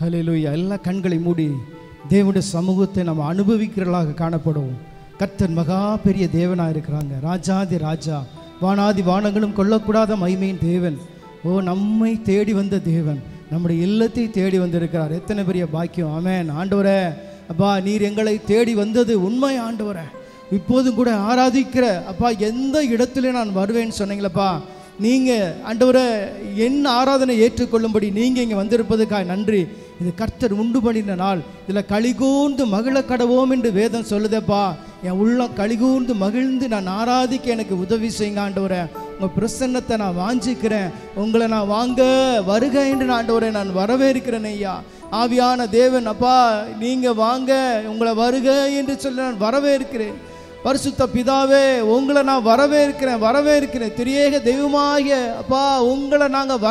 ஹல்லேலூயா. எல்லா கண்களை மூடி தேவனுடைய சமூகத்தை நம்ம அனுபவிக்கிறவர்களாக காணப்படுவோம். கர்த்தர் மகா பெரிய தேவனாக இருக்கிறாங்க. ராஜாதி ராஜா, வானாதி வானங்களும் கொள்ளக்கூடாத மகிமையின் தேவன். நம்மை தேடி வந்த தேவன், நம்முடைய இல்லத்தை தேடி வந்திருக்கிறார். எத்தனை பெரிய பாக்கியம். ஆமென். ஆண்டவரே, அப்பா நீர் எங்களை தேடி வந்தது உண்மை. ஆண்டவரே, இப்போதும் கூட ஆராதிக்கிற அப்பா எந்த இடத்துல நான் வருவேன்னு சொன்னீங்களப்பா. நீங்கள் ஆண்டவரே என் ஆராதனை ஏற்றுக்கொள்ளும்படி நீங்கள் இங்கே வந்திருப்பதுக்காக நன்றி. இது கர்த்தர் உண்டு பண்ணின நாள், இதில் கலிகூர்ந்து மகிழ கடவோம் என்று வேதம் சொல்லுதப்பா. என் உள்ளம் கலிகூர்ந்து மகிழ்ந்து நான் ஆராதிக்க எனக்கு உதவி செய்யுங்க ஆண்டவரே. உங்கள் பிரசன்னத்தை நான் வாஞ்சிக்கிறேன். உங்களை நான் வாங்க வருக என்று ஆண்டவரே நான் வரவேற்கிறேன் ஐயா. ஆவியான தேவன் அப்பா, நீங்கள் வாங்க, உங்களை வருக என்று சொல்லி நான் வரவேற்கிறேன். பரிசுத்த பிதாவே, உங்களை நான் வரவேற்கிறேன். திரியேக தெய்வமாகிய அப்பா, உங்களை நாங்கள்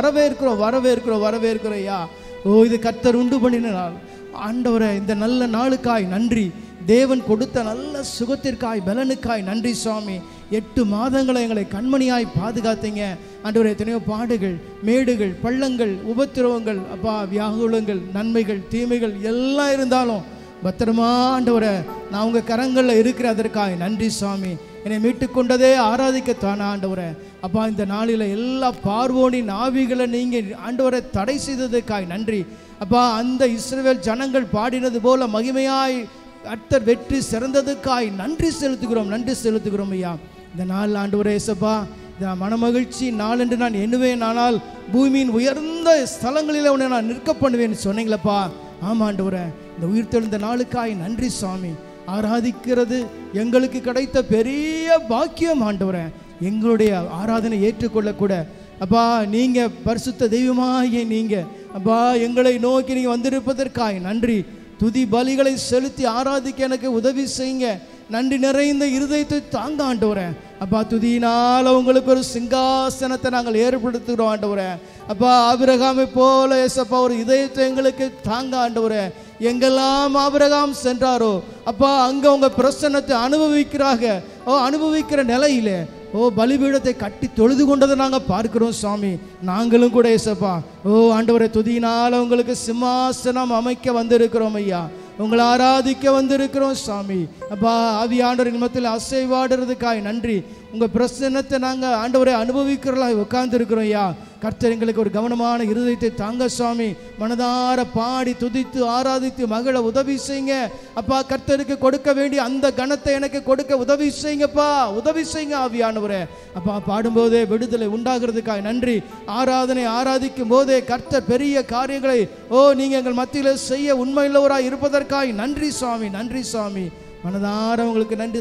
வரவேற்கிறோம் ஐயா. இது கர்த்தர் உண்டு பண்ணின நாள். ஆண்டவரே, இந்த நல்ல நாளுக்காய் நன்றி. தேவன் கொடுத்த நல்ல சுகத்திற்காய் பலனுக்காய் நன்றி சுவாமி. 8 மாதங்களை எங்களை கண்மணியாய் பாதுகாத்தீங்க ஆண்டவரே. எத்தனையோ பாடுகள், மேடுகள், பள்ளங்கள், உபத்திரவங்கள், அப்பா வியாகுலங்கள், நன்மைகள், தீமைகள் எல்லாம் இருந்தாலும் பத்திரமா ஆண்டவரே நான் உங்கள் கரங்களில் இருக்கிற அதற்காக நன்றி சுவாமி. என்னை மீட்டு கொண்டதே ஆராதிக்கத்தானே ஆண்டவரே. அப்பா, இந்த நாளில் எல்லா பார்வோனின் ஆவிகளை நீங்கள் ஆண்டவரை தடை செய்ததுக்காய் நன்றி. அப்பா, அந்த இஸ்ரவேல் ஜனங்கள் பாடினது போல மகிமையாய் கர்த்தர் வெற்றி சிறந்ததுக்காய் நன்றி செலுத்துகிறோம் ஐயா. இந்த நாள் ஆண்டவரே இயேசுப்பா, இந்த மனமகிழ்ச்சி நாள் என்று நான் எண்ணுவேன். ஆனால் பூமியின் உயர்ந்த ஸ்தலங்களில் உன்னை நான் நிற்க பண்ணுவேன்னு சொன்னீங்களப்பா. ஆமாம் ஆண்டவரே, இந்த உயிர்த்தெழுந்த நாளுக்காய் நன்றி சுவாமி. ஆராதிக்கிறது எங்களுக்கு கிடைத்த பெரிய பாக்கியம் ஆண்டவரே. எங்களுடைய ஆராதனை ஏற்றுக்கொள்ளக்கூட அப்பா நீங்கள் பரிசுத்த தெய்வமாகிய நீங்கள் அப்பா எங்களை நோக்கி நீங்கள் வந்திருப்பதற்காய் நன்றி. துதி பலிகளை செலுத்தி ஆராதிக்க எனக்கு உதவி செய்யுங்க. நன்றி நிறைந்த இருதயத்தை தாங்க ஆண்டவரே. அப்பா, துதியினால் உங்களுக்கு ஒரு சிங்காசனத்தை நாங்கள் ஏற்படுத்துகிறோம் ஆண்டவரே. அப்பா, ஆபிரகாமை போல ஏசப்பா ஒரு இதயத்தை எங்களுக்கு தாங்க ஆண்டவரே. எங்கெல்லாம் ஆபிரகாம் சென்றாரோ அப்பா அங்கே உங்கள் பிரசன்னத்தை அனுபவிக்கிற நிலையிலே பலிபீடத்தை கட்டி தொழுது கொண்டதை நாங்கள் பார்க்கிறோம் சுவாமி. நாங்களும் கூட ஏசப்பா ஆண்டவரை துதியினால் உங்களுக்கு சிம்மாசனம் அமைக்க வந்திருக்கிறோம் ஐயா. உங்களை ஆராதிக்க வந்திருக்கிறோம் சாமி. அப்பா, ஆவியானவரின் நிமித்தத்தில் அசைவாடுறதுக்காய் நன்றி. உங்கள் பிரசன்னத்தை நாங்கள் ஆண்டவரை அனுபவிக்கிறவர்களாக உட்கார்ந்துருக்கிறோம் ஐயா. கர்த்தர் எங்களுக்கு ஒரு கவனமான இருதயத்தை தாங்க சுவாமி. மனதார பாடி துதித்து ஆராதித்து மகள உதவி செய்யுங்க அப்பா. கர்த்தருக்கு கொடுக்க வேண்டிய அந்த கணத்தை எனக்கு கொடுக்க உதவி செய்யுங்கப்பா. உதவி செய்யுங்க ஆவியானவரே. அப்பா, பாடும்போதே விடுதலை உண்டாகிறதுக்காக நன்றி. ஆராதிக்கும் போதே கர்த்தர் பெரிய காரியங்களை நீங்கள் எங்கள் மத்தியில் செய்ய உண்மையுள்ளவராக இருப்பதற்காக நன்றி சுவாமி. மனதார உங்களுக்கு நன்றி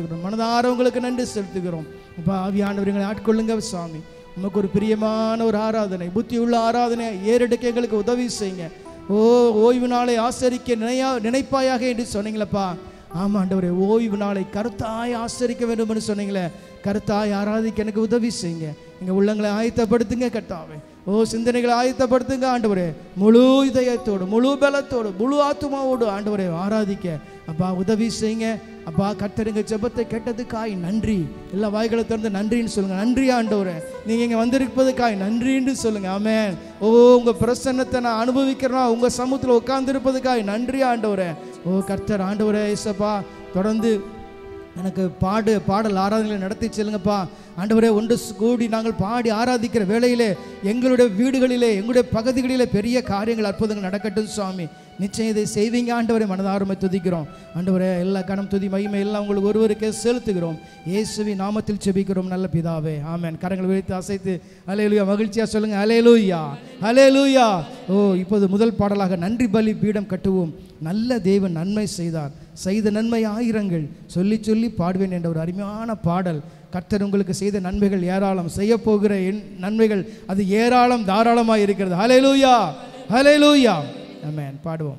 செலுத்துகிறோம். அப்பா, ஆவியானவர் எங்களை ஆட்கொள்ளுங்க சுவாமி. நமக்கு ஒரு பிரியமான ஒரு ஆராதனை, புத்தி உள்ள ஆராதனை ஏறெடுக்க எங்களுக்கு உதவி செய்யுங்க. ஓய்வு நாளை ஆசரிக்க நினைப்பாயாக என்று சொன்னீங்களப்பா. ஆமாம் ஆண்டவரே, ஓய்வு நாளை கருத்தாய் ஆசரிக்க வேண்டும் என்று சொன்னீங்களே. கருத்தாய் ஆராதிக்க எனக்கு உதவி செய்யுங்க. எங்கள் உள்ளங்களை ஆயத்தப்படுத்துங்க கர்த்தாவே. சிந்தனைகளை ஆயத்தப்படுத்துங்க ஆண்டவரே. முழு இதயத்தோடு, முழு பலத்தோடு, முழு ஆத்துமாவோடு ஆண்டவரே ஆராதிக்க அப்பா உதவி செய்யுங்க அப்பா. கர்த்தருங்க ஜெபத்தை கேட்டதுக்காய் நன்றி. எல்லா வாய்களை திறந்து நன்றின்னு சொல்லுங்க. நன்றி ஆண்டவரே, நீங்கள் இங்கே வந்திருப்பதுக்காய் நன்றின்னு சொல்லுங்க. ஆமென். உங்கள் பிரசன்னத்தை நான் அனுபவிக்கிறேன்னா உங்கள் சமூகத்தில் உட்கார்ந்துருப்பதுக்காய் நன்றி ஆண்டவரே. கர்த்தர் ஆண்டவரே இயேசுப்பா, தொடர்ந்து எனக்கு பாடல் ஆராதனைகளை நடத்தி செல்லுங்கப்பா ஆண்டவரே. ஒன்று கூடி நாங்கள் பாடி ஆராதிக்கிற வேளையிலே எங்களுடைய வீடுகளிலே, எங்களுடைய பகுதிகளிலே பெரிய காரியங்கள், அற்புதங்கள் நடக்கட்டும் சுவாமி. நிச்சயம் இதை செய்வீங்க ஆண்டவரே. மனதாரமை துதிக்கிறோம் ஆண்டவரே. எல்லா கணம் துதி மகிமை எல்லாம் உங்களுக்கு ஒருவருக்கே செலுத்துகிறோம். இயேசுவின் நாமத்தில் ஜெபிக்கிறோம் நல்ல பிதாவே, ஆமென். கரங்களை விரித்து அசைத்து அல்லேலூயா மகிழ்ச்சியாக சொல்லுங்க. அல்லேலூயா, அல்லேலூயா. இப்போது முதல் பாடலாக நன்றி பலி பீடம் கட்டுவோம். நல்ல தேவன் நன்மை செய்த நன்மை ஆயிரங்கள் சொல்லி பாடுவேன் என்ற ஒரு அருமையான பாடல். கர்த்தர் உங்களுக்கு செய்த நன்மைகள் ஏராளம், செய்ய போகிற நன்மைகள் அது ஏராளம் தாராளமாக இருக்கிறது. அல்லேலூயா, அல்லேலூயா. ஆமென். பாடுவோம்.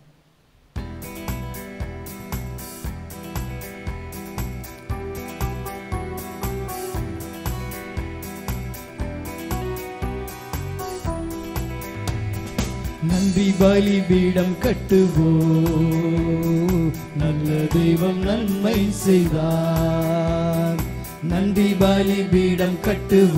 நன்றி பலி பீடம் கட்டுவோம். நல்ல தெய்வம் நன்மை செய்தார். நன்றி பலி பீடம்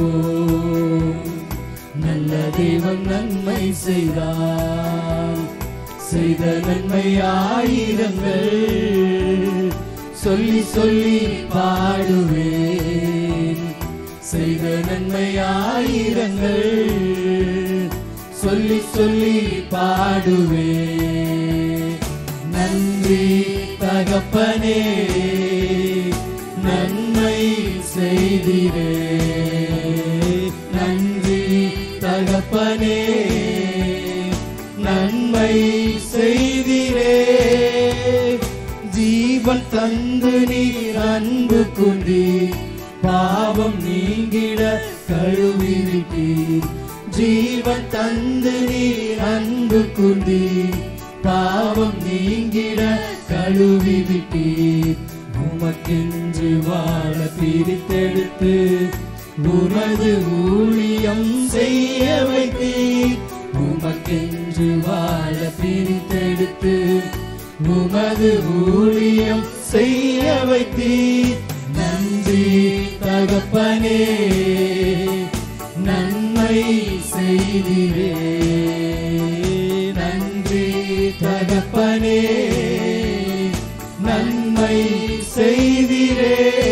கட்டுவோம். நல்ல தெய்வம் நன்மை செய்தார். செய்த நன்மை ஆயிரங்கள் சொல்லி சொல்லி பாடுவேன். செய்த நன்மை ஆயிரங்கள் சொல்லி சொல்லி பாடுவேன். நன்றி தகப்பனே நன்மை செய்திரே. நன்றி தகப்பனே நன்மை செய்திரே. ஜீவன் தந்து நீர் அன்பு கொண்டீர். பாவம் நீங்கிட கழுவி விட்டீர். ஜீவன் தந்து நீர் அன்பு கொண்டீர். பாவம் நீங்கிட கழுவி விட்டீர். உமக்கென்று வாழ பிரித்தெடுத்து உமது ஊழியம் செய்ய வைத்தீர். உமக்கென்று வாழ பிரித்தெடுத்து உமது ஊழியம் செய்ய வைத்தீர். நன்றி தகப்பனே நன்மை செய்திரே. நன்றி தகப்பனே நன்மை செய்திரே.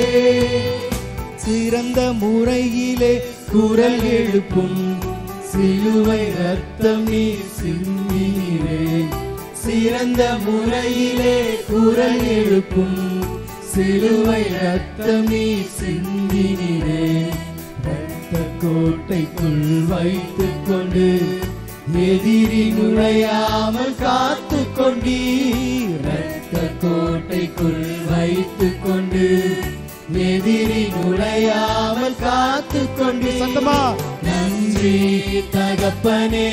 சிறந்த முறையிலே குரல் எழுப்பும் சிலுவை ரத்தம் நீர் சிந்தினீரே. சிறந்த முறையிலே குரல் எழுப்பும் சிலுவை ரத்தம் நீர் சிந்தினீரே. ரத்த கோட்டைக்குள் வைத்துக் கொண்டு எதிரி நுழையாமல் காத்து கொண்டீர். ரத்த கோட்டைக்குள் வைத்துக் கொண்டு எதிரி நுழையாமல் காத்து கொண்டு. சத்தமா நன்றி தகப்பனே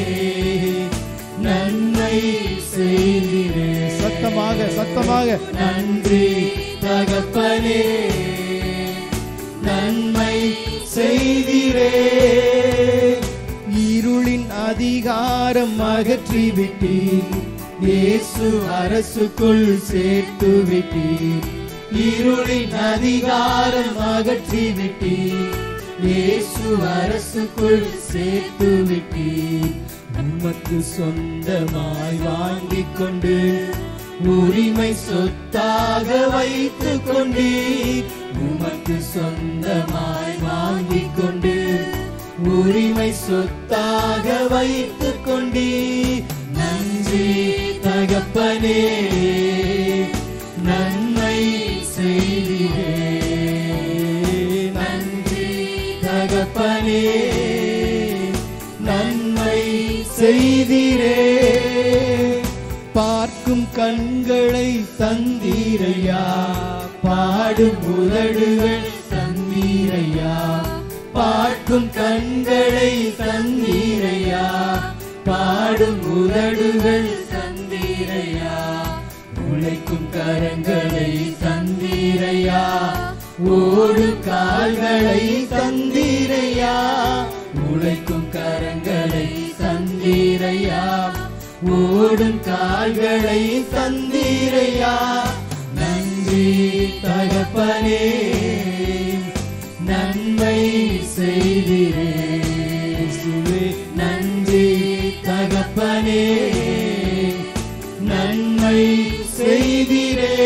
நன்மை செய்திரே. சத்தமாக சத்தமாக நன்றி தகப்பனே நன்மை செய்திரே. இருளின் அதிகாரம் அகற்றி விட்டீர். இயேசு அரசுக்குள் சேர்த்து விட்டீர். இருளின் அதிகாரம் அகற்றி விட்டீர். இயேசு அரசுக்குள் சேர்த்து விட்டீர். உமக்கு சொந்தமாய் வாங்கிக் கொண்டு உரிமை சொத்தாக வைத்துக் கொண்டீர். உமக்கு சொந்தமாய் வாங்கிக் கொண்டு உரிமை சொத்தாக வைத்துக் கொண்டீர். நன்றி தகப்பனே நன்மை செய்திரே. நன்றி தகப்பனே நன்மை செய்திரே. பார்க்கும் கண்களை தந்தீரையா. பாடும் உதடுகள் தந்தீரையா. பார்க்கும் கண்களை தந்தீரையா. பாடும் உதடுகள் தந்தீரையா. உழைக்கும் கரங்களை தந்தீரையா. ஓடும் கால்களை தந்தீரையா. உழைக்கும் கரங்களை தந்தீரையா. ஓடும் கால்களை தந்தீரையா. நன்றி தகப்பனே நன்மை செய்திரே. நன்றி தகப்பனே நன்மை செய்திரே.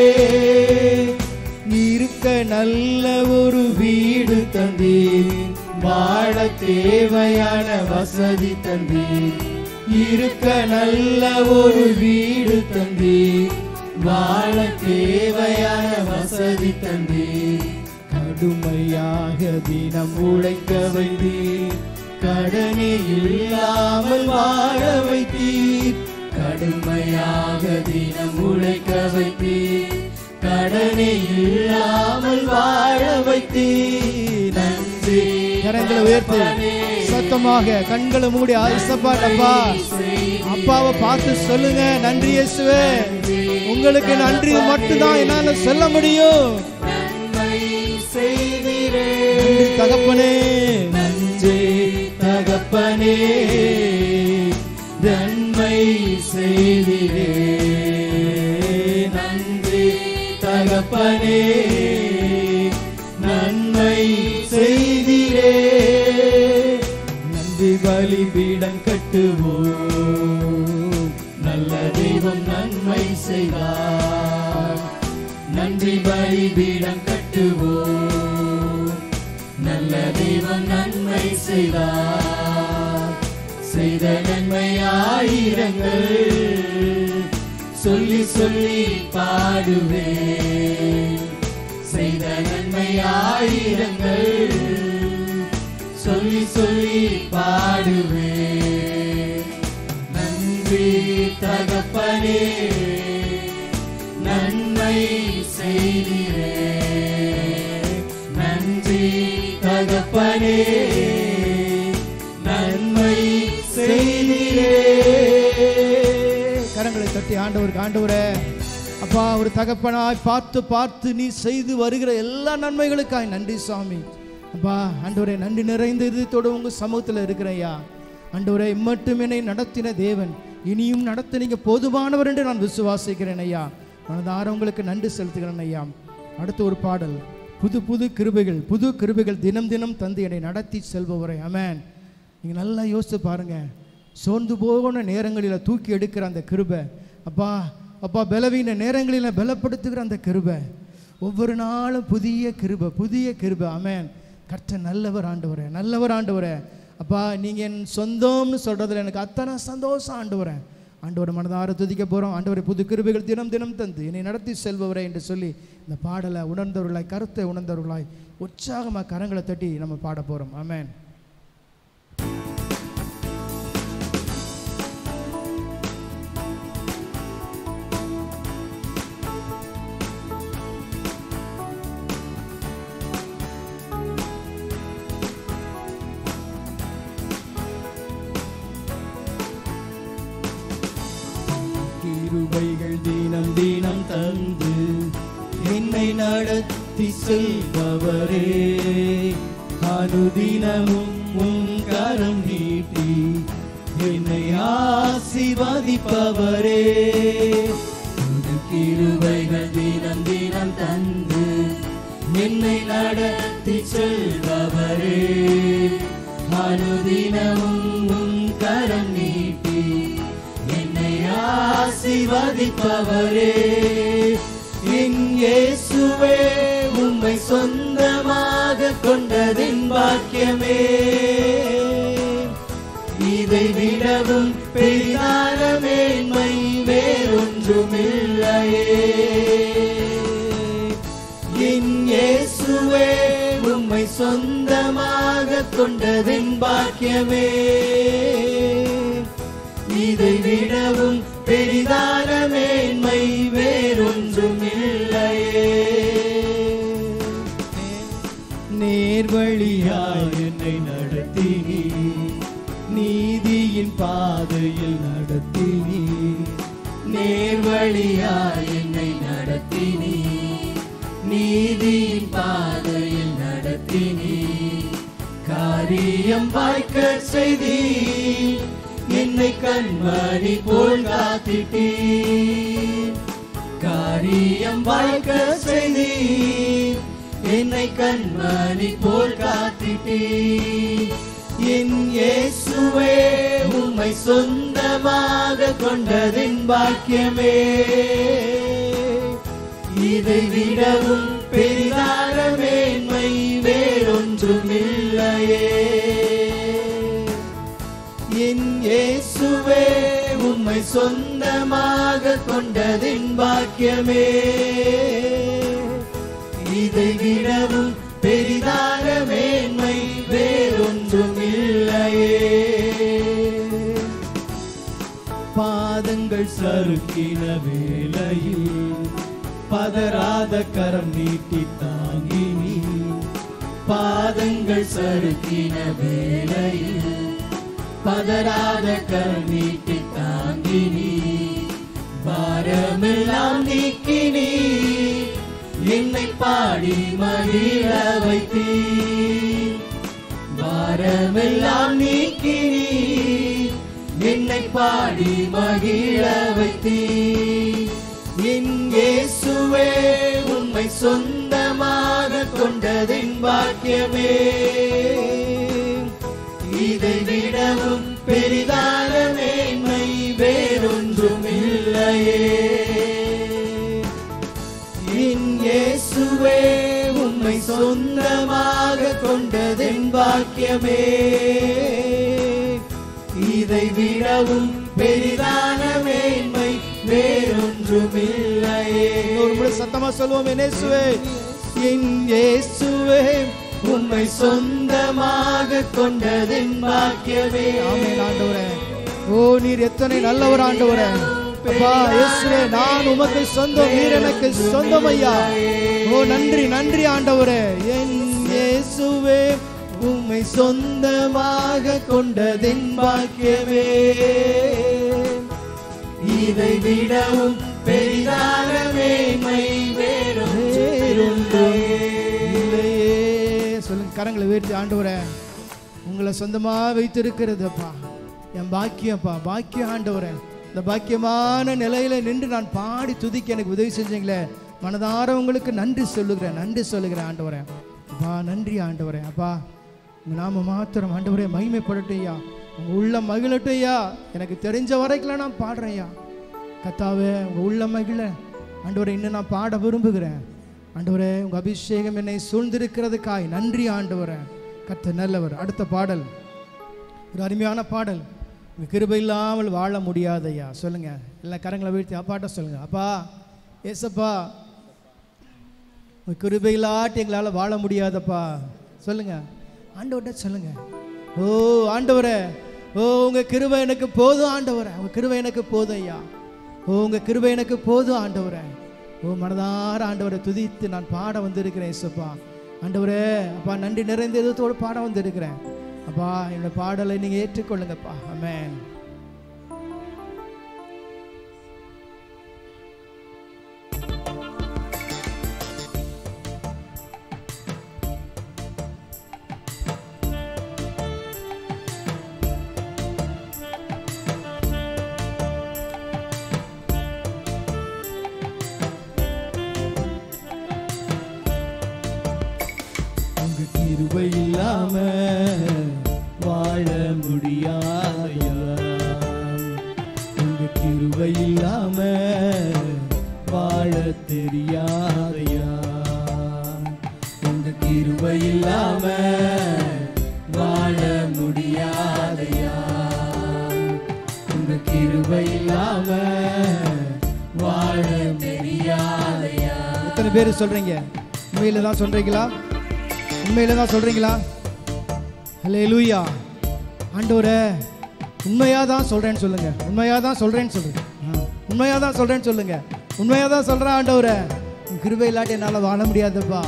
இருக்க நல்ல ஒரு வீடு தந்தீர். வாழ தேவையான வசதி தந்தீர். இருக்க நல்ல ஒரு வீடு தந்தீர். வாழ தேவையான வசதி தந்தீர். கடுமையாக தினம் உழைக்க வைத்தீர். கடனே இல்லாமல் வாழ வைத்தீர். கடுமையாக தினம் உழைக்க வைத்தீர். கடனே இல்லாமல் வாழ வைத்தீர். நன்றி. கரங்களை உயர்த்தி சத்தமாக கண்களை மூடி ஆசைப்பாட்டப்பா அப்பாவை பார்த்து சொல்லுங்க. நன்றி இயேசுவே. உங்களுக்கு நன்றி மட்டும்தான் என்னால சொல்ல முடியும். நன்மை செய்திரே தகப்பனே. நன்றி தகப்பனே நன்மை செய்திரே. நன்றி தகப்பனே நன்மை செய்திரே. நன்றி பலிபீடம் கட்டுவோம். நல்ல செய்தார். நன்றி பலிபீடம் கட்டுவோம். நல்ல தெய்வம் நன்மை செய்தார். செய்த நன்மை ஆயிரங்கள் சொல்லி சொல்லி பாடுவேன். செய்த நன்மை ஆயிரங்கள் சொல்லி சொல்லி பாடுவேன். நன்றி தகப்பனே, நன்மை செய்தீரே. நன்றி தகப்பனே, நன்மை செய்தீரே. கரங்களை தட்டி ஆண்டவருக்கு, ஆண்டவரே அப்பா, ஒரு தகப்பனாய் பார்த்து பார்த்து நீ செய்து வருகிற எல்லா நன்மைகளுக்காய் நன்றி சுவாமி. அப்பா ஆண்டவரே, நன்றி நிறைந்த இதயத்தோடு உங்க சமூகத்தில் இருக்கிறையா. ஆண்டவரே, இம்மட்டும் என்னை நடத்தின தேவன் இனியும் நடத்த நீங்க போதுமானவர் என்று நான் விசுவாசிக்கிறேன் ஐயா. மனதார உங்களுக்கு நன்றி செலுத்துகிறேன் ஐயா. அடுத்த ஒரு பாடல், புது புது கிருபைகள், புது கிருபைகள் தினம் தினம் தந்து என்னை நடத்தி செல்பவரை. ஆமென். நீங்க நல்லா யோசித்து பாருங்க, சோர்ந்து போன நேரங்களில் தூக்கி எடுக்கிற அந்த கிருபை, அப்பா அப்பா பலவீன நேரங்களில் பலப்படுத்துகிற அந்த கிருபை, ஒவ்வொரு நாளும் புதிய கிருபை, புதிய கிருபை. ஆமென். கர்த்தர் நல்லவர் ஆண்டவரே, நல்லவர் ஆண்டவரே. அப்பா நீங்கள் என் சொந்தம்னு சொல்கிறதுல எனக்கு அத்தனை சந்தோஷம் ஆண்டவரே. ஆண்டவரை மனதார துதிக்க போகிறோம். ஆண்டவரை புது கிருபைகள் தினம் தினம் தந்து என்னை நடத்தி செல்பவரே என்று சொல்லி இந்த பாடலை உணர்ந்தவர்களாய், கருத்தை உணர்ந்தவர்களாய் உற்சாகமாக கரங்களை தட்டி நம்ம பாட போகிறோம். ஆமென். கிருபைகள் தினம் தினம் தந்து என்னை நடத்தி செல்பவரே. அனுதினமும் உன் கரம் நீட்டி என்னை ஆசீர்வதிப்பவரே. கிருபைகள் தினம் தினம் தந்து என்னை நடத்தி செல்பவரே. அனுதினமும் உன் கரம் நீட்டி என்னை ஆசீர்வதிப்பவரே. என் இயேசுவே, உம்மை சொந்தமாக கொண்டதின் பாக்கியமே. இதை விடவும் பெரிதான மேன்மை வேறொன்றுமில்லையே. என் இயேசுவே, உம்மை சொந்தமாக கொண்டதின் பாக்கியமே. இதை விடவும் பெரிதான மேன்மை வேறொன்றுமில்லையே. நேர்வழியாய் என்னை நடத்தினீ, நீதியின் பாதையில் நடத்தினீ. நேர்வழியாய் என்னை நடத்தினீ, நீதியின் பாதையில் நடத்தினீ. காரியம் வாய்க்க செய்தீ, என்னை கண்மணி போல் காத்திட்டீர். காரியம் வாய்க்க செய்தீர், என்னை கண்மணி போல் காத்திட்டீர். என் இயேசுவே, உம்மை சொந்தமாக கொண்டதின் பாக்கியமே. இதை விடவும் பெரிதான மேன்மை வேறொன்றுமில்லையே. என் இயேசுவே, உம்மை சொந்தமாக கொண்டதின் பாக்கியமே. இதை விடவும் பெரிதான மேன்மை வேறொன்றுமில்லையே. பாதங்கள் சறுக்கின வேளையில் பதறாத கரம் நீட்டி தாங்கினீ. பாதங்கள் சறுக்கின வேளையில் பதறாத கரம் நீட்டி தாங்கினீ. பாரமெல்லாம் நீக்கினீ, என்னை பாடி மகிழ வைத்தீர். பாரமெல்லாம் நீக்கினீ, என்னை பாடி மகிழ வைத்தீர். என் இயேசுவே, உம்மை சொந்தமாக கொண்டதின் பாக்கியமே. இதை விடவும் பெரிதான மேன்மை வேறொன்றுமில்லையே. என் இயேசுவே உம்மை சொந்தமாக கொண்டதென் பாக்கியமே. இதை விடவும் பெரிதான மேன்மை வேறொன்றுமில்லையே. ஒரு முறை சத்தமா சொல்லுவோம், என் இயேசுவே, என் இயேசுவே உம்மை சொந்தமாக கொண்டதென் பாக்கியமே. ஆமென் ஆண்டவரே. ஓ நீர் எத்தனை நல்லவர் ஆண்டவரே. அப்பா இயேசுவே, நான் உமக்கு சொந்தம், நீர் எனக்கு சொந்தம் ஐயா. ஓ நன்றி நன்றி ஆண்டவரே. என் இயேசுவே உம்மை சொந்தமாக கொண்டதென் பாக்கியமே. இதை விடவும் பெரிதான மேன்மை வேறொன்றுமில்லையே. சொல்லுங்க, கரங்களை உயர்த்தி, ஆண்டவரே உங்களை சொந்தமா வைத்திருக்கிறது அப்பா என் பாக்கியம்ப்பா, பாக்கியம் ஆண்டவரே. இந்த பாக்கியமான நிலையில நின்று நான் பாடி துதிக்க எனக்கு உதவி செஞ்சீங்களே, மனதார உங்களுக்கு நன்றி சொல்லுகிறேன், நன்றி சொல்லுகிறேன் ஆண்டவரே. அப்பா நன்றி ஆண்டவரே. அப்பா உங்க நாம மாத்திரம் ஆண்டவரே மகிமைப்படட்டும் ஐயா, உங்க உள்ள மகிழட்டும் ஐயா. எனக்கு தெரிஞ்ச வரைக்கும் நான் பாடுறேன் ஐயா. கத்தாவே உங்க உள்ள மகிழ ஆண்டவரே, இன்னும் நான் பாட விரும்புகிறேன் ஆண்டவரே. உங்க அபிஷேகம் என்னை சூழ்ந்திருக்கிறதுக்காய் நன்றி ஆண்டவரே. கர்த்தர் நல்லவர். அடுத்த பாடல் ஒரு அருமையான பாடல். உங்க கிருபை இல்லாமல் வாழ முடியாதையா. சொல்லுங்க, எல்லாம் கரங்களை வீழ்த்தி அப்பாட்ட சொல்லுங்க, அப்பா ஏசப்பா உங்க கிருபை இல்லாட்டி எங்களால் வாழ முடியாதப்பா. சொல்லுங்க ஆண்டவர்கிட்ட சொல்லுங்க. ஓ ஆண்டவரே, ஓ உங்க கிருபை எனக்கு போதும் ஆண்டவரே, உங்க கிருபை எனக்கு போதும் ஐயா. ஓ உங்க கிருபை எனக்கு போதும் ஆண்டவரே. ஓ மனதார ஆண்டவரை துதித்து நான் பாட வந்திருக்கிறேன் ஏசப்பா. ஆண்டவரே அப்பா நன்றி நிறைந்த இதத்தோடு பாட வந்திருக்கிறேன் அப்பா. என்னோட பாடலை நீங்க ஏற்றுக்கொள்ளுங்கப்பா. ஆமென். கிருபை இல்லாம வாழ முடியாதையா. உங்க கிருபை இல்லாம வாழ தெரியாதையா. உங்க கிருபை இல்லாம வாழ முடியாதையா. உங்க கிருபை இல்லாம வாழ தெரியாதையா. எத்தனை பேர் சொல்றீங்க? உண்மையில தான் சொல்றீங்களா? உண்மையில தான் சொல்றீங்களா? ஹல்லேலூயா. ஆண்டவரே உண்மையா தான் சொல்றேன்னு சொல்லுங்க. உண்மையா தான் சொல்றேன்னு சொல்லுங்க. உண்மையா தான் சொல்றேன்னு சொல்லுங்க. உண்மையா தான் சொல்றேன் ஆண்டவரே. உன் கிருபை இல்லாட்டி என்னால வாழ முடியாதுப்பா.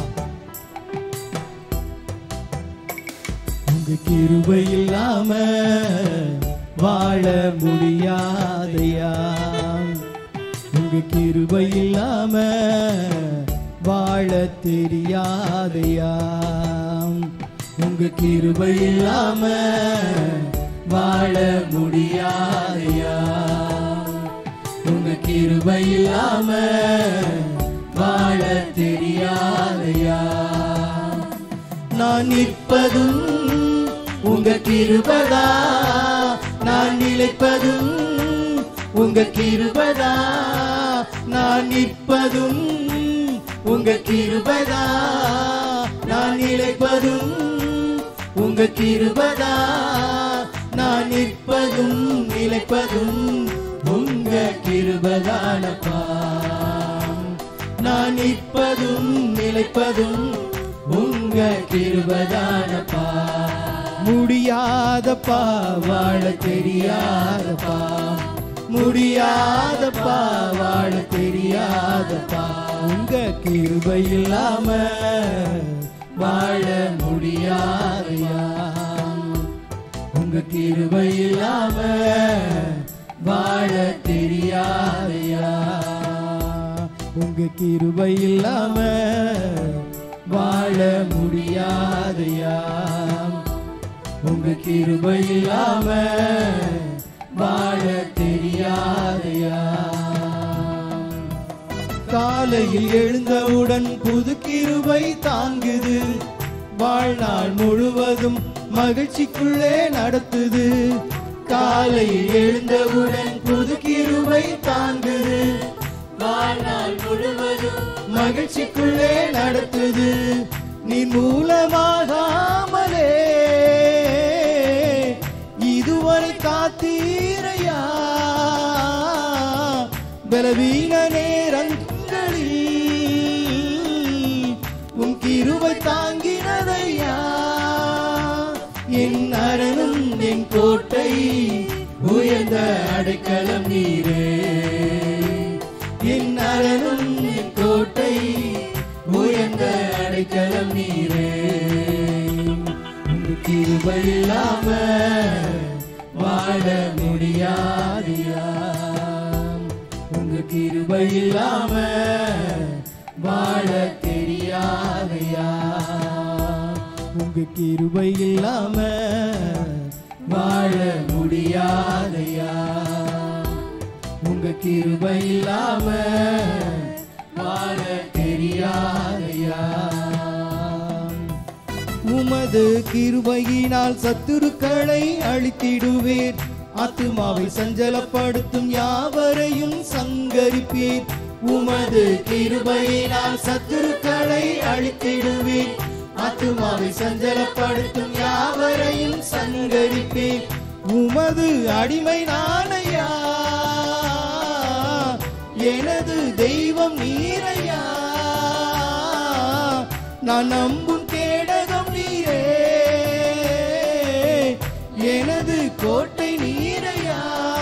உங்க கிருபை இல்லாம வாழ முடியாதையா. உங்க கிருபை இல்லாம வாழ தெரியாதையா. உங்க கிருபை இல்லாம வாழ முடியாதையா. உங்க கிருபை இல்லாம வாழ தெரியாதையா. நான் நிற்பதும் உங்க கிருபைதா, நான் நிலைப்பதும் உங்க கிருபைதா. நான் நிற்பதும் உங்க கிருபைதா, நான் நிலைப்பதும் உங்க கிருபைதா. நான் நிற்பதும் நிலைப்பதும் உங்க கிருபைதானப்பா. நான் நிற்பதும் நிலைப்பதும் உங்க கிருபைதானப்பா. முடியாதப்பா வாழ தெரியாதப்பா. முடியாதப்பா வாழ தெரியாதப்பா. உங்க கிருபை இல்லாம வாழ முடியாதையா. உங்க கிருபை இல்லாம வாழ தெரியாதையா. உங்க கிருபை இல்லாம வாழ முடியாதையா. உங்க கிருபை இல்லாம வாழ தெரியாதையா. காலையில் எழுந்தவுடன் புது கிருபை தாங்குது, வாழ்நாள் முழுவதும் மகிழ்ச்சிக்குள்ளே நடத்துது. காலையில் எழுந்தவுடன் புது கிருபை தாங்குது, வாழ்நாள் முழுவதும் மகிழ்ச்சிக்குள்ளே நடத்துது. நீ மூலமாகாமலே இதுவரை காத்தீரையா, பலவீன நேரங்களில் உன் கிருபை தாங்கினதையா. என் அரணும் என் கோட்டை உயர்ந்த அடைக்கலம் நீரே, என் அரணும் என் கோட்டை உயர்ந்த அடைக்கலம் நீரே. உங்க கிருபை இல்லாம வாழ முடியாதியா, உங்க கிருபை இல்லாம வாழ தெரியாதையா, உங்க கிருபை இல்லாம வாழ முடியாதையா, உங்க கிருபை இல்லாம வாழ தெரியாதையா. உமது கிருபையினால் சத்துருக்களை அழித்திடுவீர், ஆத்துமாவை சஞ்சலப்படுத்தும் யாவரையும் சங்கரிப்பீர். உமது கிருபையினால் சத்துருக்களை அழித்திடுவீர், ஆத்துமாவை சஞ்சலப்படுத்தும் யாவரையும் சங்கரிப்பீர். உமது அடிமை நானையா, எனது தெய்வம் நீரையா, நான் நம்பும் கேடகம் நீரே, எனது கோட்டை நீரையா.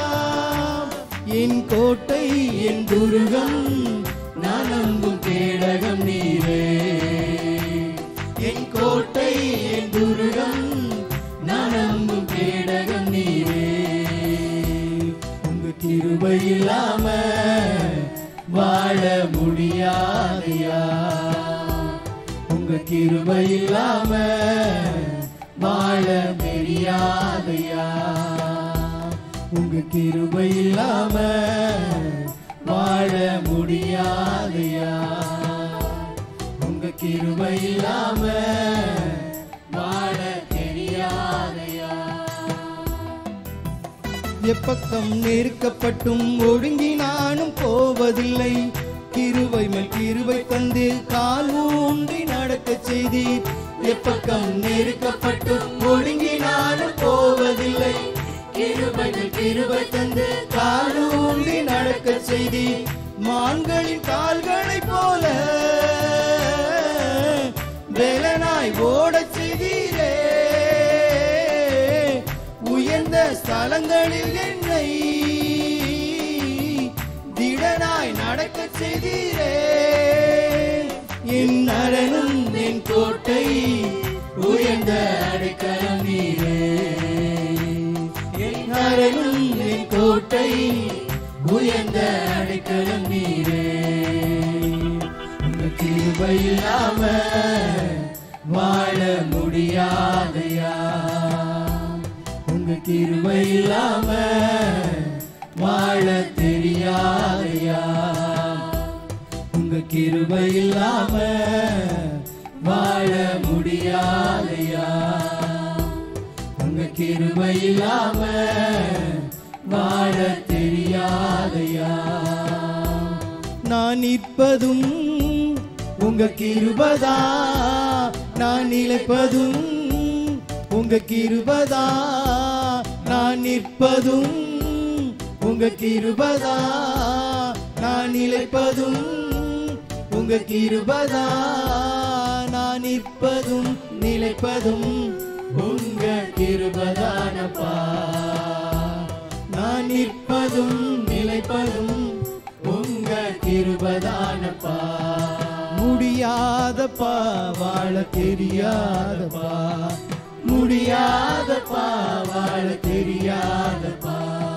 என் கோட்டை என் துருகம், நான் நம்பும் கேடகம் நீரே, என் கோட்டை என் துருகம், நான் நம்பும் கேடகம் நீரே. உங்க கிருபை இல்லாம வாழ முடியாதையா, உங்க கிருபை இல்லாம வாழ தெரியாதையா, உங்க கிருபை இல்லாம வாழ முடியாதையா, உங்க கிருபை இல்லாம வாழ தெரியாதையா. எப்பக்கம் நெருக்கப்பட்டும் ஒடுங்கி நானும் போவதில்லை, கிருபை மேல் கிருபை தந்து கால் ஊன்றி நடக்க செய்தீர். எப்பக்கம் நெருக்கப்பட்டும் ஒடுங்கி நானும் போவதில்லை, கிருபை மேல் கிருபை தந்து கால் ஊன்றி நடக்க செய்தீர். மான்களின் கால்களைப் போல வேலனாய் ஓடச் செய்தீரே, உயர்ந்த ஸ்தலங்களில் என்னை திடனாய் நடக்க செய்தீரே. என் அரணும் என் கோட்டை உயர்ந்த அடைக்கலம் நீரே, என் அரணும் என் கோட்டை உயர்ந்த அடைக்கலம் நீரே. உங்க கிருபை இல்லாம வாழ முடியாதையா, உங்க கிருபை இல்லாம வாழ தெரியாதையா, உங்க கிருபை இல்லாம வாழ முடியாதையா, உங்க கிருபை இல்லாம வாழ தெரியாதையா. நான் நிற்பதும் உங்க கிருபதா, நான் நிலைப்பதும் உங்க கிருபதா, நான் நிற்பதும் உங்க கிருபதா, நான் நிலைப்பதும் உங்க கிருபதா, நான் நிற்பதும் நிலைப்பதும் உங்க கிருபதானப்பா, நான் நிற்பதும் நிலைப்பதும் உங்க கிருபதானப்பா. முடியாதப்பா வாழ தெரியாதப்பா, முடியாதப்பா வாழ தெரியாதப்பா.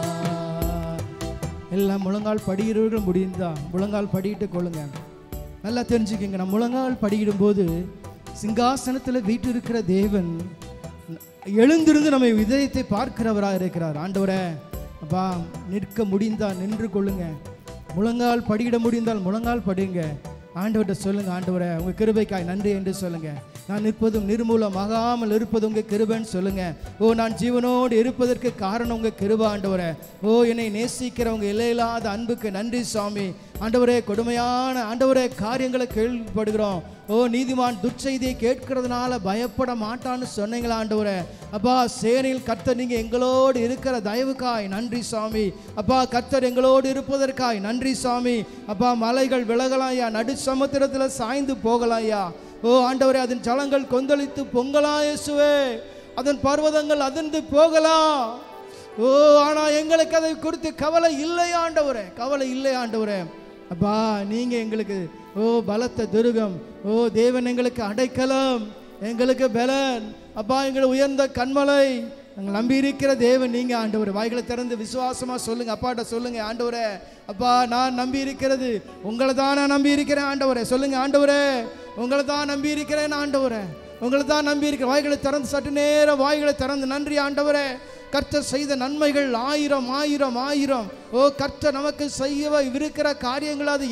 எல்லாம் முழங்கால் படிக்கிறவர்கள் முடிந்தா முழங்கால் படிட்டு கொள்ளுங்க. நல்லா தெரிஞ்சுக்கங்க, நம்ம முழங்கால் படிக்கிடும் போது சிங்காசனத்தில் வீற்றிருக்கிற தேவன் எழுந்திருந்து நம்ம இதயத்தை பார்க்கிறவராக இருக்கிறார். ஆண்டவரே அப்பா, நிற்க முடிந்தா நின்று கொள்ளுங்க, முழங்கால் படியிட முடிந்தால் முழங்கால் படிங்க. ஆண்டவர்கிட்ட சொல்லுங்க, ஆண்டவரே உங்க கிருபைக்காய் நன்றி என்று சொல்லுங்க. நான் நிற்பதும் நிர்மூலமாகாமல் இருப்பது உங்க கிருபைன்னு சொல்லுங்க. ஓ, நான் ஜீவனோடு இருப்பதற்கு காரணம் உங்க கிருபை ஆண்டவரே. ஓ, என்னை நேசிக்கிறவங்க எல்லையில்லாத அன்புக்கு நன்றி சுவாமி. ஆண்டவரே கொடுமையான ஆண்டவரே காரியங்களை கேள்விப்படுகிறோம். ஓ நீதிமான் துர்ச்செய்தியை கேட்கறதுனால பயப்பட மாட்டான்னு சொன்னீங்களா ஆண்டவரே. அப்பா சேனையில் கர்த்தர் நீங்க எங்களோடு இருக்கிற தயவுக்காய் நன்றி சாமி. அப்பா கர்த்தர் எங்களோடு இருப்பதற்காய் நன்றி சாமி. அப்பா மலைகள் விலகலாயா, நடு சமுத்திரத்தில் சாய்ந்து போகலாயா. ஓ ஆண்டவரே அதன் ஜலங்கள் கொந்தளித்து பொங்கலாம் இயேசுவே, அதன் பர்வதங்கள் அதிர்ந்து போகலாம். ஓ ஆனா எங்களுக்கு அதை குறித்து கவலை இல்லை ஆண்டவரே, கவலை இல்லை ஆண்டவரே. அப்பா நீங்க எங்களுக்கு ஓ பலத்த துருகம், ஓ தேவன் எங்களுக்கு அடைக்கலம், எங்களுக்கு பலன். அப்பா எங்களை உயர்ந்த கண்மலை, நாங்கள் நம்பி இருக்கிற தேவன் நீங்க ஆண்டவரே. வாய்களை திறந்து விசுவாசமா சொல்லுங்க, அப்பாட்ட சொல்லுங்க, ஆண்டவரே அப்பா நான் நம்பி இருக்கிறது உங்களை தான், நான் நம்பி இருக்கிறேன் ஆண்டவரே. சொல்லுங்க ஆண்டவரே, உங்களை தான் நம்பி இருக்கிறேன் ஆண்டவரே, உங்களை தான் நம்பி இருக்கிறேன். வாய்களை திறந்து சற்று நேரம் வாய்களை திறந்து நன்றி ஆண்டவரே. கர்த்தர் செய்த நன்மைகள் ஆயிரம் ஆயிரம் ஆயிரம். ஓ கர்த்தர் நமக்கு செய்ய இருக்கிற காரியங்கள் அது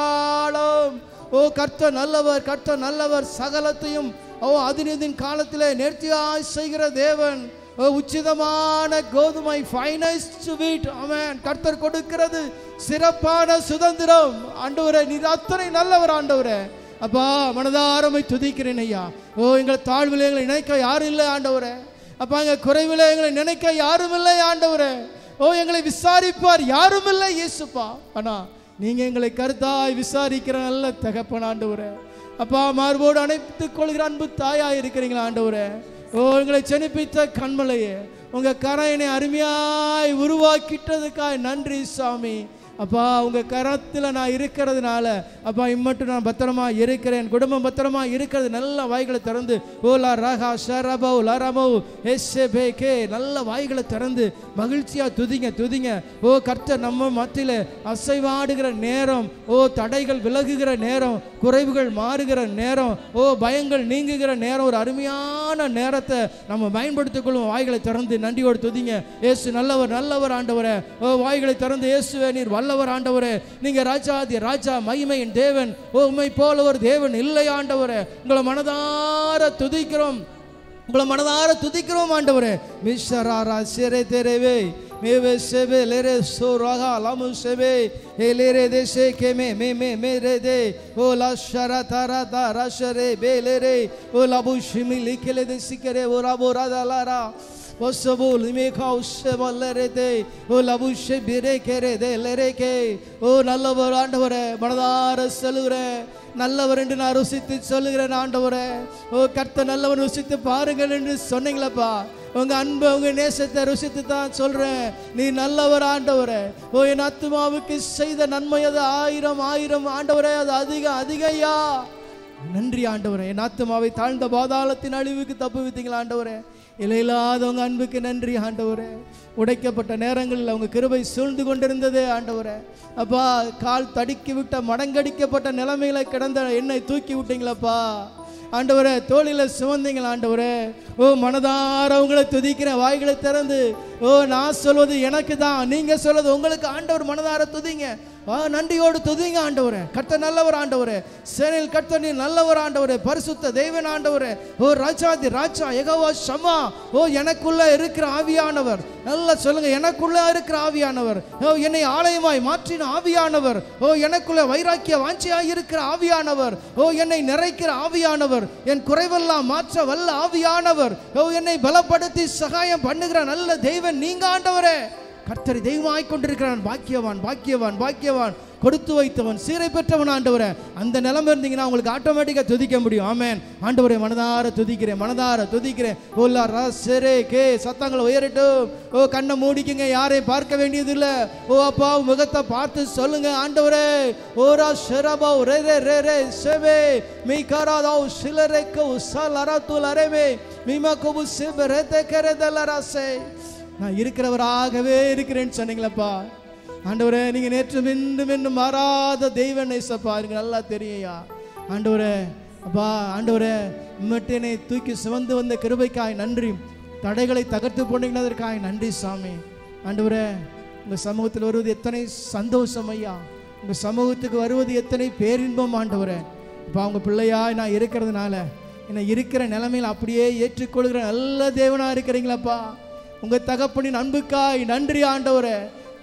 ஏராளம். ஓ கர்த்தர் நல்லவர், கர்த்தர் நல்லவர், சகலத்தையும் ஓ அதினின் காலத்திலே நேர்த்தியாய் செய்கிற தேவன். ஓ உச்சிதமான கோதுமை, ஃபைனஸ்ட் வீட், ஆமென், கர்த்தர் கொடுக்கிறது சிறப்பான சுதந்திரம். ஆண்டவரே நீர் அத்தனை நல்லவர் ஆண்டவரே. அப்பா மனதாரமை துதிக்கிறேன் ஐயா. ஓ எங்கள் தாழ்வில் எங்களை நினைக்க யாரும் இல்லை ஆண்டவரே. அப்பா எங்க குறைவில் எங்களை நினைக்க யாரும் இல்லை ஆண்டவரே. ஓ எங்களை விசாரிப்பார் யாரும் இல்லை இயேசுப்பா. ஆனா நீங்க எங்களை கருத்தாய் விசாரிக்கிற நல்ல தகப்பன் ஆண்டவரே. அப்பா மார்போடு அணைத்துக் கொள்கிற அன்பு தாயா இருக்கிறீங்களா ஆண்டவரே. ஓ எங்களை செனிப்பித்த கண்மலையே, உங்க கரையினை அருமையாய் உருவாக்கிட்டதுக்காய் நன்றி சாமி. அப்பா உங்க கரத்தில் நான் இருக்கிறதுனால அப்பா இம்மட்டும் நான் பத்திரமா இருக்கிறேன், குடும்பம் பத்திரமா இருக்கிறது. நல்ல வாய்களை திறந்து ஓலா ரகா ஷரபோ லரமோ எஸ்ஸெபேகே நல்ல வாய்களை திறந்து மகிழ்ச்சியா துதிங்க துதிங்க. ஓ கர்த்தர் நம்ம மத்தியில் அசைவாடுகிற நேரம், ஓ தடைகள் விலகுகிற நேரம், குறைவுகள் மாறுகிற நேரம், ஓ பயங்கள் நீங்குகிற நேரம், ஒரு அருமையான நேரத்தை நம்ம பயன்படுத்திக் கொள்வோம். வாய்களை திறந்து நன்றியோடு துதிங்க. இயேசு நல்லவர், நல்லவர் ஆண்டவரே. ஓ வாய்களை திறந்து இயேசுவே நீர் வல்லவர் ஆண்டவரே, நீங்க ராஜாதி ராஜா, மகிமையின் தேவன். ஓ உம்மை போல ஒரு தேவன் இல்லை ஆண்டவரே. உங்களை மனதார துதிக்கிறோம், உங்களை மனதார துதிக்கிறோம் ஆண்டவரே. மிஷராரா செரே தெரவே மேவே செவே லேரே சோராகா லாமு செவே ஏலேரே தேசே கேமே மே மே மேரே தே ஓ லா ஷரா தாரா தா ராஷரே பேலேரே ஓ லாபு ஷிமி லிக்கலே தேசிக்கரே ஓ ராபோ ராதாலாரா Possible imeka ussevallerede o labushe birekere de lereke o நல்லவர் ஆண்டவரே. மனதார சொல்லுகிறேன், நல்லவர் என்று நான் ருசித்து சொல்லுகிறேன் ஆண்டவரே. ஓ கர்த்தர் நல்லவர், ருசித்து பாருங்கள் என்று சொன்னீங்களப்பா. உங்க அன்பு உங்க நேசத்தை ருசித்து தான் சொல்றேன். நீ நல்லவர் ஆண்டவரே. ஓ என் ஆத்துமாவுக்கு செய்த நன்மை அது ஆயிரம் ஆயிரம் ஆண்டவரே, அது அதிக அதிகையா. நன்றி ஆண்டவரே. என் ஆத்துமாவை தாழ்ந்த பாதாளத்தின் அழிவுக்கு தப்புவித்தீங்களா ஆண்டவரே. இலையில்லாதவங்க அன்புக்கு நன்றி ஆண்டவரே. உடைக்கப்பட்ட நேரங்களில் அவங்க கிருபை சூழ்ந்து கொண்டிருந்ததே ஆண்டவரே. அப்பா கால் தடுக்கி விட்ட மடங்கடிக்கப்பட்ட நிலைமையில கிடந்த என்னை தூக்கி விட்டீங்களப்பா ஆண்டவரே. தோளில சுமந்தீங்களா ஆண்டவரே. ஓ மனதார உங்களை துதிக்கிறேன். வாய்களை திறந்து ஓ நான் சொல்வது எனக்கு தான், நீங்க சொல்வது உங்களுக்கு ஆண்டவர். மனதார துதிங்க, நன்றியோடு துதிங்க ஆண்டவரே. கர்த்தர் நல்லவர் ஆண்டவரே. சேனையில் கர்த்தர் நீர் நல்லவர் ஆண்டவரே, பரிசுத்த தேவன் ஆண்டவரே. ஓ ராஜாதி ராஜா யெகோவா ஷம்மா. ஓ எனக்குள்ள இருக்கிற ஆவியானவர், நல்லா சொல்லுங்க, எனக்குள்ள இருக்கிற ஆவியானவர். ஓ என்னை ஆலயமாய் மாற்றின ஆவியானவர். ஓ எனக்குள்ள வைராக்கிய வாஞ்சியாய் இருக்கிற ஆவியானவர். ஓ என்னை நிறைக்கிற ஆவியானவர், என் குறைவெல்லாம் மாற்ற வல்ல ஆவியானவர். ஓ என்னை பலப்படுத்தி சகாயம் பண்ணுகிற நல்ல தெய்வன் நீங்க ஆண்டவரே. கர்த்தரை தெய்வமாய் கொண்டிருக்கிறான். பாக்கியவான் பாக்கியவான் பாக்கியவான், கொடுத்து வைத்தவன், சீரை பெற்றவன் ஆண்டவரே. அந்த நிலைமை இருந்தீங்கன்னா உங்களுக்கு ஆட்டோமேட்டிக்காக துதிக்க முடியும். ஆமென் ஆண்டவரே. மனதார துதிக்கிறேன், மனதார துதிக்கிறேன். ஓலா ரசரே கே சத்தங்களை உயரட்டும். ஓ கண்ணை மூடிக்குங்க, யாரையும் பார்க்க வேண்டியது இல்லை. ஓ அப்பா முகத்தை பார்த்து சொல்லுங்க ஆண்டவரே. ஓரா ஷரபா ரே ரே ரே ரே செவே மீ கராதோ சிலரேக்கோ சலரத்துல் அரேமே மீமா கோபு சிப ரேதே கரதலராசே. நான் இருக்கிறவராகவே இருக்கிறேன்னு சொன்னீங்களப்பா ஆண்டவரே. நீங்க நேற்று மீண்டும் மீண்டும் மாறாத தெய்வ நேசப்பா, எனக்கு நல்லா தெரியா ஆண்டவரே. அப்பா ஆண்டவரே, மட்டும் தூக்கி சுமந்து வந்த கிருபைக்காய் நன்றி. தடைகளை தகர்த்து போனீங்கன்னதற்காய் நன்றி சாமி. ஆண்டவரே உங்க சமூகத்தில் வருவது எத்தனை சந்தோஷம் ஐயா. உங்க சமூகத்துக்கு வருவது எத்தனை பேரின்பம் ஆண்டவரே. இப்போ அவங்க பிள்ளையாய் நான் இருக்கிறதுனால என்னை இருக்கிற நிலைமையில் அப்படியே ஏற்றுக்கொள்கிற நல்ல தேவனா இருக்கிறீங்களப்பா. உங்க தகப்பனின் அன்புக்காய் நன்றி ஆண்டவரே.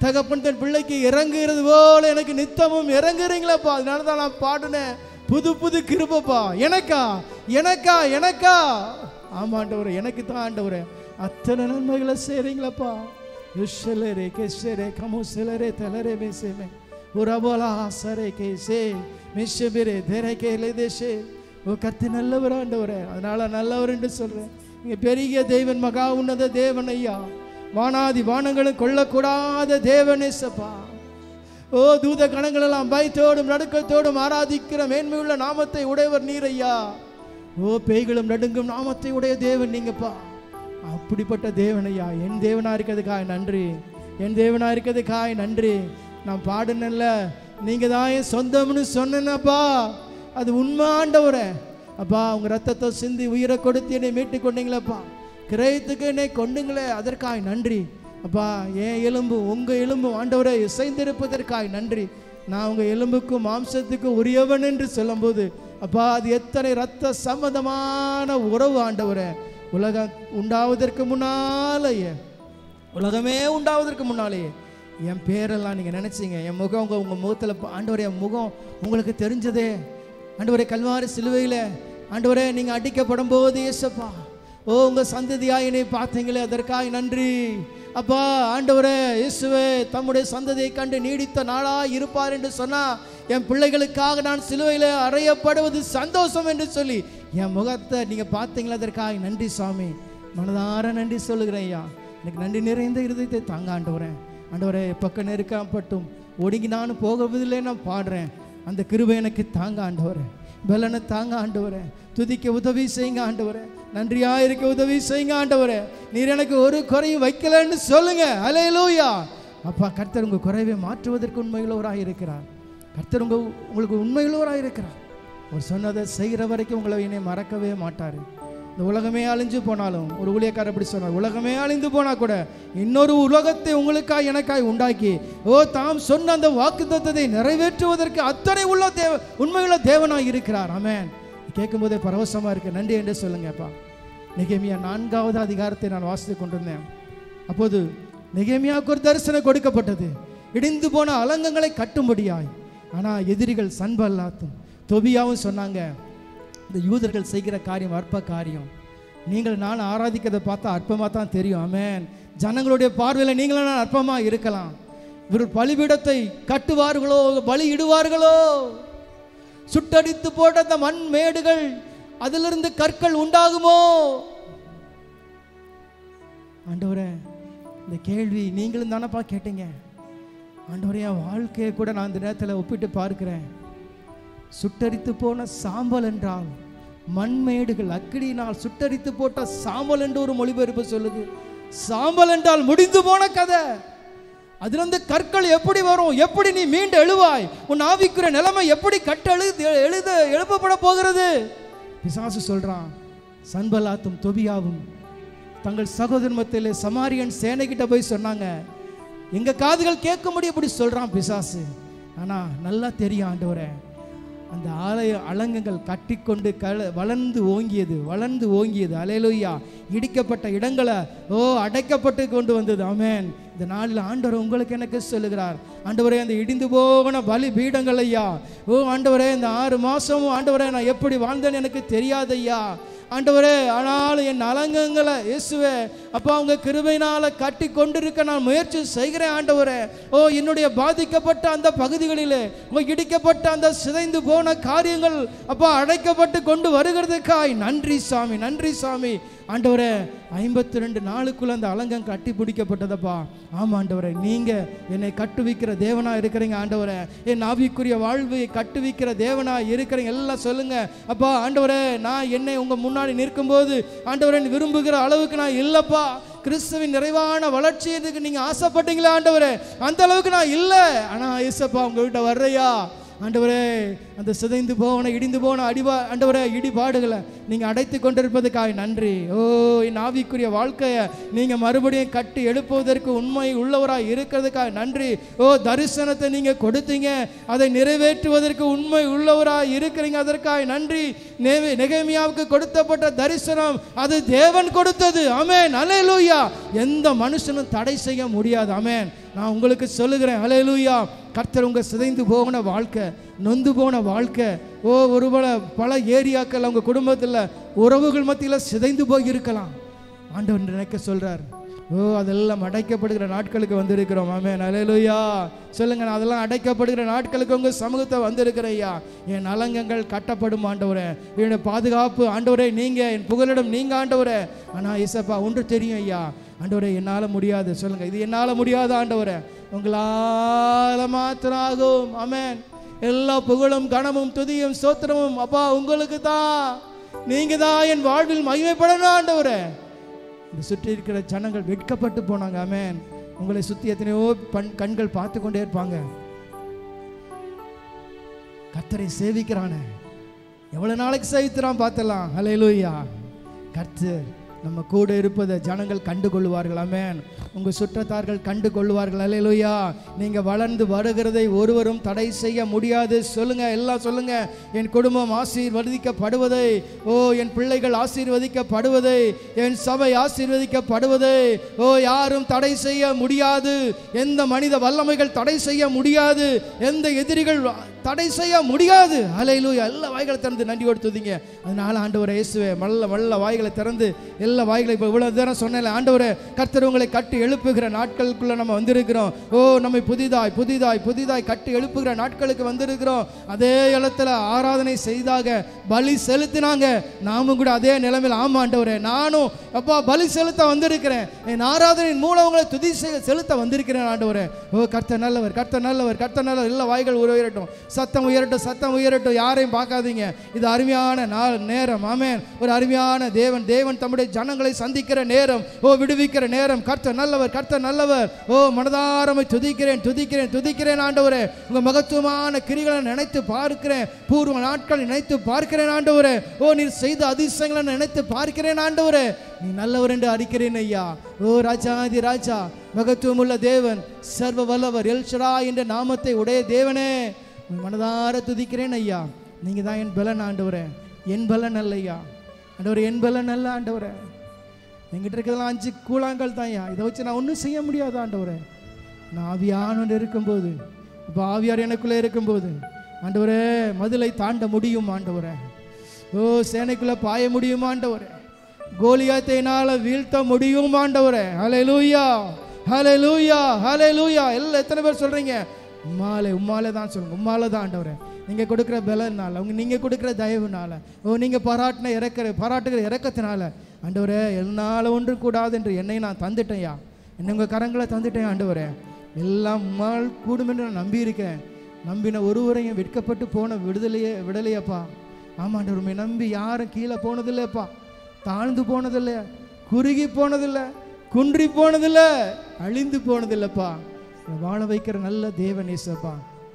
தகப்பன் தன் பிள்ளைக்கு இறங்குகிறது போல எனக்கு நித்தமும் இறங்குறீங்களப்பா. அதனால தான் நான் பாடுனேன், புது புது கிருபப்பா. எனக்கா எனக்கா எனக்கா? ஆமா ஆண்டவரே, எனக்கு தான் ஆண்டவரே. அத்தனை நன்மைகளை செய்றீங்களப்பா. யுஷலரே கேஷரே கமுசலரே தலரே மேசேமே உரபோலா ஆசரே கேசே மிஷபிரே தேரே கேலே தேசே. ஓ கர்த்தி நல்லவர் ஆண்டவரே. அதனால நல்லவர் என்று சொல்றேன். நீங்க பெரிய தேவன், மகா உன்னத தேவன் ஐயா. வானாதி வானங்களும் கொள்ளக்கூடாத தேவனேசப்பா. ஓ தூத கணங்கள் எல்லாம் பயத்தோடும் நடுக்கத்தோடும் ஆராதிக்கிற மேன்மையுள்ள நாமத்தை உடையவர் நீர் ஐயா. ஓ பேய்களும் நடுங்கும் நாமத்தை உடைய தேவன் நீங்கப்பா. அப்படிப்பட்ட தேவன் ஐயா. என் தேவனா இருக்கிறதுக்காக நன்றி, என் தேவனா இருக்கிறதுக்காக நன்றி. நான் பாடுனேன்ல, நீங்க தான் என் சொந்தம்னு சொன்னேன்னப்பா, அது உண்மை ஆண்டவரே. அப்பா உங்க ரத்தத்தை சிந்தி உயிரை கொடுத்து என்னை மீட்டு கொண்டீங்களப்பா, கிரயத்துக்கு என்னை கொண்டுங்களே, அதற்காக நன்றி அப்பா. என் எலும்பு உங்க எலும்பு ஆண்டவரை இசைந்திருப்பதற்காக நன்றி. நான் உங்க எலும்புக்கும் மாம்சத்துக்கும் உரியவன் என்று சொல்லும்போது அப்பா, அது எத்தனை ரத்த சம்பந்தமான உறவு ஆண்டவரே. உலகம் உண்டாவதற்கு முன்னாலேயே, உலகமே உண்டாவதற்கு முன்னாலேயே என் பேரெல்லாம் நீங்கள் நினச்சிங்க. என் முகம் உங்கள் முகத்தில் ஆண்டவரே, என் முகம் உங்களுக்கு தெரிஞ்சதே ஆண்டவரே. கல்வாரி சிலுவையில் ஆண்டவரே நீங்கள் அடிக்கப்படும் போது இயேசப்பா, ஓ உங்கள் சந்ததியாக என்னை பார்த்தீங்களே, அதற்காக நன்றி அப்பா. ஆண்டவரே இயேசுவே தம்முடைய சந்ததியை கண்டு நீடித்த நாளாக இருப்பார் என்று சொன்னால், என் பிள்ளைகளுக்காக நான் சிலுவையில் அறையப்படுவது சந்தோஷம் என்று சொல்லி என் முகத்தை நீங்கள் பார்த்தீங்களா, அதற்காக நன்றி சுவாமி. மனதார நன்றி சொல்லுகிறேன் ஐயா. எனக்கு நன்றி நிறைந்த இருதயத்தை தாங்க ஆண்டவரே. ஆண்டவரே பக்கம் நெருக்கப்பட்டும் ஒடுங்கி நானும் போகவில்லை, நான் பாடுறேன். அந்த கிருபை எனக்கு தாங்க ஆண்டவரே. பலனை தாங்க ஆண்டவரே. துதிக்க உதவி செய்யுங்க ஆண்டவரே. நன்றியா இருக்க உதவி செய்யுங்க ஆண்டவரே. நீர் எனக்கு ஒரு குறையும் வைக்கலன்னு சொல்லுங்க. அல்லேலூயா. அப்பா கர்த்தர் உங்கள் குறைவை மாற்றுவதற்கு உண்மையுள்ளவராக இருக்கிறார். கர்த்தர் உங்களுக்கு உண்மையுள்ளவராக இருக்கிறார். ஒரு சொன்னதை செய்கிற வரைக்கும் உங்களை என்னை மறக்கவே மாட்டார். இந்த உலகமே அழிஞ்சு போனாலும், ஒரு ஊழியக்காரர் அப்படி சொன்னார், உலகமே அழிந்து போனா கூட இன்னொரு உலகத்தை உங்களுக்காய் எனக்காய் உண்டாக்கி ஓ தாம் சொன்ன அந்த வாக்குத்தத்தத்தை நிறைவேற்றுவதற்கு அத்தனை உள்ள உண்மையுள்ள தேவனாய் இருக்கிறார். ஆமென். கேட்கும் போதே பரவசமா இருக்கு. நன்றி என்று சொல்லுங்கப்பா. நெகேமியா 4வது அதிகாரத்தை நான் வாசித்து கொண்டிருந்தேன். அப்போது நெகேமியாவுக்கு ஒரு தரிசனம் கொடுக்கப்பட்டது. இடிந்து போன அலங்கங்களை கட்டும்படியாய். ஆனால் எதிரிகள் சன்பல்லாத்தும் தொபியாவும் சொன்னாங்க, இந்த யூதர்கள் செய்கிற காரியம் அற்ப காரியம். நீங்கள் நான் ஆராதிக்கிறதை பார்த்தா அற்பமாக தான் தெரியும். ஆமென். ஜனங்களுடைய பார்வையில் நீங்களும் நான் அற்பமாக இருக்கலாம். இவர்கள் பலிபீடத்தை கட்டுவார்களோ, பலி இடுவார்களோ, சுட்டடித்து போட்ட அந்த மண் மேடுகள், அதிலிருந்து கற்கள் உண்டாகுமோ? ஆண்டவரே இந்த கேள்வி நீங்களும் தானப்பா கேட்டீங்க. ஆண்டவரே என் வாழ்க்கையை கூட நான் இந்த நேரத்தில் ஒப்பிட்டு பார்க்கிறேன். சுட்டரித்து போன சாம்பல் என்றால் மண்மேடுகள், அக்கினியினால் சுட்டரித்து போட்ட சாம்பல் என்று ஒரு மொழிபெயர்ப்பு சொல்லுது. சாம்பல் என்றால் முடிந்து போன கதை. அதிலிருந்து கற்கள் எப்படி வரும்? எப்படி நீ மீண்டு எழுவாய்? உன் ஆவிக்குரிய நிலைமை எப்படி எழுப்பப்பட போகிறது? பிசாசு சொல்றான். சன்பல்லாத்தும் தொபியாவும் தங்கள் சகோதர மத்தியிலே சமாரியன் சேனைகிட்ட போய் சொன்னாங்க. எங்க காதுகள் கேட்கும்படி அப்படி சொல்றான் பிசாசு. ஆனா நல்லா தெரியும் ஆண்டவரே, அந்த ஆலய அலங்கங்கள் கட்டிக்கொண்டு வளர்ந்து ஓங்கியது. அல்லேலூயா. இடிக்கப்பட்ட இடங்களை அடைக்கப்பட்டு கொண்டு வந்தது. ஆமென். இந்த நாளில் ஆண்டவர் உங்களுக்கு எனக்கு சொல்லுகிறார், ஆண்டவரே அந்த இடிந்து போன பலி பீடங்கள் ஐயா, ஆண்டவரே இந்த 6 மாசமும் ஆண்டவரே நான் எப்படி வாழ்ந்தேன்னு எனக்கு தெரியாது ஐயா. ஆண்டவரே ஆனாலும் என் அலங்கங்களை இயேசுவே அப்பா உங்க கிருபையினால கட்டி கொண்டிருக்க நான் முயற்சி செய்கிறேன் ஆண்டவரே. என்னுடைய பாதிக்கப்பட்ட அந்த பகுதிகளிலே இடிக்கப்பட்ட அந்த சிதைந்து போன காரியங்கள் அப்பா அடைக்கப்பட்டு கொண்டு வருகிறதுக்காய் நன்றி சாமி, நன்றி சாமி. ஆண்டவரே 52 நாளுக்குள்ள அந்த அலங்கம் கட்டி பிடிக்கப்பட்டதப்பா. ஆமா ஆண்டவரே, நீங்க என்னை கட்டுவிக்கிற தேவனா இருக்கிறீங்க ஆண்டவரே. என் ஆவிக்குரிய வாழ்வை கட்டுவிக்கிற தேவனா இருக்கிறீங்க. எல்லாம் சொல்லுங்க அப்பா. ஆண்டவரே நான் என்னை உங்க முன்னாடி நிற்கும் போது ஆண்டவரே விரும்புகிற அளவுக்கு நான் இல்லப்பா. கிறிஸ்துவின் நிறைவான வளர்ச்சிக்கு நீங்க ஆசைப்பட்டீங்களா ஆண்டவரே? அந்த அளவுக்கு நான் இல்லை. ஆனா இயேசப்பா உங்ககிட்ட வர்றையா ஆண்டவரே அந்த சிதைந்து போன இடிந்து போன ஆண்டவரே இடிபாடுகளை நீங்கள் அடைத்து கொண்டிருப்பதுக்காக நன்றி. ஓ என் ஆவிக்குரிய வாழ்க்கையை நீங்கள் மறுபடியும் கட்டி எழுப்புவதற்கு உண்மை உள்ளவராக இருக்கிறதுக்காக நன்றி. ஓ தரிசனத்தை நீங்கள் கொடுத்தீங்க, அதை நிறைவேற்றுவதற்கு உண்மை உள்ளவராக இருக்கிறீங்க, அதற்காக நன்றி. நெகேமியாவுக்கு கொடுத்தப்பட்ட தரிசனம் அது தேவன் கொடுத்தது. ஆமென், அல்லேலூயா. எந்த மனுஷனும் தடை செய்ய முடியாது. ஆமென். நான் உங்களுக்கு சொல்லுகிறேன், அல்லேலூயா. கர்த்தர் உங்கள் சிதைந்து போன வாழ்க்கை, நொந்து போன வாழ்க்கை, ஓ ஒருவேளை பல ஏரியாக்கள் அவங்க குடும்பத்தில் உறவுகள் மத்தியில் சிதைந்து போய் இருக்கலாம். ஆண்டவர் நினைக்க சொல்றார், ஓ அதெல்லாம் அடைக்கப்படுகிற நாட்களுக்கு வந்திருக்கிறோம். ஆமென், அல்லேலூயா. சொல்லுங்க, நான் அதெல்லாம் அடைக்கப்படுகிற நாட்களுக்கு உங்கள் சமூகத்தை வந்திருக்கிறேன் ஐயா. என் அலங்கங்கள் கட்டப்படும் ஆண்டவரே, என்னுடைய பாதுகாப்பு ஆண்டவரே நீங்க, என் புகலிடம் நீங்க ஆண்டவரே. ஆனால் இயேசப்பா ஒன்று தெரியும் ஐயா, ஆண்டவரே என்னால் முடியாது. சொல்லுங்க, இது என்னால் முடியாது ஆண்டவரே, உங்களால் மாத்திரம் ஆகும். ஆமென். எல்லா புகழும் கனமும் துதியும் ஸ்தோத்திரமும் அப்பா உங்களுக்கு தான். நீங்க தான் என் வாழ்வில் மகிமைப்படணும் ஆண்டவரே. இந்த சுற்றி இருக்கிற ஜனங்கள் வெட்கப்பட்டு போனாங்க. ஆமென். உங்களை சுற்றி எத்தனையோ கண்கள் பார்த்து கொண்டே இருப்பாங்க. கர்த்தரை சேவிக்கிறானே, எவ்வளவு நாளைக்கு சேவிக்கிறான் பார்த்தலாம். அல்லேலூயா. கர்த்தர் நம்ம கூட இருப்பதை ஜனங்கள் கண்டு கொள்வார்கள். ஆமென். உங்கள் சுற்றத்தார்கள் கண்டு கொள்வார்கள். அல்லேலூயா. நீங்கள் வளர்ந்து வருகிறதை ஒருவரும் தடை செய்ய முடியாது. சொல்லுங்க, எல்லாம் சொல்லுங்க. என் குடும்பம் ஆசீர்வதிக்கப்படுவதை, ஓ என் பிள்ளைகள் ஆசீர்வதிக்கப்படுவதை, என் சபை ஆசீர்வதிக்கப்படுவதை, ஓ யாரும் தடை செய்ய முடியாது. எந்த மனித வல்லமைகள் தடை செய்ய முடியாது. எந்த எதிரிகள் தடை செய்ய முடியாது. அல்லேலூயா. எல்லா வாய்களை திறந்து நன்றி கொடுத்துதீங்க. அதனால ஆண்டவரே இயேசுவே, மல்ல வாய்களை திறந்து எல்லா வாய்களை இப்போ இவ்வளவு நேரம் சொன்னேன் ஆண்டவரே, கர்த்தர் உங்களை கட்டி எழுப்புகிற நாட்களுக்குள்ள நம்ம வந்திருக்கிறோம். ஓ நம்மை புதிதாய் புதிதாய் புதிதாய் கட்டி எழுப்புகிற நாட்களுக்கு வந்திருக்கிறோம். அதே இடத்துல ஆராதனை செய்தாக பலி செலுத்தினாங்க, நாமும் கூட அதே நிலைமையில். ஆமா ஆண்டவரே, நானும் அப்பா பலி செலுத்த வந்திருக்கிறேன். என் ஆராதனையின் மூலம் உங்களை துதி செலுத்த வந்திருக்கிறேன் ஆண்டவரே. ஓ கர்த்தர் நல்லவர், கர்த்தர் நல்லவர், கர்த்தர் நல்லவர். எல்லா வாய்கள் உயரட்டும், சத்தம் உயரட்டும், சத்தம் உயரட்டும். யாரையும் பார்க்காதீங்க. இது அருமையான நாள் நேரம். ஆமென். ஒரு அருமையான தேவன் தம்முடைய ஜனங்களை சந்திக்கிற நேரம், ஓ விடுவிக்கிற நேரம். கர்த்தர் நல்லவர், கர்த்தர் நல்லவர். ஓ மனதாரமை துதிக்கிறேன் துதிக்கிறேன் துதிக்கிறேன் ஆண்டவரே. உங்க மகத்துவமான கிரிகளை நினைத்து பார்க்கிறேன், பூர்வ நாட்கள் நினைத்து பார்க்கிறேன் ஆண்டவரே. ஓ நீர் செய்த அதிசயங்களை நினைத்து பார்க்கிறேன் ஆண்டவரே. நீ நல்லவர் என்று அறிக்கிறேன் ஐயா. ஓ ராஜாதி ராஜா, மகத்துவம் உள்ள தேவன், சர்வ வல்லவர், எல் ஷடாய் என்ற நாமத்தை உடைய தேவனே, மனதார துதிக்கிறேன் ஐயா. நீங்க தான் என் பலன் ஆண்டவரே, என் பலன் அல்ல ஐயா. ஆண்டவரே என் பலன் அல்ல ஆண்டவரே. என்கிட்ட இருக்கிறதெல்லாம் 5 கூழாங்கல் தான் ஐயா. இதை வச்சு நான் ஒன்றும் செய்ய முடியாது ஆண்டவரே. நான் ஆவியானவன் இருக்கும்போது, இப்போ ஆவியார் எனக்குள்ளே இருக்கும்போது ஆண்டவரே மதிலை தாண்ட முடியும் ஆண்டவரே. ஓ சேனைக்குள்ளே பாய முடியும் ஆண்டவரே. கோலியாத்தினால வீழ்த்த முடியும் ஆண்டவரே. ஹல்லேலூயா, ஹல்லேலூயா, ஹல்லேலூயா. எல்லாம் எத்தனை பேர் சொல்றீங்க? உம்மாலே தான் சொல்லுங்க. உம்மாலே தான் ஆண்டவரே. நீங்கள் கொடுக்குற பலனால, நீங்கள் கொடுக்குற தயவுனால, ஓ நீங்கள் பாராட்டுகிற இறக்கத்தினால ஆண்டவரே, என்னால் ஒன்று கூடாது என்று என்னை நான் தந்துட்டேன்யா. என்னை உங்கள் கரங்களை தந்துட்டேன் ஆண்டவரே. எல்லாம் உம்மால் கூடும் என்று நான் நம்பியிருக்கேன். நம்பின ஒருவரையும் வெட்கப்பட்டு போன விடலையப்பா. ஆமாண்டவர், உண்மை நம்பி யாரும் கீழே போனதில்லைப்பா, தாழ்ந்து போனதில்லை, குறுகி போனதில்லை, குன்றி போனதில்லை, அழிந்து போனதில்லைப்பா. வாழ வைக்கிற நல்ல தேவன் இயேசுப்பா.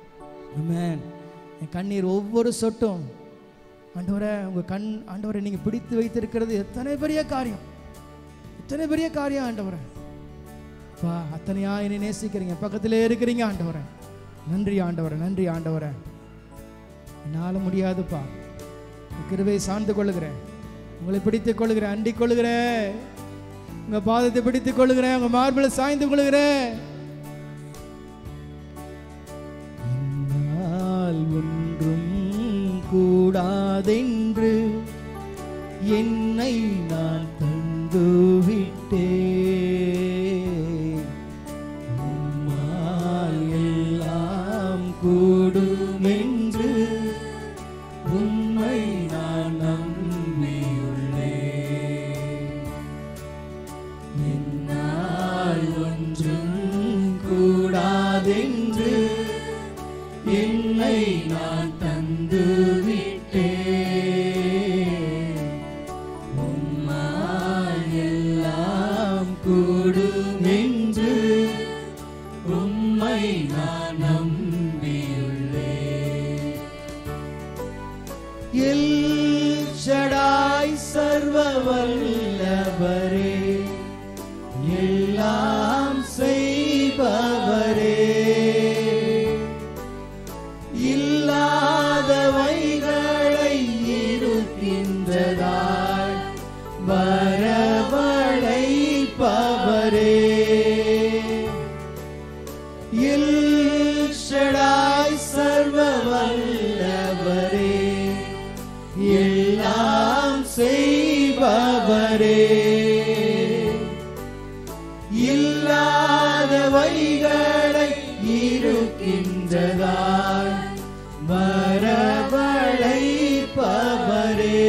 ஆமென். என் கண்ணீர் ஒவ்வொரு சொட்டும் ஆண்டவரே, உங்கள் ஆண்டவரை நீங்கள் பிடித்து வைத்திருக்கிறது எத்தனை பெரிய காரியம், எத்தனை பெரிய காரியம் ஆண்டவரே. பா அத்தனையா என்னை நேசிக்கிறீங்க, பக்கத்திலே இருக்கிறீங்க ஆண்டவரே. நன்றி ஆண்டவரே, நன்றி ஆண்டவரே. என்னால் முடியாதுப்பா, கிருபையை சார்ந்து கொள்ளுகிறேன், உங்களை பிடித்துக் கொள்ளுகிறேன், அண்டிக் கொள்ளுகிறேன், உங்கள் பாதத்தை பிடித்துக் கொள்ளுகிறேன், உங்கள் மார்பில் சாய்ந்து கொள்ளுகிறேன். ஒன்றும் கூடாதென்று என்னை நான் தந்துவிட்டேன். உம்மால் எல்லாம் கூடும் என்று உம்மை நான் நம்பியுள்ளேன். என்னால் ஒன்றும் கூடாதென்று என்னை நான் தந்துவிட்டேன். உம்மால் சர்வ வல்லவரே, எல்லாம் செய்பவரே, இல்லாதவைகளை இருக்கின்றதாய் வரவழைப்பவரே, எல் ஷடாய் சர்வ வல்லவரே, எல்லாம் செய்பவரே, இல்லாதவைகளை இருக்கின்றதாய் வரவழைப்பவரே,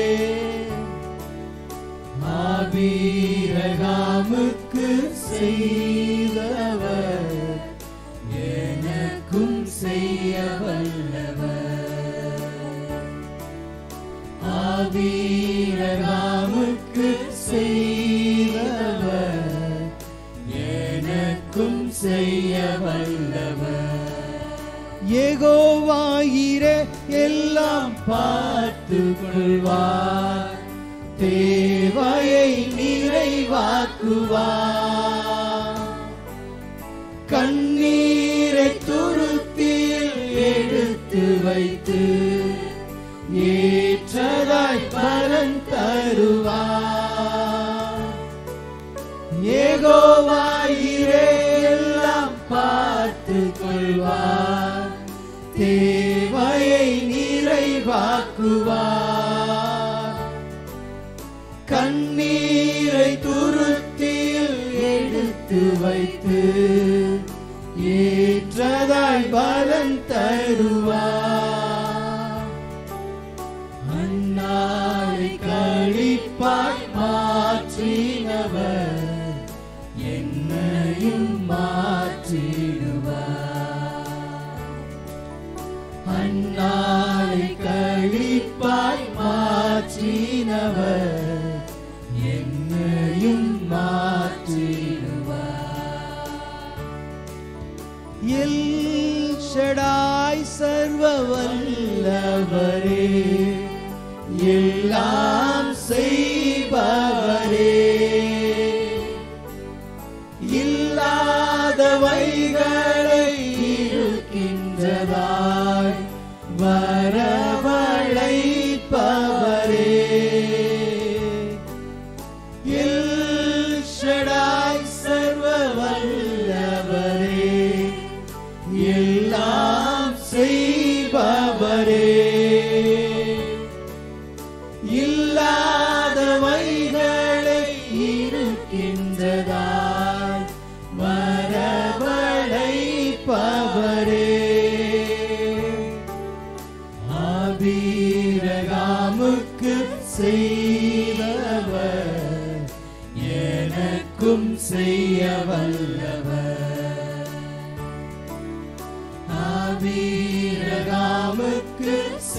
ஆபிரகாமுக்கு செய்தவர் எனக்கும் செய்ய வல்லவர், ஆபிரகாமுக்கு செய்தவர் எனக்கும் செய்ய வல்லவர், யெகோவாயிரே எல்லாம் பார்த்து கொள்வார், தேவையை நிறைவாக்குவார், கண்ணீரை துருத்தியில் எடுத்து வைத்து ஏற்றதாய் பலன் தருவார், யெகோவாயிரே எல்லாம் பார்த்து கொள்வார், தேவையை நிறைவாக்குவார், கண்ணீரை துருத்தியில் எடுத்து வைத்து ஏற்றதாய் பலன் தருவார், அந்நாளை களிப்பாய் மாற்றினவர் என்னையும் மாற்றிடுவார், அந்நாளை களிப்பாய் மாற்றினவர் என்னையும் மாற்றிடுவார், எல் ஷடாய் சர்வ வல்லவரே, எல்லாம் செய்பவரே, இல்லாதவைகளை இருக்கின்றதாய் வரவழைப்பவரே, எல் ஷடாய் சர்வ வல்லவரே, எல்லாம் செய்பவரே, இல்லாதவைகளை இருக்கின்றதாய் வரவழைப்பவரே, ஆபிரகாமுக்கு செய்தவர் எனக்கும் செய்ய வல்லவர், ஆபிரகாமுக்கு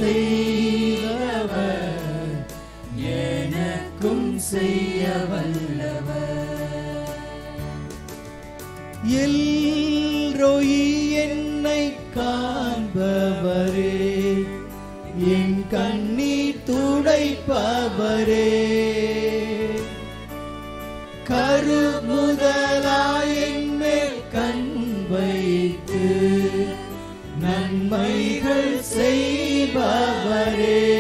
செய்தவர் எனக்கும் செய்ய வல்லவர், எல் ரோயி என்னை காண்பவரே, என் கண்ணீர் துடைப்பவரே, கருமுதலாய் என் மேல் கண் வைத்து நன்மைகள் செய்பவரே,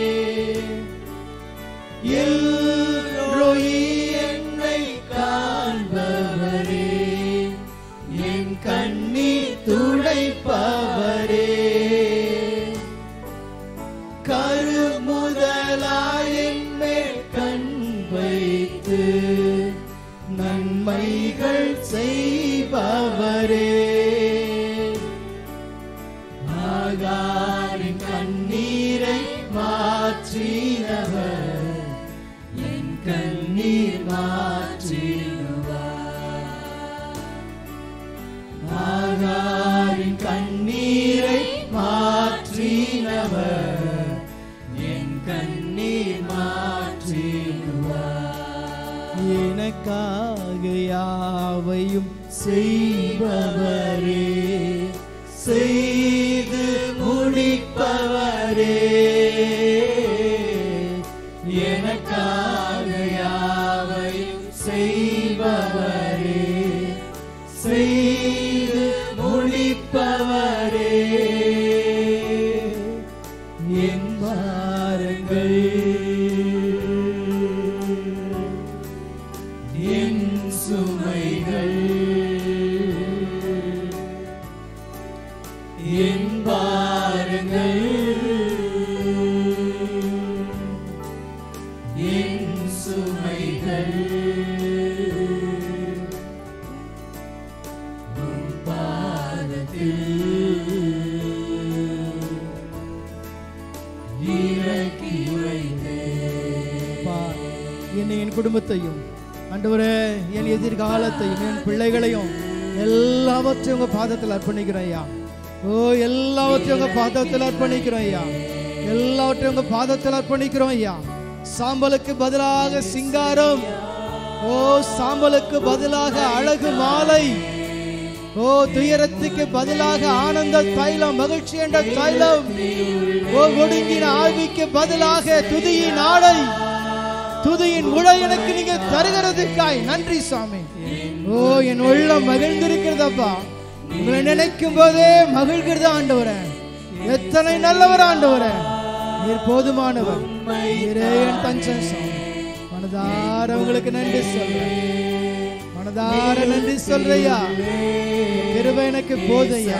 எல் ரோயி என்னை காண்பவரே, என் கண்ணீர் துடைப்பவரே, கருமுதலாய் என் மேல் கண் வைத்து நன்மைகள் செய்பவரே, ஆகாரின் கண்ணீரை மாற்றினவர் என் கண்ணீர் மாற்றிடுவார், ஆகாரின் கண்ணீரை மாற்றினவர் என் கண்ணீர் மாற்றிடுவார், எனக்காக யாவையும் செய்பவரே, செய்து முடிப்பவரே, எனக்காக என்னை, என் குடும்பத்தையும் ஆண்டவரே, என் எதிர்காலத்தையும், என் பிள்ளைகளையும் எல்லாவற்றையும் உங்க பாதத்தில் அர்ப்பணிக்கிறேன் ஐயா. ஓ, எல்லாவற்றையும் உங்க பாதத்தில் அர்ப்பணிக்கிறோம் ஐயா. எல்லாவற்றையும் உங்க பாதத்தில் அர்ப்பணிக்கிறோம் ஐயா. சாம்பலுக்கு பதிலாக சிங்காரம், ஓ சாம்பலுக்கு பதிலாக அழகு மாலை, ஓ துயரத்துக்கு பதிலாக ஆனந்த தைலம், மகிழ்ச்சி என்ற தைலம், ஓ ஒடுங்கின ஆவிக்கு பதிலாக துதியின் ஆடை, துதியின் உடை எனக்கு நீங்க தருகிறதுக்காய் நன்றி சாமி. ஓ என் உள்ளம் மகிழ்ந்திருக்கிறதப்பா. உங்களை நினைக்கும் போதே மகிழ்கிறது ஆண்டவரே. எத்தனை நல்லவர் ஆண்டவரே, நீர் போதுமானவர், நீரே என் தஞ்சம் சாமி. மனதார உங்களுக்கு நன்றி சொல்றேன், மனதார நன்றி சொல்றையா. கிருபை எனக்கு போதையா.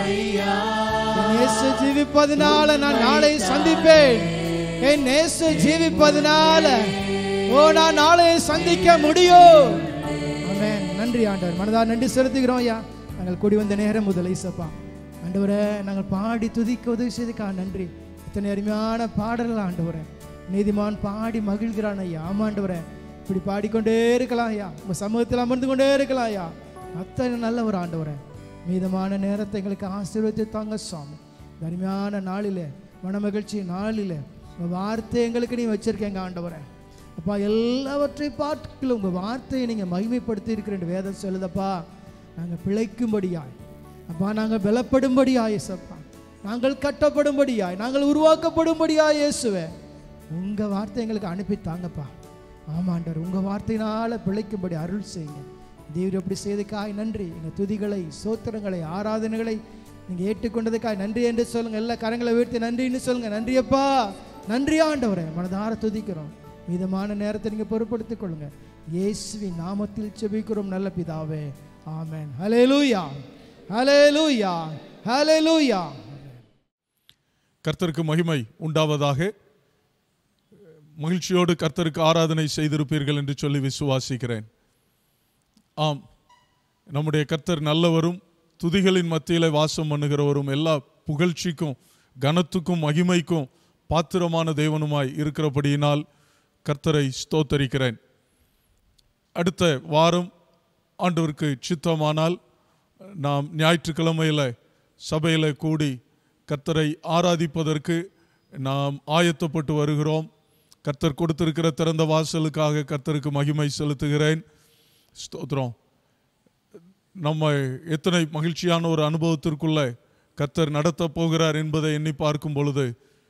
என் இயேசு ஜீவிப்பதனால நான் நாளை சந்திப்பேன். என் இயேசு ஜீவிப்பதனால ஓ நான் நாளை சந்திக்க முடியும். ஆமென். நன்றி ஆண்டவர், மனதார நன்றி செலுத்துகிறோம் ஐயா. நாங்கள் கூடி வந்த நேரம் முதல் இயேசப்பா ஆண்டவரே, நாங்கள் பாடி துதிக்க உதவி செய்துக்கா நன்றி. இத்தனை அருமையான பாடல்கள் ஆண்டவரே, நீதிமான் பாடி மகிழ்கிறான் ஐயா. ஆமாண்டவரே, இப்படி பாடிக்கொண்டே இருக்கலாம் ஐயா, உங்க சமூகத்தில் அமர்ந்து கொண்டே இருக்கலாம் ஐயா. அத்தனை நல்ல ஒரு ஆண்டவரே, மீதமான நேரத்தை எங்களுக்கு ஆசீர்வதித்து தாங்க சுவாமி. அருமையான நாளிலே, மனமகிழ்ச்சி நாளிலே உங்கள் வார்த்தை எங்களுக்கு நீ வச்சிருக்கேங்க ஆண்டவரே. அப்பா, எல்லாவற்றையும் பார்க்கல உங்கள் வார்த்தையை நீங்கள் மகிமைப்படுத்தி இருக்கிற வேதம் சொல்லுதப்பா. நாங்கள் பிழைக்கும்படியாய் அப்பா, நாங்கள் பலப்படும்படியாய் இயேசுப்பா, நாங்கள் கட்டப்படும்படியாய், நாங்கள் உருவாக்கப்படும்படியாய் இயேசுவே உங்கள் வார்த்தை எங்களுக்கு அனுப்பி தாங்கப்பா. ஆமாண்டவர், உங்கள் வார்த்தையினால் பிழைக்கும்படி அருள் செய்யுங்க. தேவர் எப்படி செய்ததுக்காய் நன்றி. எங்கள் துதிகளை, சோத்திரங்களை, ஆராதனைகளை நீங்கள் ஏற்றுக்கொண்டதுக்காய் நன்றி என்று சொல்லுங்கள். எல்லா கரங்களை வீழ்த்தி நன்றின்னு சொல்லுங்கள். நன்றியப்பா, நன்றி ஆண்டவரே. மனதார துதிக்கிறோம். மீதமான நேரத்தை நீங்கள் பொறுப்படுத்திக் கொள்ளுங்க. இயேசுவின் நாமத்தில் ஜெபிக்கிறோம் நல்ல பிதாவே, ஆமென். ஹல்லேலூயா, ஹல்லேலூயா, ஹல்லேலூயா. கர்த்தருக்கு மகிமை உண்டாவதாக. மகிழ்ச்சியோடு கர்த்தருக்கு ஆராதனை செய்திருப்பீர்கள் என்று சொல்லி விசுவாசிக்கிறேன். ஆம், நம்முடைய கர்த்தர் நல்லவரும், துதிகளின் மத்தியில் வாசம் பண்ணுகிறவரும், எல்லா புகழ்ச்சிக்கும் கனத்துக்கும் மகிமைக்கும் பாத்திரமான தேவனுமாய் இருக்கிறபடியினால் கர்த்தரை ஸ்தோத்தரிக்கிறேன். அடுத்த வாரம் ஆண்டவருக்கு சித்தமானால் நாம் ஞாயிற்றுக்கிழமையில் சபையில் கூடி கர்த்தரை ஆராதிப்பதற்கு நாம் ஆயத்தப்பட்டு வருகிறோம். கர்த்தர் கொடுத்திருக்கிற திறந்த வாசலுக்காக கர்த்தருக்கு மகிமை செலுத்துகிறேன். ஸ்தோத்திரம். நம்ம எத்தனை மகிழ்ச்சியான ஒரு அனுபவத்திற்குள்ள கர்த்தர் நடத்த போகிறார் என்பதை எண்ணி பார்க்கும் பொழுது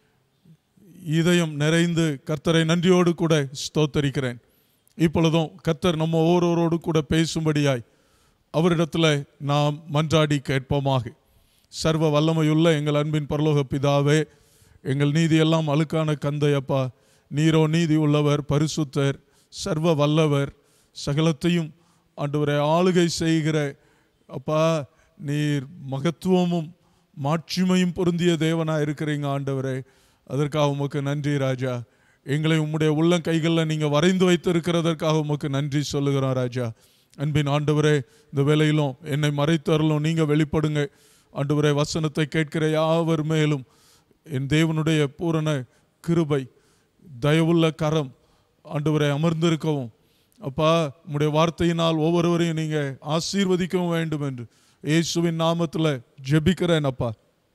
இதயம் நிறைந்து கர்த்தரை நன்றியோடு கூட ஸ்தோத்தரிக்கிறேன். இப்பொழுதும் கர்த்தர் நம்ம ஒவ்வொருவரோடு கூட பேசும்படியாய் அவரிடத்தில் நாம் மன்றாடி கேட்போமாக. சர்வ வல்லமையுள்ள எங்கள் அன்பின் பரலோக பிதாவே, எங்கள் நீதியெல்லாம் அழுக்கான கந்தையப்பா, நீரோ நீதி உள்ளவர், பரிசுத்தர், சர்வ வல்லவர், சகலத்தையும் ஆண்டவரை ஆளுகை செய்கிற அப்பா, நீர் மகத்துவமும் மாட்சிமையும் பொருந்திய தேவனாக இருக்கிறீங்க ஆண்டவரே. அதற்காக உமக்கு நன்றி ராஜா. எங்களை உம்முடைய உள்ளங்கைகளில் நீங்கள் வரைந்து வைத்திருக்கிறதற்காக உமக்கு நன்றி சொல்லுகிறோம் ராஜா. அன்பின் ஆண்டவரே, இந்த வேளையிலும் என்னை மறைத்தரலும் நீங்கள் வெளிப்படுங்க ஆண்டவரே. வசனத்தை கேட்கிற யாவர் மேலும் என் தேவனுடைய பூரண கிருபை, தயவுள்ள கரம் ஆண்டவரை அமர்ந்திருக்கவும் அப்பா, உம்முடைய வார்த்தையினால் ஒவ்வொருவரையும் நீங்கள் ஆசீர்வதிக்கவும் வேண்டும் என்று இயேசுவின் நாமத்தில் ஜெபிக்கிறேன் அப்பா.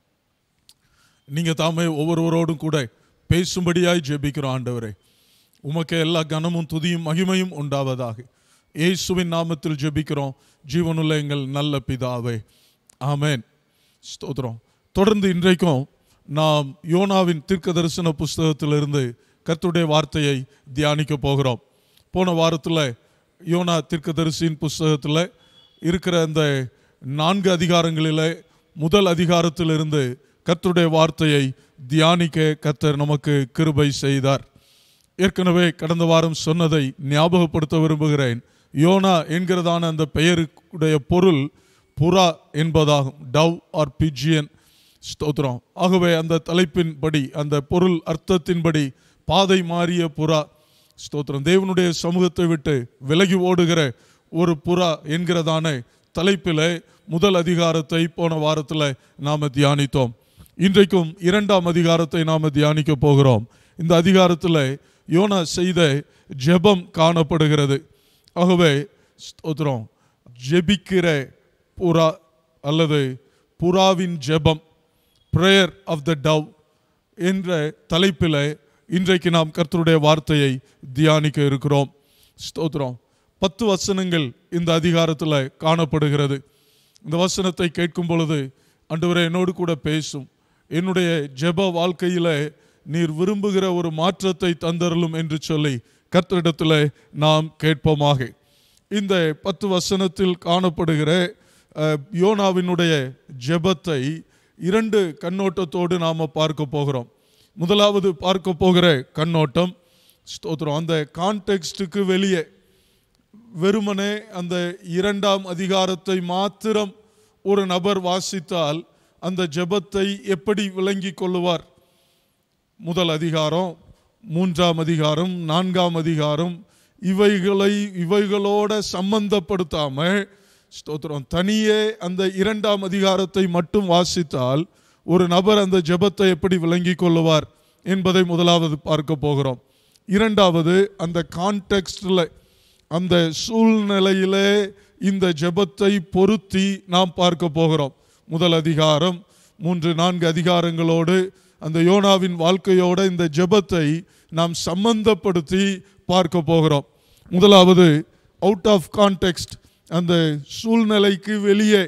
நீங்கள் தாமே ஒவ்வொருவரோடும் கூட பேசும்படியாய் ஜெபிக்கிறோம் ஆண்டவரே. உமக்கு எல்லா கனமும் துதியும் மகிமையும் உண்டாவதாக. இயேசுவின் நாமத்தில் ஜெபிக்கிறோம் ஜீவனுள்ள எங்கள் நல்ல பிதாவே, ஆமென். ஸ்தோத்திரம். தொடர்ந்து இன்றைக்கும் நாம் யோனாவின் தீர்க்க தரிசன புஸ்தகத்திலிருந்து கர்த்தருடைய வார்த்தையை தியானிக்க போகிறோம். போன வாரத்தில் யோனா தீர்க்கதரிசியின் புஸ்தகத்தில் இருக்கிற அந்த 4 அதிகாரங்களில் முதல் அதிகாரத்திலிருந்து கர்த்தருடைய வார்த்தையை தியானிக்க கர்த்தர் நமக்கு கிருபை செய்தார். ஏற்கனவே கடந்த வாரம் சொன்னதை ஞாபகப்படுத்த விரும்புகிறேன். யோனா என்கிறதான அந்த பெயருடைய பொருள் புறா என்பதாகும். Dove or pigeon. ஸ்தோத்திரம். ஆகவே அந்த தலைப்பின்படி, அந்த பொருள் அர்த்தத்தின்படி பாதை மாறிய புறா. ஸ்தோத்திரம். தேவனுடைய சமூகத்தை விட்டு விலகி ஓடுகிற ஒரு புறா என்கிறதான தலைப்பில் முதல் அதிகாரத்தை போன வாரத்தில் நாம் தியானித்தோம். இன்றைக்கும் 2ஆம் அதிகாரத்தை நாம் தியானிக்க போகிறோம். இந்த அதிகாரத்தில் யோனா செய்த ஜெபம் காணப்படுகிறது. ஆகவே ஸ்தோத்திரம், ஜெபிக்கிற புறா அல்லது புறாவின் ஜெபம், பிரேயர் ஆஃப் த டவ் என்ற தலைப்பில் இன்றைக்கு நாம் கர்த்தருடைய வார்த்தையை தியானிக்க இருக்கிறோம். ஸ்தோத்திரம். 10 வசனங்கள் இந்த அதிகாரத்தில் காணப்படுகிறது. இந்த வசனத்தை கேட்கும் பொழுது ஆண்டவரே என்னோடு கூட பேசும், என்னுடைய ஜெப வாழ்க்கையில் நீர் விரும்புகிற ஒரு மாற்றத்தை தந்தருளும் என்று சொல்லி கர்த்தரிடத்தில் நாம் கேட்போமாக. இந்த 10 வசனத்தில் காணப்படுகிற யோனாவினுடைய ஜெபத்தை 2 கண்ணோட்டத்தோடு நாம் பார்க்க போகிறோம். முதலாவது பார்க்க போகிற கண்ணோட்டம், ஸ்தோத்திரம், அந்த கான்டெக்ஸ்டுக்கு வெளியே வெறுமனே அந்த 2ஆம் அதிகாரத்தை மாத்திரம் ஒரு நபர் வாசித்தால் அந்த ஜெபத்தை எப்படி விளங்கி கொள்ளுவார்? முதல் அதிகாரம், 3ஆம் அதிகாரம், 4ஆம் அதிகாரம் இவைகளோட சம்பந்தப்படுத்தாம ஸ்தோத்திரம் தனியே அந்த 2ஆம் அதிகாரத்தை மட்டும் வாசித்தால் ஒரு நபர் அந்த ஜெபத்தை எப்படி விளங்கி கொள்ளுவார் என்பதை முதலாவது பார்க்க போகிறோம். இரண்டாவது, அந்த கான்டெக்ஸ்டில், அந்த சூழ்நிலையிலே இந்த ஜெபத்தை பொருத்தி நாம் பார்க்க போகிறோம். முதல் அதிகாரம் 3-4 அதிகாரங்களோடு அந்த யோனாவின் வாழ்க்கையோட இந்த ஜெபத்தை நாம் சம்பந்தப்படுத்தி பார்க்க போகிறோம். முதலாவது, அவுட் ஆஃப் கான்டெக்ஸ்ட், அந்த சூழ்நிலைக்கு வெளியே,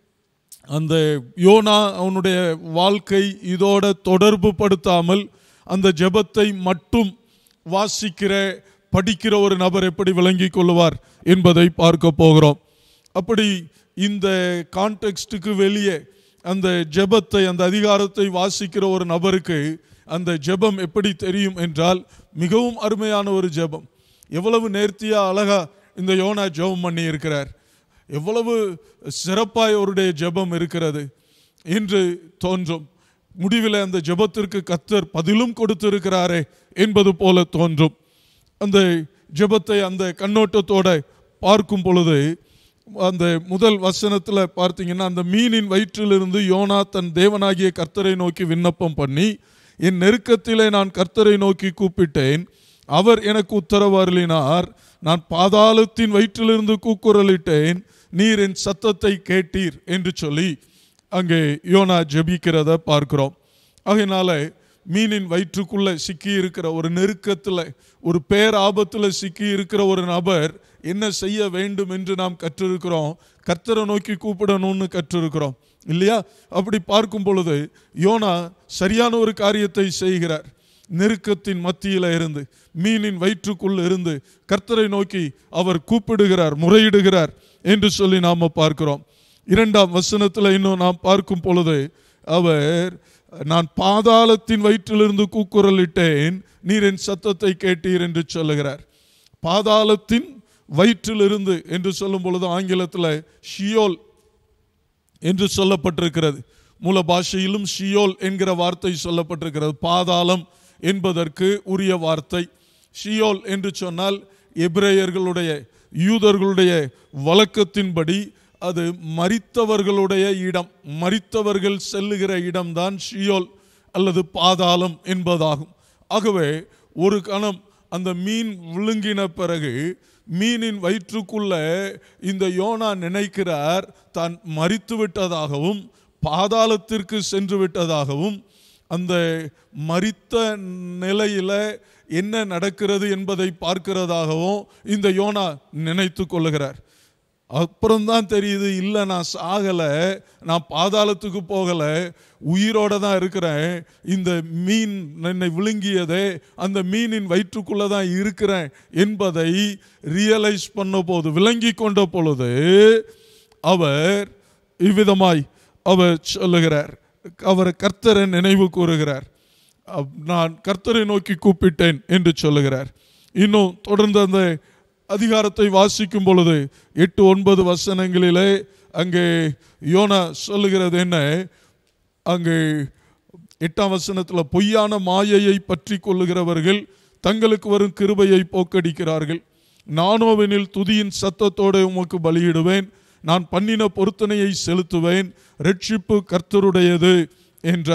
அந்த யோனா அவனுடைய வாழ்க்கை இதோட தொடர்பு படுத்தாமல் அந்த ஜெபத்தை மட்டும் வாசிக்கிற படிக்கிற ஒரு நபர் எப்படி விளங்கி கொள்ளுவார் என்பதை பார்க்க போகிறோம். அப்படி இந்த கான்டெக்ஸ்டுக்கு வெளியே அந்த ஜெபத்தை, அந்த அதிகாரத்தை வாசிக்கிற ஒரு நபருக்கு அந்த ஜெபம் எப்படி தெரியும் என்றால், மிகவும் அருமையான ஒரு ஜெபம். எவ்வளவு நேர்த்தியா அழகா இந்த யோனா ஜெபம் பண்ணி இருக்கிறார், எவ்வளவு சிறப்பாய் அவருடைய ஜெபம் இருக்கிறது என்று தோன்றும். முடிவில் அந்த ஜெபத்திற்கு கர்த்தர் பதிலும் கொடுத்திருக்கிறாரே என்பது போல தோன்றும். அந்த ஜெபத்தை அந்த கண்ணோட்டத்தோட பார்க்கும் பொழுது அந்த முதல் வசனத்தில் பார்த்தீங்கன்னா, அந்த மீனின் வயிற்றிலிருந்து யோனா தன் தேவனாகிய கர்த்தரை நோக்கி விண்ணப்பம் பண்ணி, என் நெருக்கத்திலே நான் கர்த்தரை நோக்கி கூப்பிட்டேன், அவர் எனக்கு உத்தரவு அருளினார், நான் பாதாளத்தின் வயிற்றிலிருந்து கூக்குரலிட்டேன், நீர் என் சத்தத்தை கேட்டீர் என்று சொல்லி அங்கே யோனா ஜெபிக்கிறத பார்க்கிறோம். ஆகையினால மீனின் வயிற்றுக்குள்ள சிக்கி இருக்கிற ஒரு நெருக்கத்தில், ஒரு பேராபத்தில் சிக்கி இருக்கிற ஒரு நபர் என்ன செய்ய வேண்டும் என்று நாம் கற்றிருக்கிறோம். கர்த்தரை நோக்கி கூப்பிடணும்னு கற்றிருக்கிறோம் இல்லையா? அப்படி பார்க்கும் பொழுது யோனா சரியான ஒரு காரியத்தை செய்கிறார். நெருக்கத்தின் மத்தியில் இருந்து, மீனின் வயிற்றுக்குள்ள இருந்து கர்த்தரை நோக்கி அவர் கூப்பிடுகிறார், முறையிடுகிறார் என்று சொல்லி நாம் பார்க்கிறோம். 2ஆம் வசனத்தில் இன்னும் நாம் பார்க்கும் பொழுது, அவர் நான் பாதாளத்தின் வயிற்றிலிருந்து கூக்குரலிட்டேன், நீர் என் சத்தத்தை கேட்டீர் என்று சொல்லுகிறார். பாதாளத்தின் வயிற்றிலிருந்து என்று சொல்லும் பொழுது ஆங்கிலத்தில் ஷியோல் என்று சொல்லப்பட்டிருக்கிறது. மூல பாஷையிலும் ஷியோல் என்கிற வார்த்தை சொல்லப்பட்டிருக்கிறது. பாதாளம் என்பதற்கு உரிய வார்த்தை. ஷியோல் என்று சொன்னால் எபிரேயர்களுடைய, யூதர்களுடைய வழக்கத்தின்படி அது மரித்தவர்களுடைய இடம், மரித்தவர்கள் செல்லுகிற இடம்தான் ஷியோல் அல்லது பாதாளம் என்பதாகும். ஆகவே ஒரு கணம் அந்த மீன் விழுங்கின பிறகு மீனின் வயிற்றுக்குள்ள இந்த யோனா நினைக்கிறார் தான் மரித்து விட்டதாகவும் பாதாளத்திற்கு சென்று விட்டதாகவும், அந்த மரித்த நிலையில என்ன நடக்கிறது என்பதை பார்க்கிறதாகவும் இந்த யோனா நினைத்து கொள்ளுகிறார். அப்புறம்தான் தெரியுது, இல்லை நான் சாகலை, நான் பாதாளத்துக்கு போகலை, உயிரோட தான் இருக்கிறேன், இந்த மீன் என்னை விழுங்கியதே அந்த மீனின் வயிற்றுக்குள்ளே தான் இருக்கிறேன் என்பதை ரியலைஸ் பண்ண போது, விளங்கி கொண்ட பொழுது அவர் இவ்விதமாய் அவர் சொல்லுகிறார், அவர் கர்த்தரை நினைவு கூறுகிறார். நான் கர்த்தரை நோக்கி கூப்பிட்டேன் என்று சொல்லுகிறார். இன்னும் தொடர்ந்து அந்த அதிகாரத்தை வாசிக்கும் பொழுது 8-9 வசனங்களிலே அங்கே யோனா சொல்லுகிறது என்ன, அங்கே 8ஆம் வசனத்தில், பொய்யான மாயையை பற்றி கொள்ளுகிறவர்கள் தங்களுக்கு வரும் கிருபையை போக்கடிக்கிறார்கள், நானோவெனில் துதியின் சத்தத்தோடு உமக்கு பலியிடுவேன், நான் பண்ணின பொருத்தனையை செலுத்துவேன், ரட்சிப்பு கர்த்தருடையது என்றார்.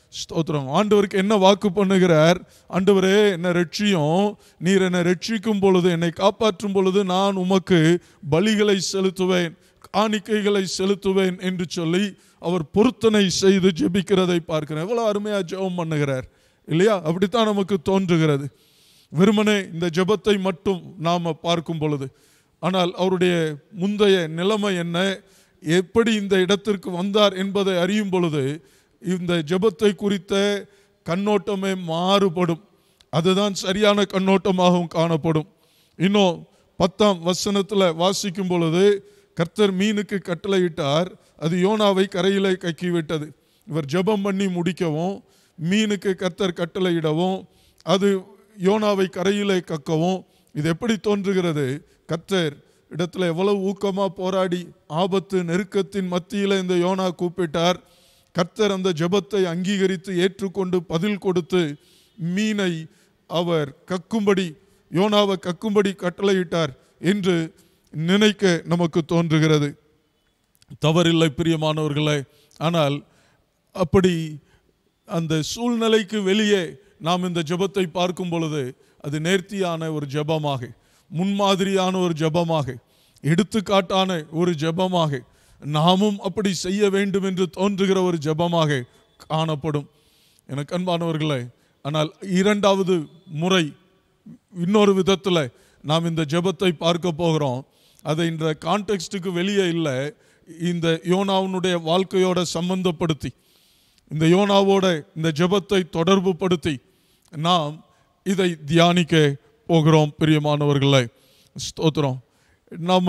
ஸ்தோத்திரம். ஆண்டவருக்கு என்ன வாக்கு பண்ணுகிறார்? ஆண்டவரே என்னை ரட்சியும், நீர் என்னை ரட்சிக்கும் பொழுது, என்னை காப்பாற்றும் பொழுது நான் உமக்கு பலிகளை செலுத்துவேன், காணிக்கைகளை செலுத்துவேன் என்று சொல்லி அவர் பொருத்தனை செய்து ஜெபிக்கிறதை பார்க்கிறேன். எவ்வளவு அருமையா ஜெபம் பண்ணுகிறார் இல்லையா? அப்படித்தான் நமக்கு தோன்றுகிறது. வெறுமனே இந்த ஜெபத்தை மட்டும் நாம பார்க்கும் பொழுது, ஆனால் அவருடைய முந்தைய நிலைமை என்ன, எப்படி இந்த இடத்திற்கு வந்தார் என்பதை அறியும் பொழுது இந்த ஜெபத்தை குறித்த கண்ணோட்டமே மாறுபடும். அதுதான் சரியான கண்ணோட்டமாகவும் காணப்படும். இன்னும் 10ஆம் வசனத்தில் வாசிக்கும் பொழுது, கர்த்தர் மீனுக்கு கட்டளையிட்டார், அது யோனாவை கரையிலே கக்கிவிட்டது. இவர் ஜெபம் பண்ணி முடிக்கவும், மீனுக்கு கர்த்தர் கட்டளையிடவும், அது யோனாவை கரையிலே கக்கவும். இது எப்படி தோன்றுகிறது? கர்த்தர் இடத்துல எவ்வளவு ஊக்கமாக போராடி ஆபத்து நெருக்கத்தின் மத்தியில் இந்த யோனா கூப்பிட்டார். கர்த்தர் அந்த ஜெபத்தை அங்கீகரித்து ஏற்றுக்கொண்டு பதில் கொடுத்து மீனை அவர் கக்கும்படி, யோனாவை கக்கும்படி கட்டளையிட்டார் என்று நினைக்க நமக்கு தோன்றுகிறது. தவறில்லை பிரியமானவர்களே. ஆனால் அப்படி அந்த சூழ்நிலைக்கு வெளியே நாம் இந்த ஜெபத்தை பார்க்கும் பொழுது அது நேர்த்தியான ஒரு ஜெபமாக, முன்மாதிரியான ஒரு ஜெபமாக, எடுத்துக்காட்டான ஒரு ஜெபமாக, நாமும் அப்படி செய்ய வேண்டும் என்று தோன்றுகிற ஒரு ஜெபமாக காணப்படும். எனக்கு அன்பானவர்களே, ஆனால் இரண்டாவது முறை இன்னொரு விதத்தில் நாம் இந்த ஜெபத்தை பார்க்க போகிறோம். அதை இந்த கான்டெக்ஸ்டுக்கு வெளியே இல்லை, இந்த யோனாவுடைய வாழ்க்கையோட சம்பந்தப்படுத்தி, இந்த யோனாவோட இந்த ஜெபத்தை தொடர்பு படுத்தி நாம் இதை தியானிக்க போகிறோம் பிரியமானவர்களே. ஸ்தோத்திரம். நம்ம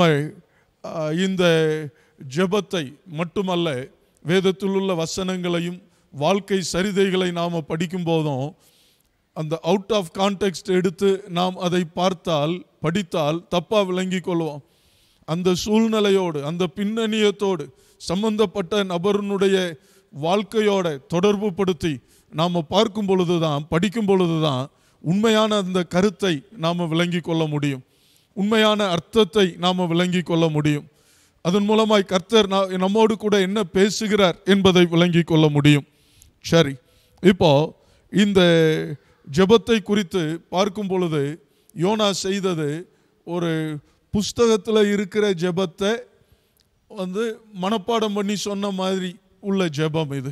இந்த ஜெபத்தை மட்டுமல்ல, வேதத்தில் உள்ள வசனங்களையும் வாழ்க்கை சரிதைகளை நாம் படிக்கும் போதும் அந்த அவுட் ஆஃப் கான்டெக்ஸ்ட் எடுத்து நாம் அதை படித்தால் தப்பாக விளங்கி கொள்வோம். அந்த சூழ்நிலையோடு, அந்த பின்னணியத்தோடு சம்பந்தப்பட்ட நபருடைய வாழ்க்கையோட தொடர்பு படுத்தி நாம் பார்க்கும் பொழுது தான், படிக்கும் பொழுது தான் உண்மையான அந்த கருத்தை நாம் விளங்கி கொள்ள முடியும், உண்மையான அர்த்தத்தை நாம் விளங்கி கொள்ள முடியும். அதன் மூலமாய் கர்த்தர் நம்மோடு கூட என்ன பேசுகிறார் என்பதை விளங்கி கொள்ள முடியும். சரி, இப்போ இந்த ஜெபத்தை குறித்து பார்க்கும் பொழுது யோனா செய்தது ஒரு புஸ்தகத்தில் இருக்கிற ஜெபத்தை மனப்பாடம் பண்ணி சொன்ன மாதிரி உள்ள ஜெபம். இது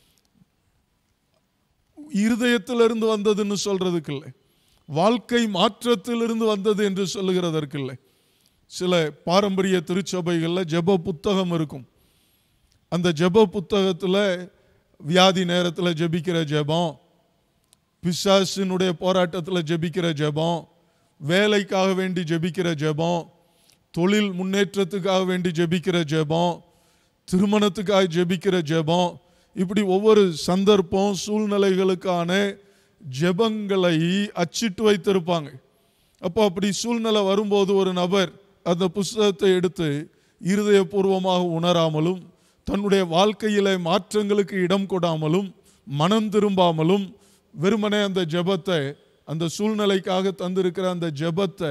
இருதயத்திலிருந்து வந்ததுன்னு சொல்றதுக்கு இல்லை, வாழ்க்கை மாற்றத்திலிருந்து வந்தது என்று சொல்லுகிறதற்கு இல்லை. சில பாரம்பரிய திருச்சபைகளில் ஜெப புத்தகம் இருக்கும். அந்த ஜெப புத்தகத்தில் வியாதி நேரத்தில் ஜெபிக்கிற ஜெபம், பிசாசினுடைய போராட்டத்தில் ஜெபிக்கிற ஜெபம், வேலைக்காக வேண்டி ஜெபிக்கிற ஜெபம், தொழில் முன்னேற்றத்துக்காக வேண்டி ஜெபிக்கிற ஜெபம், திருமணத்துக்காக ஜெபிக்கிற ஜெபம், இப்படி ஒவ்வொரு சந்தர்ப்பம் சூழ்நிலைகளுக்கான ஜெபங்களை அச்சிட்டு வைத்திருப்பாங்க. அப்போ அப்படி சூழ்நிலை வரும்போது ஒரு நபர் அந்த புஸ்தகத்தை எடுத்து இருதயபூர்வமாக உணராமலும், தன்னுடைய வாழ்க்கையில மாற்றங்களுக்கு இடம் கொடாமலும், மனம் திரும்பாமலும் வெறுமனே அந்த ஜெபத்தை, அந்த சூழ்நிலைக்காக தந்திருக்கிற அந்த ஜெபத்தை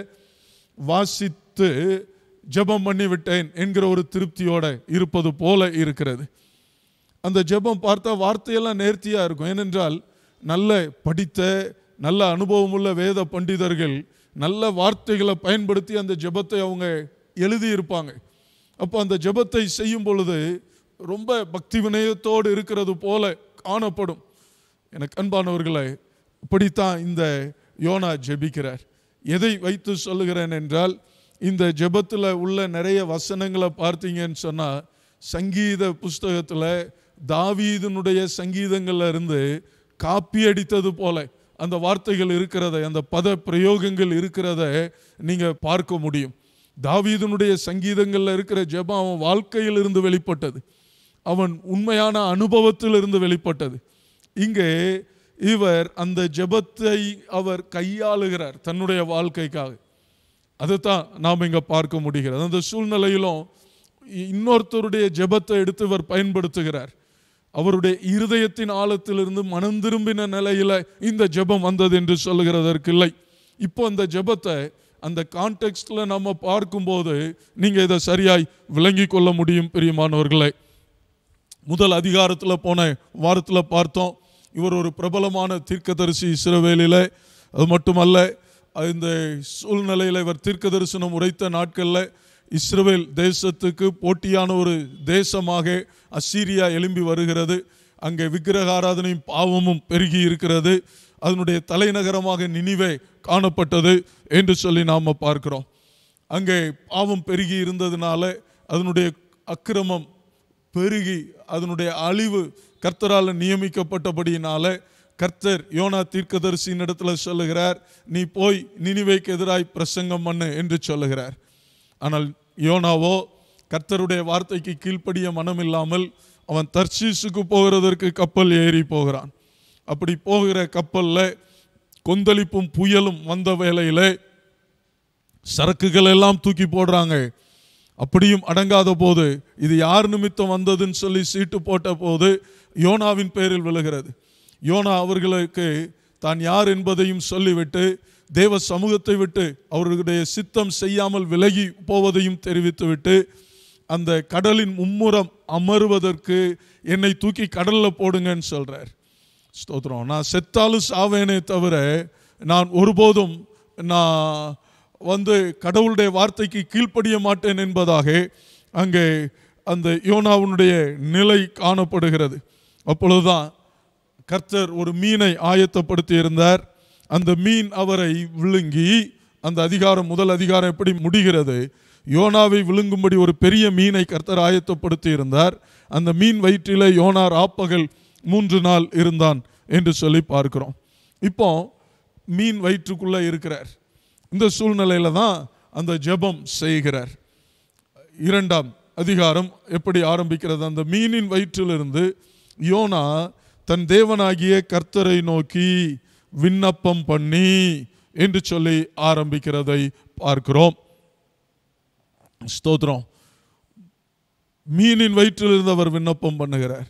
வாசித்து ஜெபம் பண்ணி விட்டேன் என்கிற ஒரு திருப்தியோட இருப்பது போல இருக்கிறது. அந்த ஜெபம் பார்த்தா வார்த்தையெல்லாம் நேர்த்தியா இருக்கும். ஏனென்றால் நல்ல படித்த, நல்ல அனுபவமுள்ள வேத பண்டிதர்கள் நல்ல வார்த்தைகளை பயன்படுத்தி அந்த ஜெபத்தை அவங்க எழுதியிருப்பாங்க. அப்போ அந்த ஜெபத்தை செய்யும் பொழுது ரொம்ப பக்தி வினயத்தோடு இருக்கிறது போல காணப்படும். எனக்கு அன்பானவர்களே, இப்படித்தான் இந்த யோனா ஜெபிக்கிறார். எதை வைத்து சொல்லுகிறேன் என்றால், இந்த ஜெபத்தில் உள்ள நிறைய வசனங்களை பார்த்தீங்கன்னு சொன்னால், சங்கீத புஸ்தகத்தில் தாவீதினுடைய சங்கீதங்கள்ல இருந்து காப்பி அடித்தது போல அந்த வார்த்தைகள் இருக்கிறத, அந்த பத பிரயோகங்கள் இருக்கிறத நீங்க பார்க்க முடியும். தாவீதினுடைய சங்கீதங்கள்ல இருக்கிற ஜெபம் அவன் வாழ்க்கையில் இருந்து வெளிப்பட்டது, அவன் உண்மையான அனுபவத்தில் இருந்து வெளிப்பட்டது. இங்கே இவர் அந்த ஜெபத்தை அவர் கையாளுகிறார் தன்னுடைய வாழ்க்கைக்காக. அதுதான் நாம் இங்க பார்க்க முடிகிறது. அந்த சூழ்நிலையிலும் இன்னொருத்தருடைய ஜெபத்தை எடுத்து இவர் பயன்படுத்துகிறார். அவருடைய இருதயத்தின் ஆழத்திலிருந்து மனம் திரும்பின நிலையில இந்த ஜெபம் வந்தது என்று சொல்லுகிறதற்கு இல்லை. இப்போ அந்த ஜெபத்தை அந்த கான்டெக்ஸ்ட்ல நம்ம பார்க்கும்போது நீங்க இதை சரியாய் விளங்கி கொள்ள முடியும் பிரியமானவர்களே. முதல் அதிகாரத்தில் போன வாரத்தில் பார்த்தோம். இவர் ஒரு பிரபலமான தீர்க்கதரிசி இஸ்ரவேலில். அது மட்டுமல்ல, இந்த சூழ்நிலையில் இவர் தீர்க்க தரிசனம் உரைத்த நாட்களில் இஸ்ரவேல் தேசத்துக்கு போட்டியான ஒரு தேசமாக அசீரியா எழும்பி வருகிறது. அங்கே விக்கிரக ஆராதனையும் பாவமும் பெருகி இருக்கிறது. அதனுடைய தலைநகரமாக நினிவே காணப்பட்டது என்று சொல்லி நாம் பார்க்கிறோம். அங்கே பாவம் பெருகி இருந்ததுனால அதனுடைய அக்கிரமம் பெருகி அதனுடைய அழிவு கர்த்தரால் நியமிக்கப்பட்டபடியினால கர்த்தர் யோனா தீர்க்கதரிசியின் இடத்துல சொல்லுகிறார், நீ போய் நினிவேக்கு எதிராய் பிரசங்கம் பண்ணு என்று சொல்லுகிறார். ஆனால் யோனாவோ கர்த்தருடைய வார்த்தைக்கு கீழ்ப்படிய மனம் இல்லாமல் அவன் தர்ஷீசுக்கு போகிறதற்கு கப்பல் ஏறி போகிறான். அப்படி போகிற கப்பலில் கொந்தளிப்பும் புயலும் வந்த வேளையில் சரக்குகள் எல்லாம் தூக்கி போடுறாங்க. அப்படியும் அடங்காத போது இது யார் நிமித்தம் வந்ததுன்னு சொல்லி சீட்டு போட்ட போது யோனாவின் பேரில் விழுகிறது. யோனா அவர்களுக்கு தான் யார் என்பதையும் சொல்லிவிட்டு தேவ சமூகத்தை விட்டு அவர்களுடைய சித்தம் செய்யாமல் விலகி போவதையும் தெரிவித்துவிட்டு அந்த கடலின் மும்முரம் அமருவதற்கு என்னை தூக்கி கடலில் போடுங்கன்னு சொல்கிறார். ஸ்தோத்திரம். நான் செத்தாலும் சாவேனே தவிர நான் ஒருபோதும் நான் கடவுளுடைய வார்த்தைக்கு கீழ்ப்படிய மாட்டேன் என்பதாக அங்கே அந்த யோனாவுடைய நிலை காணப்படுகிறது. அப்பொழுதுதான் கர்த்தர் ஒரு மீனை ஆயத்தப்படுத்தி இருந்தார். அந்த மீன் அவரை விழுங்கி, அந்த அதிகாரம் முதல் அதிகாரம் எப்படி முடிகிறது, யோனாவை விழுங்கும்படி ஒரு பெரிய மீனை கர்த்தர் ஆயத்தப்படுத்தி இருந்தார். அந்த மீன் வயிற்றிலே யோனா ராப்பகல் 3 நாள் இருந்தான் என்று சொல்லி பார்க்கிறோம். இப்போ மீன் வயிற்றுக்குள்ள இருக்கிறார். இந்த சூழ்நிலையில தான் அந்த ஜெபம் செய்கிறார். 2ஆம் அதிகாரம் எப்படி ஆரம்பிக்கிறது, அந்த மீனின் வயிற்றிலிருந்து யோனா தன் தேவனாகிய கர்த்தரை நோக்கி விண்ணப்பம் பண்ணி என்று சொல்லி ஆரம்பிக்கிறதை பார்க்கிறோம். ஸ்தோத்திரம். மீனின் வயிற்றிலிருந்து அவர் விண்ணப்பம் பண்ணுகிறார்.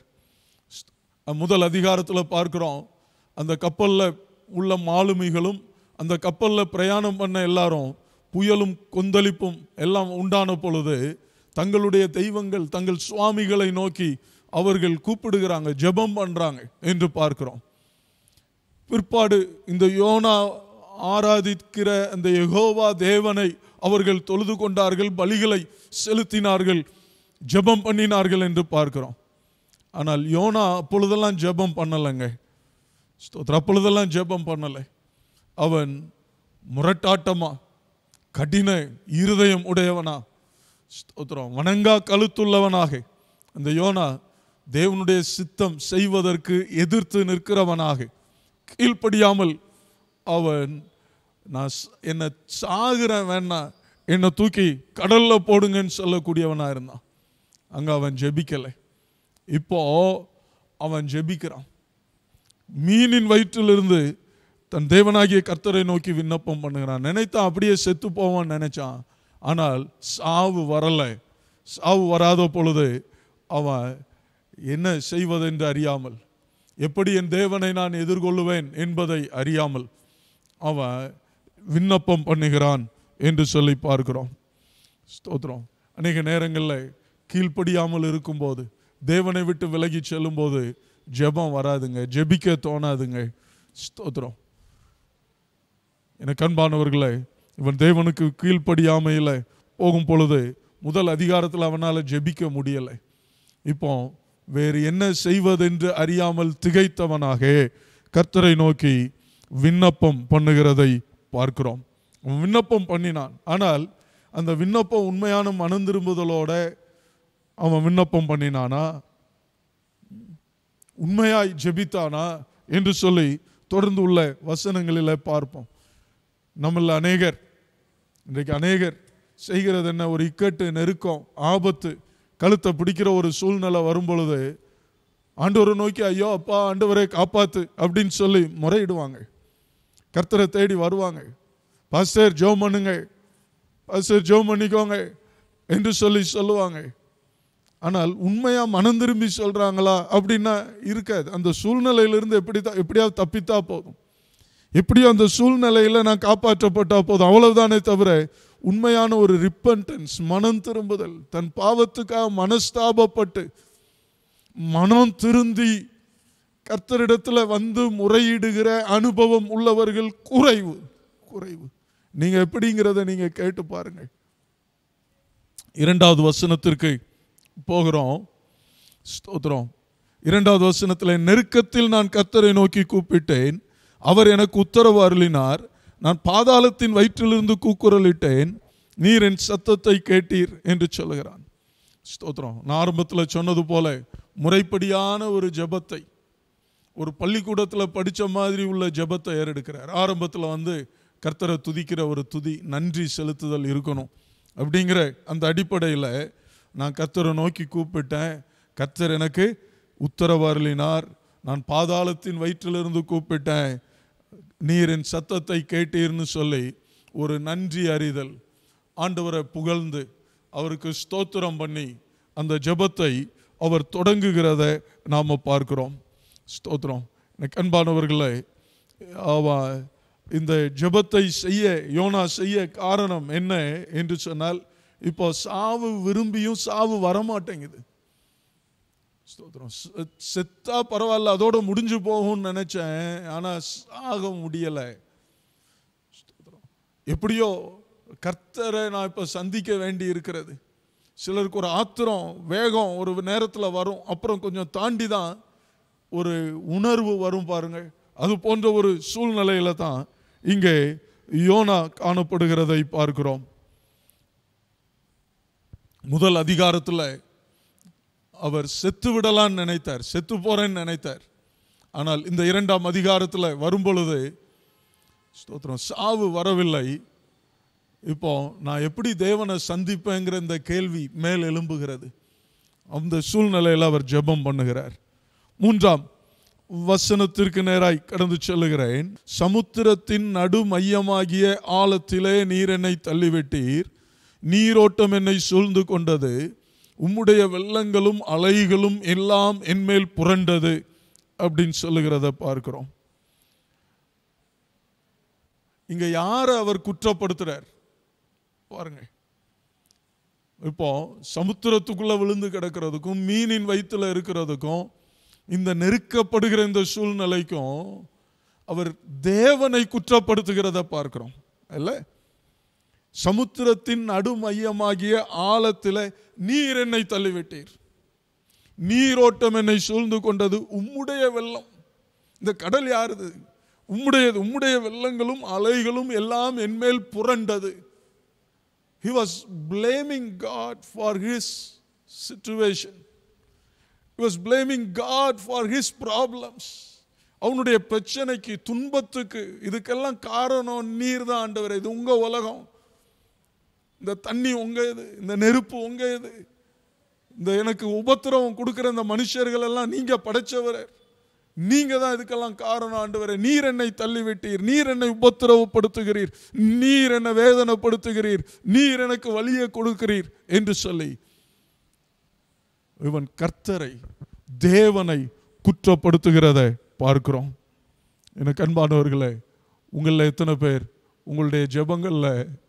முதல் அதிகாரத்தில் பார்க்கிறோம், அந்த கப்பலில் உள்ள மாலுமிகளும் அந்த கப்பலில் பிரயாணம் பண்ண எல்லாரும் புயலும் கொந்தளிப்பும் எல்லாம் உண்டான பொழுது தங்களுடைய தெய்வங்கள் தங்கள் சுவாமிகளை நோக்கி அவர்கள் கூப்பிடுகிறாங்க, ஜெபம் பண்றாங்க என்று பார்க்கிறோம். பிற்பாடு இந்த யோனா ஆராதிக்கிற அந்த யெகோவா தேவனை அவர்கள் தொழுது கொண்டார்கள், பலிகளை செலுத்தினார்கள், ஜெபம் பண்ணினார்கள் என்று பார்க்கிறோம். ஆனால் யோனா அப்பொழுதெல்லாம் ஜெபம் பண்ணலைங்க. அப்பொழுதெல்லாம் ஜெபம் பண்ணலை. அவன் முரட்டாட்டமா, கடின இருதயம் உடையவனா, வணங்கா கழுத்துள்ளவனாக அந்த யோனா தேவனுடைய சித்தம் செய்வதற்கு எதிர்த்து நிற்கிறவனாக, கீழ்ப்படியாமல் அவன் நான் என்னை சாகுறேன் வேணா என்னை தூக்கி கடல்ல போடுங்கன்னு சொல்லக்கூடியவனா இருந்தான். அங்க அவன் ஜெபிக்கலை. இப்போ அவன் ஜெபிக்கிறான். மீனின் வயிற்றிலிருந்து தன் தேவனாகிய கர்த்தரை நோக்கி விண்ணப்பம் பண்ணுகிறான். நினைத்தான் அப்படியே செத்து போவான்னு நினைச்சான். ஆனால் சாவு வரலை. சாவு வராத பொழுது அவன் என்ன செய்வதென்று அறியாமல், எப்படி என் தேவனை நான் எதிர்கொள்ளுவேன் என்பதை அறியாமல் அவன் விண்ணப்பம் பண்ணுகிறான் என்று சொல்லி பார்க்கிறோம். ஸ்தோத்திரம். அநேக நேரங்களில் கீழ்ப்படியாமல் இருக்கும்போது, தேவனை விட்டு விலகி செல்லும் போது ஜெபம் வராதுங்க, ஜெபிக்க தோணாதுங்க. ஸ்தோத்திரம். எனக்கு அன்பானவர்களே, இவன் தேவனுக்கு கீழ்ப்படியாமையில் போகும் பொழுது முதல் அதிகாரத்தில் அவனால் ஜெபிக்க முடியலை. இப்போ வேறு என்ன செய்வதென்று அறியாமல் திகைத்தவனாக கர்த்தரை நோக்கி விண்ணப்பம் பண்ணுகிறதை பார்க்கிறோம். விண்ணப்பம் பண்ணினான். ஆனால் அந்த விண்ணப்பம் உண்மையான மனம் திரும்புதலோட அவன் விண்ணப்பம் பண்ணினானா, உண்மையாய் ஜெபித்தானா என்று சொல்லி தொடர்ந்து உள்ள வசனங்களில் பார்ப்போம். நம்மள இன்றைக்கு அநேகர் செய்கிறது என்ன, ஒரு இக்கட்டு, நெருக்கம், ஆபத்து, கழுத்தை பிடிக்கிற ஒரு சூழ்நிலை வரும் பொழுது ஆண்டவரை நோக்கி ஐயோ அப்பா ஆண்டவரை காப்பாத்து அப்படின்னு சொல்லி முறையிடுவாங்க. கர்த்தரை தேடி வருவாங்க. பாஸ்டர் ஜெபம் பண்ணுங்க, பாஸ்டர் ஜெபம் பண்ணிக்கோங்க என்று சொல்லுவாங்க. ஆனால் உண்மையா மனம் திரும்பி சொல்றாங்களா அப்படின்னா இருக்காது. அந்த சூழ்நிலையிலிருந்து எப்படியாவது தப்பித்தா போதும், எப்படியோ அந்த சூழ்நிலையில நான் காப்பாற்றப்பட்டா போதும், அவ்வளவுதானே தவிர உண்மையான ஒரு ரிப்பன்டன்ஸ், மனம் திரும்புதல், தன் பாவத்துக்காக மனஸ்தாபப்பட்டு மனம் திருந்தி கர்த்தரிடத்துல வந்து முறையிடுகிற அனுபவம் உள்ளவர்கள் குறைவு. நீங்க எப்படிங்கிறத நீங்க கேட்டு பாருங்க. 2வது வசனத்திற்கு போகிறோம். ஸ்தோத்திரம். 2வது வசனத்தில், நெருக்கத்தில் நான் கர்த்தரை நோக்கி கூப்பிட்டேன், அவர் எனக்கு உத்தரவு அருளினார். நான் பாதாளத்தின் வயிற்றிலிருந்து கூக்குரலிட்டேன், நீர் என் சத்தத்தை கேட்டீர் என்று சொல்லுகிறான். ஸ்தோத்திரம். நான் ஆரம்பத்தில் சொன்னது போல முறைப்படியான ஒரு ஜெபத்தை, ஒரு பள்ளிக்கூடத்தில் படித்த மாதிரி உள்ள ஜெபத்தை ஏறெடுக்கிறார். ஆரம்பத்தில் கர்த்தரை துதிக்கிற ஒரு துதி, நன்றி செலுத்துதல் இருக்கணும். அப்படிங்கிற அந்த அடிப்படையில் நான் கர்த்தரை நோக்கி கூப்பிட்டேன், கர்த்தர் எனக்கு உத்தரவு அருளினார். நான் பாதாளத்தின் வயிற்றிலிருந்து கூப்பிட்டேன், நீர் என் சத்தத்தை கேட்டீர்னு சொல்லி ஒரு நன்றி அறிதல், ஆண்டவரை புகழ்ந்து அவருக்கு ஸ்தோத்திரம் பண்ணி அந்த ஜெபத்தை அவர் தொடங்குகிறத நாம் பார்க்கிறோம். ஸ்தோத்திரம். அன்பானவர்களே, இந்த ஜெபத்தை செய்ய யோனா செய்ய காரணம் என்ன என்று சொன்னால், இப்போ சாவு விரும்பியும் சாவு வரமாட்டேங்குது. ஸ்தோத்திரம். செத்தா பரவாயில்ல, அதோட முடிஞ்சு போகும்னு நினைச்சேன், ஆனா சாக முடியலை. எப்படியோ கர்த்தரை நான் இப்போ சந்திக்க வேண்டி இருக்கிறது. சிலருக்கு ஒரு ஆத்திரம் வேகம் ஒரு நேரத்தில் வரும், அப்புறம் கொஞ்சம் தாண்டி தான் ஒரு உணர்வு வரும் பாருங்க. அது போன்ற ஒரு சூழ்நிலையில தான் இங்கே யோனா காணப்படுகிறதை பார்க்கிறோம். முதல் அதிகாரத்தில் அவர் செத்து விடலான்னு நினைத்தார், செத்து போறேன்னு நினைத்தார். ஆனால் இந்த 2ஆம் அதிகாரத்தில் வரும்பொழுது ஸ்தோத்திரம், சாவு வரவில்லை. இப்போ நான் எப்படி தேவனை சந்திப்பேங்கிற இந்த கேள்வி மேல் எழும்புகிறது. அந்த சூழ்நிலையில் அவர் ஜெபம் பண்ணுகிறார். 3ஆம் வசனத்திற்கு நேராய் கடந்து செல்லுகிறேன். சமுத்திரத்தின் நடு மையமாகிய ஆழத்திலே நீர் என்னை தள்ளிவிட்டீர், நீரோட்டம் என்னை சூழ்ந்து கொண்டது, உம்முடைய வெள்ளங்களும் அலைகளும் எல்லாம் என்மேல் புரண்டது அப்படின்னு சொல்லுகிறத பார்க்கிறோம். இங்க யார அவர் குற்றப்படுத்துறார் பாருங்க. இப்போ சமுத்திரத்துக்குள்ள விழுந்து கிடக்கிறதுக்கும் மீனின் வயிற்றுல இருக்கிறதுக்கும் இந்த நெருக்கப்படுகிற இந்த சூழ்நிலைக்கும் அவர் தேவனை குற்றப்படுத்துகிறத பார்க்கிறோம் இல்ல. சமுத்திரத்தின் நடுமையமாகிய ஆழத்தில் நீர் என்னை தள்ளிவிட்டீர், நீரோட்டம் என்னை சூழ்ந்து கொண்டது, உம்முடைய வெள்ளம். இந்த கடல் யாருது? உம்முடையது. உம்முடைய வெள்ளங்களும் அலைகளும் எல்லாம் என்மேல் புரண்டது. He was blaming God for his situation. He was blaming God for his problems. அவனுடைய பிரச்சனைக்கு, துன்பத்துக்கு, இதுக்கெல்லாம் காரணம் நீர் தான் ஆண்டவரே. இது உங்க உலகம், இந்த தண்ணி உங்க இது, இந்த நெருப்பு உங்க இது, இந்த எனக்கு உபத்திரவம் கொடுக்கிற இந்த மனுஷர்கள் எல்லாம் நீங்க படைச்சவரே, நீங்க தான் இதுக்கெல்லாம் காரணம் ஆண்டவரே. நீர் என்னை தள்ளிவிட்டீர், நீர் என்னை உபத்திரவப்படுத்துகிறீர், நீர் என்னை வேதனைப்படுத்துகிறீர், நீர் எனக்கு வலியை கொடுக்கிறீர் என்று சொல்லி இவன் கர்த்தரை, தேவனை குற்றப்படுத்துகிறத பார்க்கிறோம். எனக்கு அன்பானவர்களே, உங்களில் எத்தனை பேர் உங்களுடைய ஜெபங்கள்ல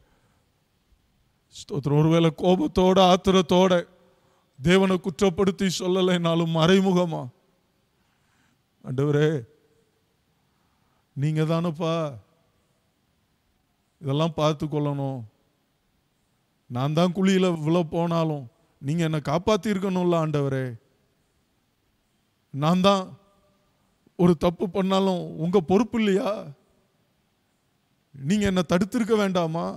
ஒருவேளை கோபத்தோட ஆத்திரத்தோட தேவனை குற்றப்படுத்தி சொல்லலைனாலும் மறைமுகமா, ஆண்டவரே நீங்க தானப்பா இதெல்லாம் பார்த்து கொள்ளணும், நான் தான் குழியில விழ போனாலும் நீங்க என்னை காப்பாத்தி இருக்கணும்ல ஆண்டவரே, நான் தான் ஒரு தப்பு பண்ணாலும் உங்க பொறுப்பு இல்லையா, நீங்க என்ன தடுத்திருக்க வேண்டாமா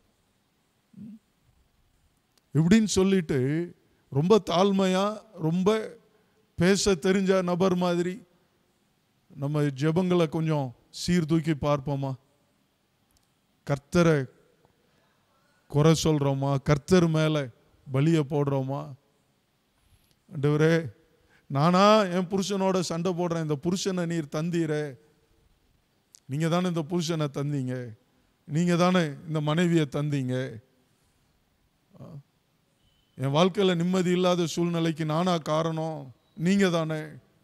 இப்படின்னு சொல்லிட்டு ரொம்ப தாழ்மையா, ரொம்ப பேச தெரிஞ்ச நபர் மாதிரி நம்ம ஜெபங்களை கொஞ்சம் சீர்தூக்கி பார்ப்போமா? கர்த்தரை குறை சொல்றோமா? கர்த்தர் மேல பலியை போடுறோமா? ஆண்டவரே நானா என் புருஷனோட சண்டை போடுறேன், இந்த புருஷனை நீர் தந்தீரே, நீங்க தானே இந்த புருஷனை தந்தீங்க, நீங்க தானே இந்த மனைவியை தந்தீங்க, என் வாழ்க்கையில நிம்மதி இல்லாத சூழ்நிலைக்கு நானா காரணம், நீங்க தானே.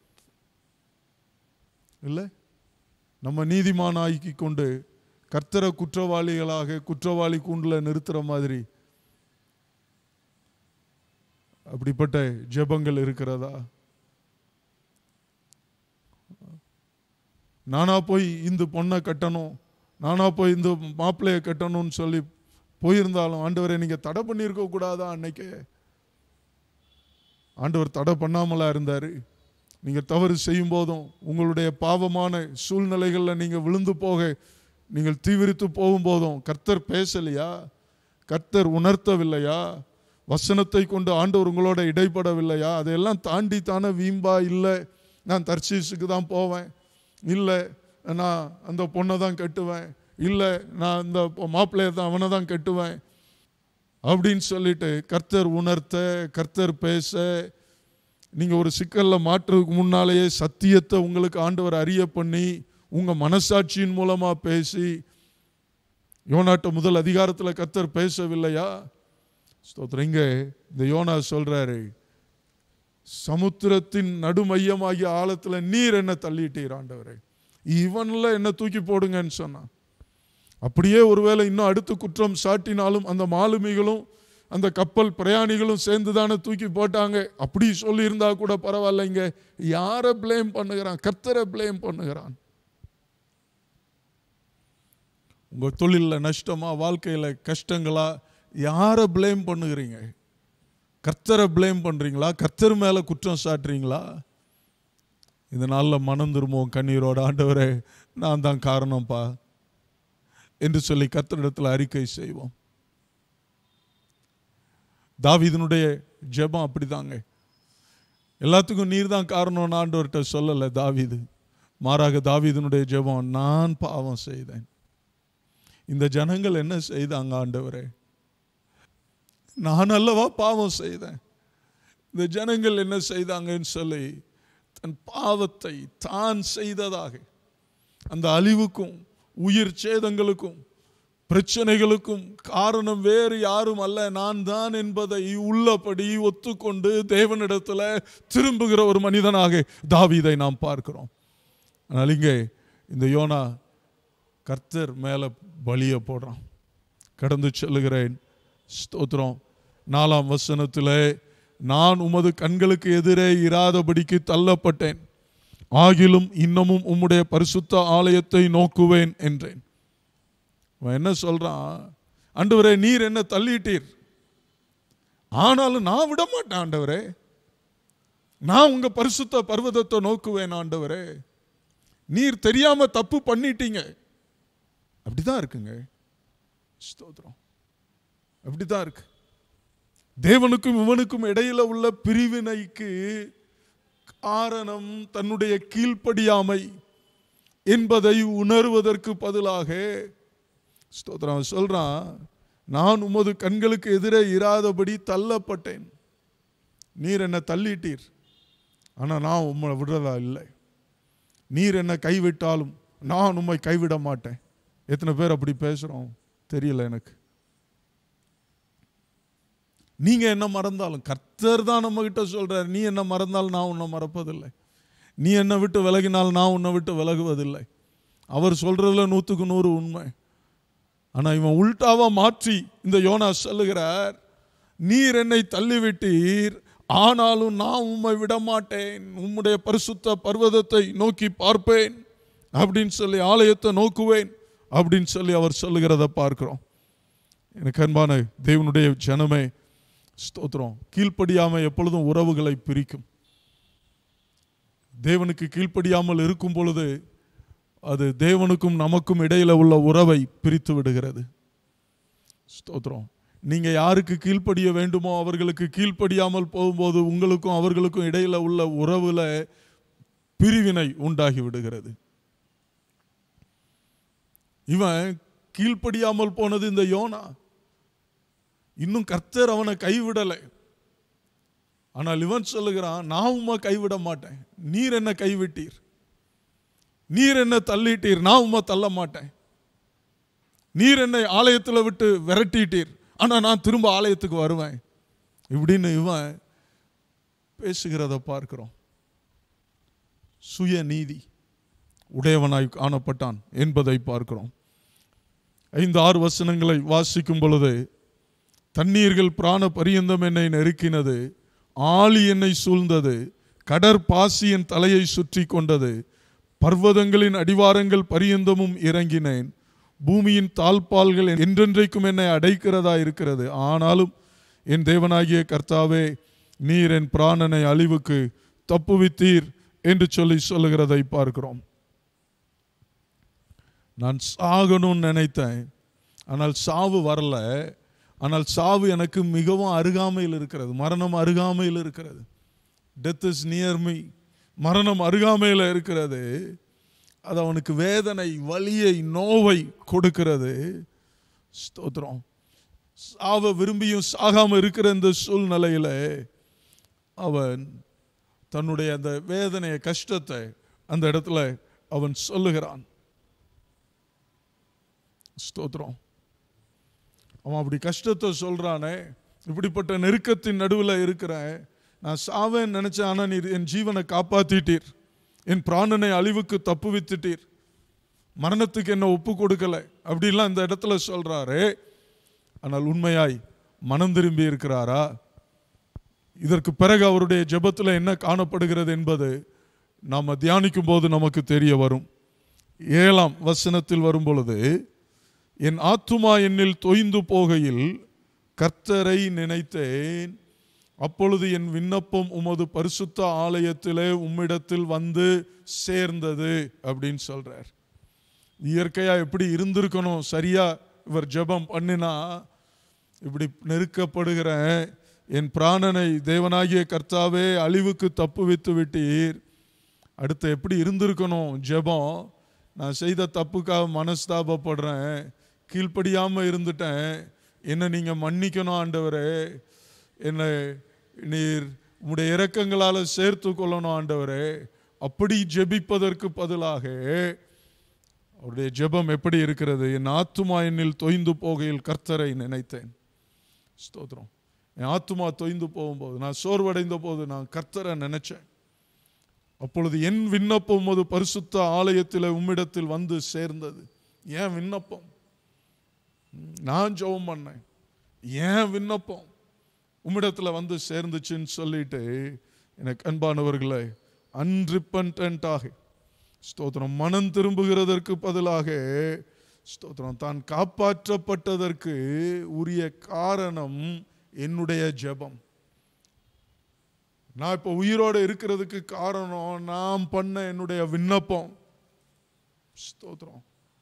இல்லை, நம்ம நீதிமான் ஆக்கி கொண்டு கர்த்தரை குற்றவாளிகளாக குற்றவாளி கூண்டில் நிறுத்துற மாதிரி அப்படிப்பட்ட ஜெபங்கள் இருக்கிறதா? நானா போய் இந்த பொண்ணை கட்டணும், நானா போய் இந்த மாப்பிள்ளையை கட்டணும்னு சொல்லி போயிருந்தாலும் ஆண்டவரை நீங்கள் தடை பண்ணியிருக்க கூடாதா? அன்னைக்கு ஆண்டவர் தடை பண்ணாமலா இருந்தார்? நீங்கள் தவறு செய்யும் போதும் உங்களுடைய பாவமான சூழ்நிலைகளில் நீங்கள் விழுந்து போக, நீங்கள் தீவிரித்து போகும்போதும் கர்த்தர் பேசலையா? கர்த்தர் உணர்த்தவில்லையா? வசனத்தை கொண்டு ஆண்டவர் உங்களோட இடைப்படவில்லையா? அதையெல்லாம் தாண்டி தானே வீம்பா, இல்லை நான் தர்சீசுக்கு தான் போவேன், இல்லை நான் அந்த பொண்ணை தான் கட்டுவேன், இல்லை நான் இந்த மாப்பிள்ளையை தான் அவனை தான் கட்டுவேன் அப்படின்னு சொல்லிட்டு கர்த்தர் உணர்த்த, கர்த்தர் பேச, நீங்கள் ஒரு சிக்கலில் மாற்றுறதுக்கு முன்னாலேயே சத்தியத்தை உங்களுக்கு ஆண்டவர் அறிய பண்ணி உங்கள் மனசாட்சியின் மூலமாக பேசி, யோனாட்ட முதல் அதிகாரத்தில் கர்த்தர் பேசவில்லையா? ஸ்தோத்திரம். இங்கே இந்த யோனா சொல்றாரு, சமுத்திரத்தின் நடுமையமாகிய ஆழத்தில் நீர் என்ன தள்ளிட்டீர் ஆண்டவரே, இவன்ல என்ன தூக்கி போடுங்கன்னு சொன்னான். அப்படியே ஒருவேளை இன்னும் அடுத்து குற்றம் சாட்டினாலும் அந்த மாலுமிகளும் அந்த கப்பல் பிரயாணிகளும் சேர்ந்து தானே தூக்கி போட்டாங்க. அப்படி சொல்லியிருந்தா கூட பரவாயில்ல. இங்க யாரை பிளேம் பண்ணுகிறான்? கர்த்தரை பிளேம் பண்ணுகிறான். உங்க தொழிலில் நஷ்டமா, வாழ்க்கையில் கஷ்டங்களா, யாரை பிளேம் பண்ணுகிறீங்க? கர்த்தரை பிளேம் பண்றீங்களா? கர்த்தர் மேல குற்றம் சாட்டுறீங்களா? இந்த நாளில் மனம் திரும்புவோம் கண்ணீரோட, ஆண்டவரே நான் தான் காரணம்ப்பா என்று சொல்லி கர்த்தரிடத்தில் அறிக்கை செய்வோம். தாவீதினுடைய ஜெபம் அப்படிதாங்க. எல்லாத்துக்கும் நீர் தான் காரணம்னு ஆண்டவர்கிட்ட சொல்லலை தாவீது. மாறாக தாவீதினுடைய ஜெபம், நான் பாவம் செய்தேன், இந்த ஜனங்கள் என்ன செய்தாங்க ஆண்டவரே, நான் அல்லவா பாவம் செய்தேன், இந்த ஜனங்கள் என்ன செய்தாங்கன்னு சொல்லி தன் பாவத்தை தான் செய்ததாக, அந்த அழிவுக்கும் உயிர் சேதங்களுக்கும் பிரச்சனைகளுக்கும் காரணம் வேறு யாரும் அல்ல, நான் தான் என்பதை உள்ளபடி ஒத்துக்கொண்டு தேவனிடத்தில் திரும்புகிற ஒரு மனிதனாக தாவீதை நாம் பார்க்கிறோம். ஆனால் இங்கே இந்த யோனா கர்த்தர் மேலே பலியை போடுறான். கடந்து செல்லுகிறேன். ஸ்தோத்திரம். 4ஆம் வசனத்தில், நான் உமது கண்களுக்கு எதிரே இராதபடிக்கு தள்ளப்பட்டேன், ஆகிலும் இன்னமும் உம்முடைய பரிசுத்த ஆலயத்தை நோக்குவேன் என்றேன். என்ன சொல்றான்? ஆண்டவரே நீர் என்ன தள்ளிட்டீர், ஆனாலும் நான் விட மாட்டேன் ஆண்டவரே, நான் உங்க பரிசுத்த பர்வதத்தை நோக்குவேன் ஆண்டவரே, நீர் தெரியாம தப்பு பண்ணிட்டீங்க. அப்படிதான் இருக்குங்க. ஸ்தோத்திரம். அப்படிதான் இருக்கு. தேவனுக்கும் இவனுக்கும் இடையில உள்ள பிரிவினைக்கு காரணம் தன்னுடைய கீழ்ப்படியாமை என்பதை உணர்வதற்கு பதிலாக ஸ்தோத்திரம் சொல்றான், நான் உமது கண்களுக்கு எதிரே இராதபடி தள்ளப்பட்டேன், நீர் என்ன தள்ளிட்டீர், ஆனா நான் உம்மை விடுறதா இல்லை, நீர் என்ன கைவிட்டாலும் நான் உம்மை கைவிட மாட்டேன். எத்தனை பேர் அப்படி பேசுறோம் தெரியல எனக்கு. நீங்க என்ன மறந்தாலும் கர்த்தர் தான் நம்ம கிட்ட சொல்றார், நீ என்ன மறந்தாலும் நான் உன்னை மறப்பதில்லை, நீ என்னை விட்டு விலகினால் நான் உன்னை விட்டு விலகுவதில்லை. அவர் சொல்றதுல 100க்கு 100 உண்மை. ஆனா இவன் உல்டாவா மாற்றி இந்த யோனா சொல்லுகிறார், நீர் என்னை தள்ளிவிட்டீர், ஆனாலும் நான் உம்மை விட மாட்டேன், உம்முடைய பரிசுத்த பர்வதத்தை நோக்கி பார்ப்பேன் அப்படின்னு சொல்லி, ஆலயத்தை நோக்குவேன் அப்படின்னு சொல்லி அவர் சொல்லுகிறத பார்க்கிறோம். எனக்கு அன்பான தேவனுடைய ஜனமே, ஸ்தோத்திரம். கீழ்ப்படியாம எப்பொழுதும் உறவுகளை பிரிக்கும். தேவனுக்கு கீழ்ப்படியாமல் இருக்கும் பொழுது அது தேவனுக்கும் நமக்கும் இடையில உள்ள உறவை பிரித்து விடுகிறது. ஸ்தோத்திரம். நீங்க யாருக்கு கீழ்ப்படிய வேண்டுமோ அவர்களுக்கு கீழ்ப்படியாமல் போகும்போது உங்களுக்கும் அவர்களுக்கும் இடையில உள்ள உறவுல பிரிவினை உண்டாகி விடுகிறது. இவன் கீழ்ப்படியாமல் போனது இந்த யோனா. இன்னும் கர்த்தர் அவனை கைவிடலை. ஆனால் இவன் சொல்லுகிறான், நான் உம்மை கைவிட மாட்டேன், நீர் என்ன கைவிட்டீர், நீர் என்ன தள்ளிட்டீர், நான் உம்மை தள்ள மாட்டேன், நீர் என்னை ஆலயத்தில் விட்டு விரட்டிட்டீர், ஆனா நான் திரும்ப ஆலயத்துக்கு வருவேன் இப்படின்னு இவன் பேசுகிறத பார்க்கிறோம். சுயநீதி உடையவனாய் காணப்பட்டான் என்பதை பார்க்கிறோம். 5-6 வசனங்களை வாசிக்கும் பொழுது, தண்ணீர்கள் பிராண பரியந்தம் என்னை நெருக்கினது, ஆழி என்னை சூழ்ந்தது, கடற்பாசி என் தலையை சுற்றி கொண்டது, பர்வதங்களின் அடிவாரங்கள் பரியந்தமும் இறங்கினேன். பூமியின் தாழ்பால்கள் என்றென்றைக்கும் என்னை அடைக்கிறதா இருக்கிறது. ஆனாலும் என் தேவனாகிய கர்த்தாவே, நீர் என் பிராணனை அழிவுக்கு தப்புவித்தீர் என்று சொல்லுகிறதை பார்க்கிறோம். நான் சாகணும்னு நினைத்தேன், ஆனால் சாவு வரல. ஆனால் சாவு எனக்கு மிகவும் அருகாமையில் இருக்கிறது. மரணம் அருகாமையில் இருக்கிறது. Death is near me. மரணம் அருகாமையில் இருக்கிறது. அது அவனுக்கு வேதனை, வலியை, நோவை கொடுக்கிறது. ஸ்தோத்திரம். சாவ விரும்பியும் சாகாம இருக்கிற இந்த சூழ்நிலையில அவன் தன்னுடைய அந்த வேதனையை, கஷ்டத்தை அந்த இடத்துல அவன் சொல்லுகிறான். ஸ்தோத்திரம். அவன் அப்படி கஷ்டத்தை சொல்றானே, இப்படிப்பட்ட நெருக்கத்தின் நடுவில் இருக்கிறேன், நான் சாவேன்னு நினைச்சேன், ஆனால் நீர் என் ஜீவனை காப்பாத்திட்டீர், என் பிராணனை அழிவுக்கு தப்புவித்துட்டீர், மரணத்துக்கு என்ன ஒப்பு கொடுக்கல அப்படிலாம் இந்த இடத்துல சொல்றாரு. ஆனால் உண்மையாய் மனம் திரும்பி இருக்கிறாரா? இதற்கு பிறகு அவருடைய ஜெபத்தில் என்ன காணப்படுகிறது என்பது நாம் தியானிக்கும் போது நமக்கு தெரிய வரும். 7ஆம் வசனத்தில் வரும் பொழுது, என் ஆத்துமா என்னில் தொய்ந்து போகையில் கர்த்தரை நினைத்தேன், அப்பொழுது என் விண்ணப்பம் உமது பரிசுத்த ஆலயத்திலே உம்மிடத்தில் வந்து சேர்ந்தது அப்படின்னு சொல்றார். இயற்கையா எப்படி இருந்திருக்கணும்? சரியா இவர் ஜெபம் பண்ணினா, இப்படி நெருக்கப்படுகிற என் பிராணனை தேவனாகிய கர்த்தாவே அழிவுக்கு தப்புவித்து விட்டீர், அடுத்து எப்படி இருந்திருக்கணும் ஜெபம்? நான் செய்த தப்புக்காக மனஸ்தாபப்படுறேன், கீழ்ப்படியாமல் இருந்துட்டேன், என்னை நீங்கள் மன்னிக்கணும் ஆண்டவரே, என்னை நீர் உம்முடைய இரக்கங்களால் சேர்த்து கொள்ளணும் ஆண்டவரே. அப்படி ஜெபிப்பதற்கு பதிலாக அவருடைய ஜெபம் எப்படி இருக்கிறது? என் ஆத்துமா என்னில் தொய்ந்து போகையில் கர்த்தரை நினைத்தேன். ஸ்தோத்திரம். என் ஆத்துமா தொய்ந்து போகும்போது, நான் சோர்வடைந்த போது நான் கர்த்தரை நினைச்சேன். அப்பொழுது என் விண்ணப்பம் உமது பரிசுத்த ஆலயத்தில் உம்மிடத்தில் வந்து சேர்ந்தது. ஏன் விண்ணப்பம்? நான் ஜெபம் பண்ணேன், ஏன் விண்ணப்பம் உம்மிடத்தில் வந்து சேர்ந்துச்சுன்னு சொல்லிட்டு, எனக்கு அன்பானவர்களை, அன்ரிப்பன்டாக ஸ்தோத்திரம், மனம் திரும்புகிறதற்கு பதிலாக ஸ்தோத்திரம், தான் காப்பாற்றப்பட்டதற்கு உரிய காரணம் என்னுடைய ஜெபம். நான் இப்போ உயிரோடு இருக்கிறதுக்கு காரணம் நான் பண்ண என்னுடைய விண்ணப்பம். ஸ்தோத்திரம்.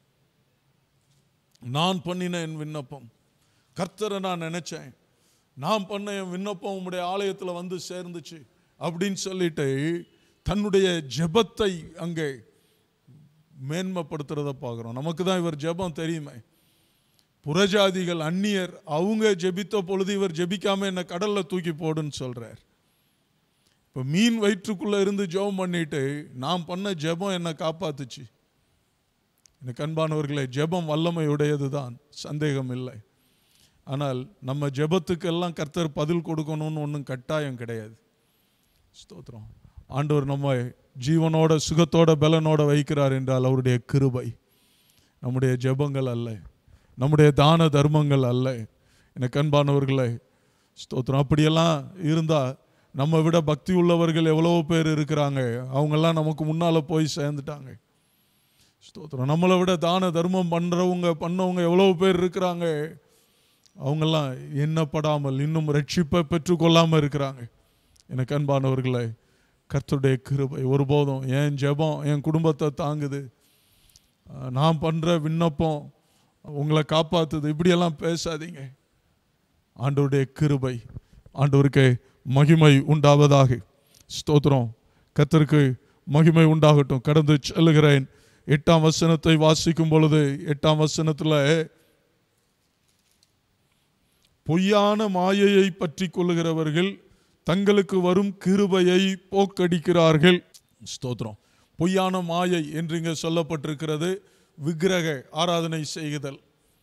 நான் பண்ணின என் விண்ணப்பம், கர்த்தரை நான் நினைச்சேன், நான் பண்ண என் விண்ணப்பம் உம்முடைய ஆலயத்தில் வந்து சேர்ந்துச்சு அப்படின்னு சொல்லிட்டு தன்னுடைய ஜெபத்தை அங்கே மேன்மைப்படுத்துறத பார்க்குறோம். நமக்கு தான் இவர் ஜெபம் தெரியுமே. புறஜாதிகள், அந்நியர், அவங்க ஜெபித்த பொழுது இவர் ஜெபிக்காம என்னை கடல்ல தூக்கி போடுன்னு சொல்றார். இப்போ மீன் வயிற்றுக்குள்ள இருந்து ஜெபம் பண்ணிட்டு நான் பண்ண ஜெபம் என்னை காப்பாத்துச்சு. எனக்கு அன்பானவர்களே, ஜெபம் வல்லமையுடையது தான், சந்தேகம் இல்லை. ஆனால் நம்ம ஜெபத்துக்கெல்லாம் கர்த்தர் பதில் கொடுக்கணும்னு ஒன்றும் கட்டாயம் கிடையாது. ஸ்தோத்திரம். ஆண்டவர் நம்ம ஜீவனோட, சுகத்தோட, பலனோட வைக்கிறார் என்றால் அவருடைய கிருபை, நம்முடைய ஜெபங்கள் அல்ல, நம்முடைய தான தர்மங்கள் அல்ல. எனக்கு அன்பானவர்களே, ஸ்தோத்திரம். அப்படியெல்லாம் இருந்தால் நம்ம விட பக்தி உள்ளவர்கள் எவ்வளோ பேர் இருக்கிறாங்க, அவங்கெல்லாம் நமக்கு முன்னால் போய் சேர்ந்துட்டாங்க. ஸ்தோத்திரம். நம்மளை விட தான தர்மம் பண்ணவங்க எவ்வளோ பேர் இருக்கிறாங்க, அவங்கெல்லாம் எண்ணப்படாமல் இன்னும் ரட்சிப்பை பெற்றுக்கொள்ளாமல் இருக்கிறாங்க. எனக்கு அன்பானவர்களே, கர்த்தருடைய கிருபை ஒருபோதும் என் ஜெபம் என் குடும்பத்தை தாங்குது, நான் பண்ணுற விண்ணப்பம் உங்களை காப்பாற்றுது, இப்படியெல்லாம் பேசாதீங்க. ஆண்டவருடைய கிருபை, ஆண்டவருக்கு மகிமை உண்டாவதாக. ஸ்தோத்திரம். கர்த்தருக்கு மகிமை உண்டாகட்டும். கடந்து செல்லுகிறேன். 8ஆம் வசனத்தை வாசிக்கும் பொழுது, 8ஆம் வசனத்தில் பொய்யான மாயையை பற்றி கொள்ளுகிறவர்கள் தங்களுக்கு வரும் கிருபையை போக்கடிக்கிறார்கள். ஸ்தோத்திரம். பொய்யான மாயை என்று இங்கே சொல்லப்பட்டிருக்கிறது. விக்கிரக ஆராதனை செய்குதல்,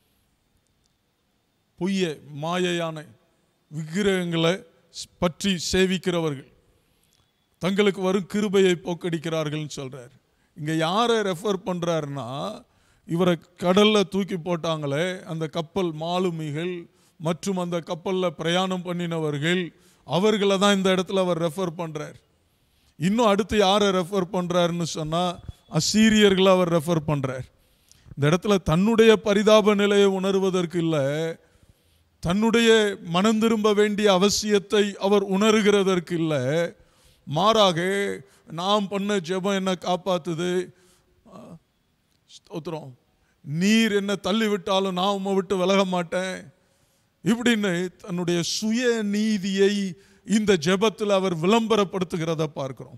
பொய்ய மாயையான விக்கிரகங்களை பற்றி சேவிக்கிறவர்கள் தங்களுக்கு வரும் கிருபையை போக்கடிக்கிறார்கள் சொல்றார். இங்க யாரை ரெஃபர் பண்றாருன்னா, இவரை கடல்ல தூக்கி போட்டாங்களே அந்த கப்பல் மாலுமிகள் மற்றும் அந்த கப்பலில் பிரயாணம் பண்ணினவர்கள், அவர்களை தான் இந்த இடத்துல அவர் ரெஃபர் பண்றார். இன்னும் அடுத்து யாரை ரெஃபர் பண்றாருன்னு சொன்னா, அசீரியர்களை அவர் ரெஃபர் பண்றார். இந்த இடத்துல தன்னுடைய பரிதாப நிலையை உணர்வதற்கு இல்லை, தன்னுடைய மனம் திரும்ப வேண்டிய அவசியத்தை அவர் உணர்கிறதற்கு இல்லை, மாறாக நாம் பண்ண ஜெபம் என்ன காப்பாத்துது, ஸ்தோத்திரம், நீர் என்ன தள்ளிவிட்டாலும் நான் உம்மை விட்டு விலக மாட்டேன் இப்படின்னு தன்னுடைய சுய நீதியை இந்த ஜெபத்தில் அவர் விளம்பரப்படுத்துகிறத பார்க்கிறோம்.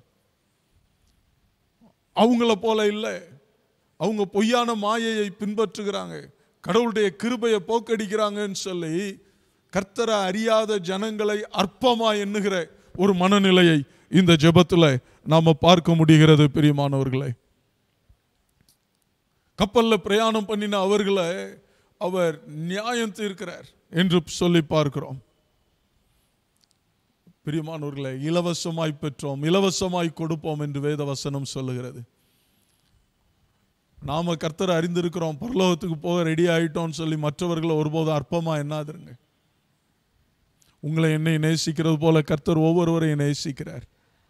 அவங்கள போல இல்லை, அவங்க பொய்யான மாயையை பின்பற்றுகிறாங்க, கடவுளுடைய கிருபையை போக்கடிக்கிறாங்கன்னு சொல்லி கர்த்தரை அறியாத ஜனங்களை அற்பமா எண்ணுகிற ஒரு மனநிலையை இந்த ஜெபத்தில் நாம பார்க்க முடிகிறது. பிரியமானவர்களே, கப்பல்ல பிரயாணம் பண்ணின அவர்களை அவர் நியாயம் தீர்க்கிறார் என்று சொல்லி பார்க்கிறோம். பிரியமானவர்களே, இலவசமாய் பெற்றோம், இலவசமாய் கொடுப்போம் என்று வேத வசனம் சொல்லுகிறது. நாம கர்த்தரை அறிந்திருக்கிறோம், பரலோகத்துக்கு போக ரெடி ஆயிட்டோம்னு சொல்லி மற்றவர்களை ஒருபோதும் அற்பமா எண்ணாதிருங்க. உங்களை என்னை நேசிக்கிறது போல கர்த்தர் ஒவ்வொருவரையும் நேசிக்கிறார்.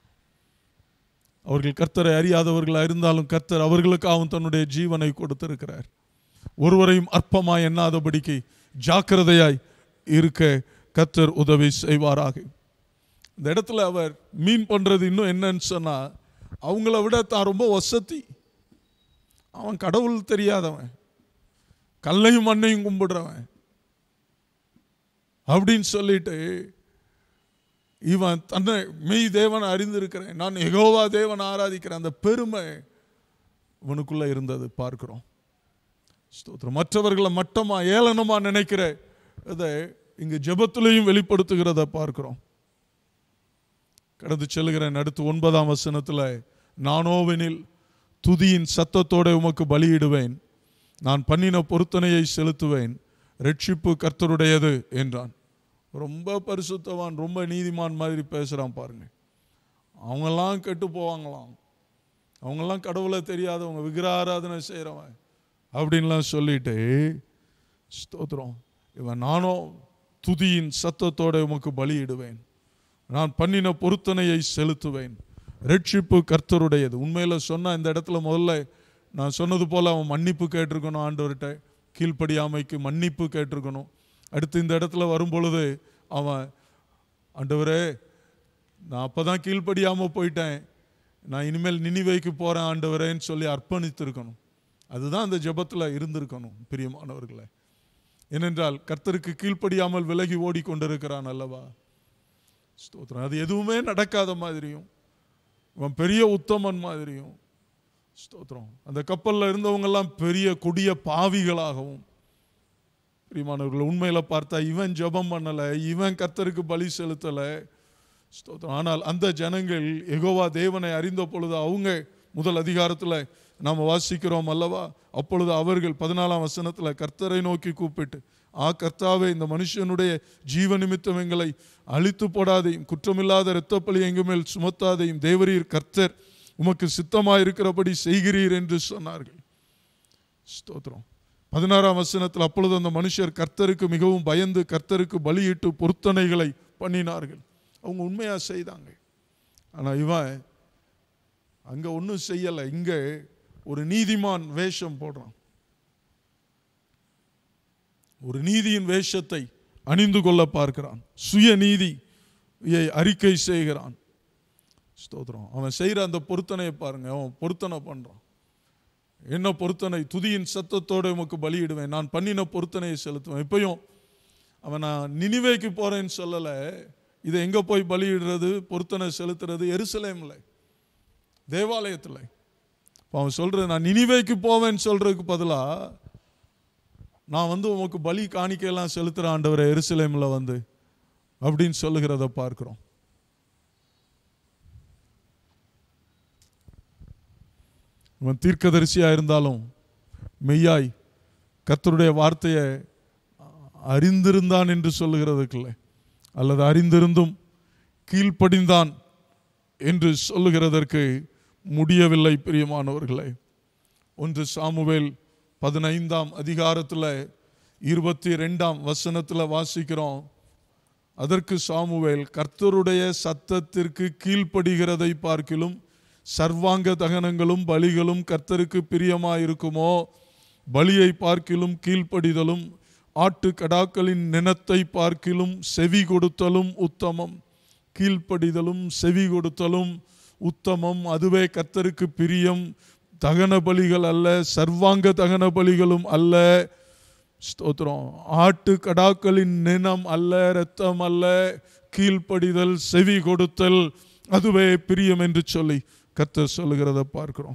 அவர்கள் கர்த்தரை அறியாதவர்களாக இருந்தாலும் கர்த்தர் அவர்களுக்காகவும் தன்னுடைய ஜீவனை கொடுத்திருக்கிறார். ஒருவரையும் அற்பமா எண்ணாதபடிக்கு ஜாக்கிரதையாய் இருக்க கர்த்தர் உதவி செய்வாராக. இந்த இடத்துல அவர் மீன் பண்றது இன்னும் என்னன்னு சொன்னா, அவங்கள விட தான் ரொம்ப வசதி, அவன் கடவுள் தெரியாதவன், கல்லையும் மண்ணையும் கும்பிடுறவன் அப்படின்னு சொல்லிட்டு இவன் தன்னை மெய் தேவனை அறிந்திருக்கிறேன், நான் யெகோவா தேவனை ஆராதிக்கிறேன், அந்த பெருமை இவனுக்குள்ள இருந்தது பார்க்கிறோம். ஸ்தோத்திரம். மற்றவர்களை மட்டமா ஏளனமா நினைக்கிற அதை இங்கு ஜெபத்திலையும் வெளிப்படுத்துகிறத பார்க்கிறோம். கடந்து செல்கிறேன். அடுத்து 9ஆம் வசனத்தில், நானோவெனில் துதியின் சத்தத்தோட உமக்கு பலியிடுவேன், நான் பண்ணின பொருத்தனையை செலுத்துவேன், ரட்சிப்பு கர்த்தருடையது என்றான். ரொம்ப பரிசுத்தவான், ரொம்ப நீதிமான் மாதிரி பேசுகிறான் பாருங்க. அவங்கெல்லாம் கெட்டு போவாங்களாம், அவங்கெல்லாம் கடவுளை தெரியாதவங்க, விக்கிரக ஆராதனை செய்கிறவன் அப்படின்லாம் சொல்லிட்டு, ஸ்தோத்திரம், இவன் நானோ துதியின் சத்தத்தோட உமக்கு பலியிடுவேன், நான் பண்ணின பொருத்தனையை செலுத்துவேன், ரட்சிப்பு கர்த்தருடையது. உண்மையில் சொன்னால் இந்த இடத்துல முதல்ல நான் சொன்னது போல் அவன் மன்னிப்பு கேட்டிருக்கணும், ஆண்டவர்கிட்ட கீழ்ப்படியாமைக்கு மன்னிப்பு கேட்டிருக்கணும். அடுத்து இந்த இடத்துல வரும்பொழுது அவன், ஆண்டவரே நான் அப்போ தான் கீழ்ப்படியாமல் போயிட்டேன், நான் இனிமேல் நினிவேக்கு போகிறேன் ஆண்டவரேன்னு சொல்லி அர்ப்பணித்திருக்கணும். அதுதான் அந்த ஜெபத்தில் இருந்திருக்கணும். பிரியமானவர்களே, ஏனென்றால் கர்த்தருக்கு கீழ்ப்படியாமல் விலகி ஓடிக்கொண்டிருக்கிறான் அல்லவா. ஸ்தோத்திரம். அது எதுவுமே நடக்காத மாதிரியும் அவன் பெரிய உத்தமன் மாதிரியும், ஸ்தோத்திரம், அந்த கப்பலில் இருந்தவங்கெல்லாம் பெரிய கொடிய பாவிகளாகவும். பிரியமானவர்கள், உண்மையில் பார்த்தா இவன் ஜெபம் பண்ணலை, இவன் கர்த்தருக்கு பலி செலுத்தலை, ஸ்தோத்திரம். ஆனால் அந்த ஜனங்கள் யெகோவா தேவனை அறிந்த பொழுது, அவங்க முதல் அதிகாரத்தில் நாம் வாசிக்கிறோம் அல்லவா, அப்பொழுது அவர்கள் 14ஆம் வசனத்தில் கர்த்தரை நோக்கி கூப்பிட்டு, கர்த்தாவே, இந்த மனுஷனுடைய ஜீவ நிமித்தம் எங்களை அழித்து போடாதையும், குற்றமில்லாத இரத்தப்பழி எங்கு மேல் சுமத்தாதையும், தேவரீர் கர்த்தர் உமக்கு சித்தமாயிருக்கிறபடி செய்கிறீர் என்று சொன்னார்கள். ஸ்தோத்திரம். 16ஆம் வசனத்தில், அப்பொழுது அந்த மனுஷர் கர்த்தருக்கு மிகவும் பயந்து கர்த்தருக்கு பலியிட்டு பொருத்தனைகளை பண்ணினார்கள். அவங்க உண்மையா செய்தாங்க. ஆனால் இவன் அங்க ஒன்றும் செய்யலை, இங்கே ஒரு நீதிமான் வேஷம் போடுறான், ஒரு நீதியின் வேஷத்தை அணிந்து கொள்ள பார்க்கிறான், சுய நீதியை அறிக்கை செய்கிறான். ஸ்தோத்திரம். அவன் செய்கிற அந்த பொருத்தனையை பாருங்க, அவன் பொருத்தனை பண்றான். என்ன பொருத்தனை? துதியின் சத்தத்தோடு உமக்கு பலியிடுவேன், நான் பண்ணின பொருத்தனையை செலுத்துவேன். இப்பயும் அவன் நான் நினிவேக்கு போறேன்னு சொல்லலை, இதை எங்க போய் பலியிடுறது, பொருத்தனை செலுத்துறது? எருசலேம்ல, தேவாலயத்தில். அவன் சொல்றது, நான் நினிவேக்கு போவேன்னு சொல்றதுக்கு பதிலா நான் உமக்கு பலி காணிக்கையெல்லாம் செலுத்துற ஆண்டவரை எருசலேம்ல அப்படின்னு சொல்லுகிறத பார்க்கிறோம். இவன் தீர்க்கதரிசியா இருந்தாலும் மெய்யாய் கர்த்தருடைய வார்த்தையை அறிந்திருந்தான் என்று சொல்லுகிறதுக்கு இல்லை, அல்லது அறிந்திருந்தும் கீழ்ப்படிந்தான் என்று சொல்லுகிறதற்கு முடியவில்லை. பிரியமானவர்களே, 1 சாமுவேல் 15ஆம் அதிகாரத்தில் 22ஆம் வசனத்தில் வாசிக்கிறோம். அதற்கு சாமுவேல், கர்த்தருடைய சத்தத்திற்கு கீழ்ப்படுகிறதை பார்க்கிலும் சர்வாங்க தகனங்களும் பலிகளும் கர்த்தருக்கு பிரியமாயிருக்குமோ? பலியை பார்க்கிலும் கீழ்ப்படிதலும் ஆட்டு கடாக்களின் நினத்தை பார்க்கிலும் செவி கொடுத்தலும் உத்தமம். கீழ்ப்படிதலும் செவி கொடுத்தலும் உத்தமம், அதுவே கர்த்தருக்கு பிரியம். தகன பலிகள் அல்ல, சர்வாங்க தகன பலிகளும் அல்ல. ஸ்தோத்திரம். ஆட்டு கடாக்களின் நினம் அல்ல, இரத்தம் அல்ல, கீழ்ப்படிதல் செவி கொடுத்தல் அதுவே பிரியம் என்று சொல்லி கர்த்தர் சொல்லுகிறத பார்க்கிறோம்.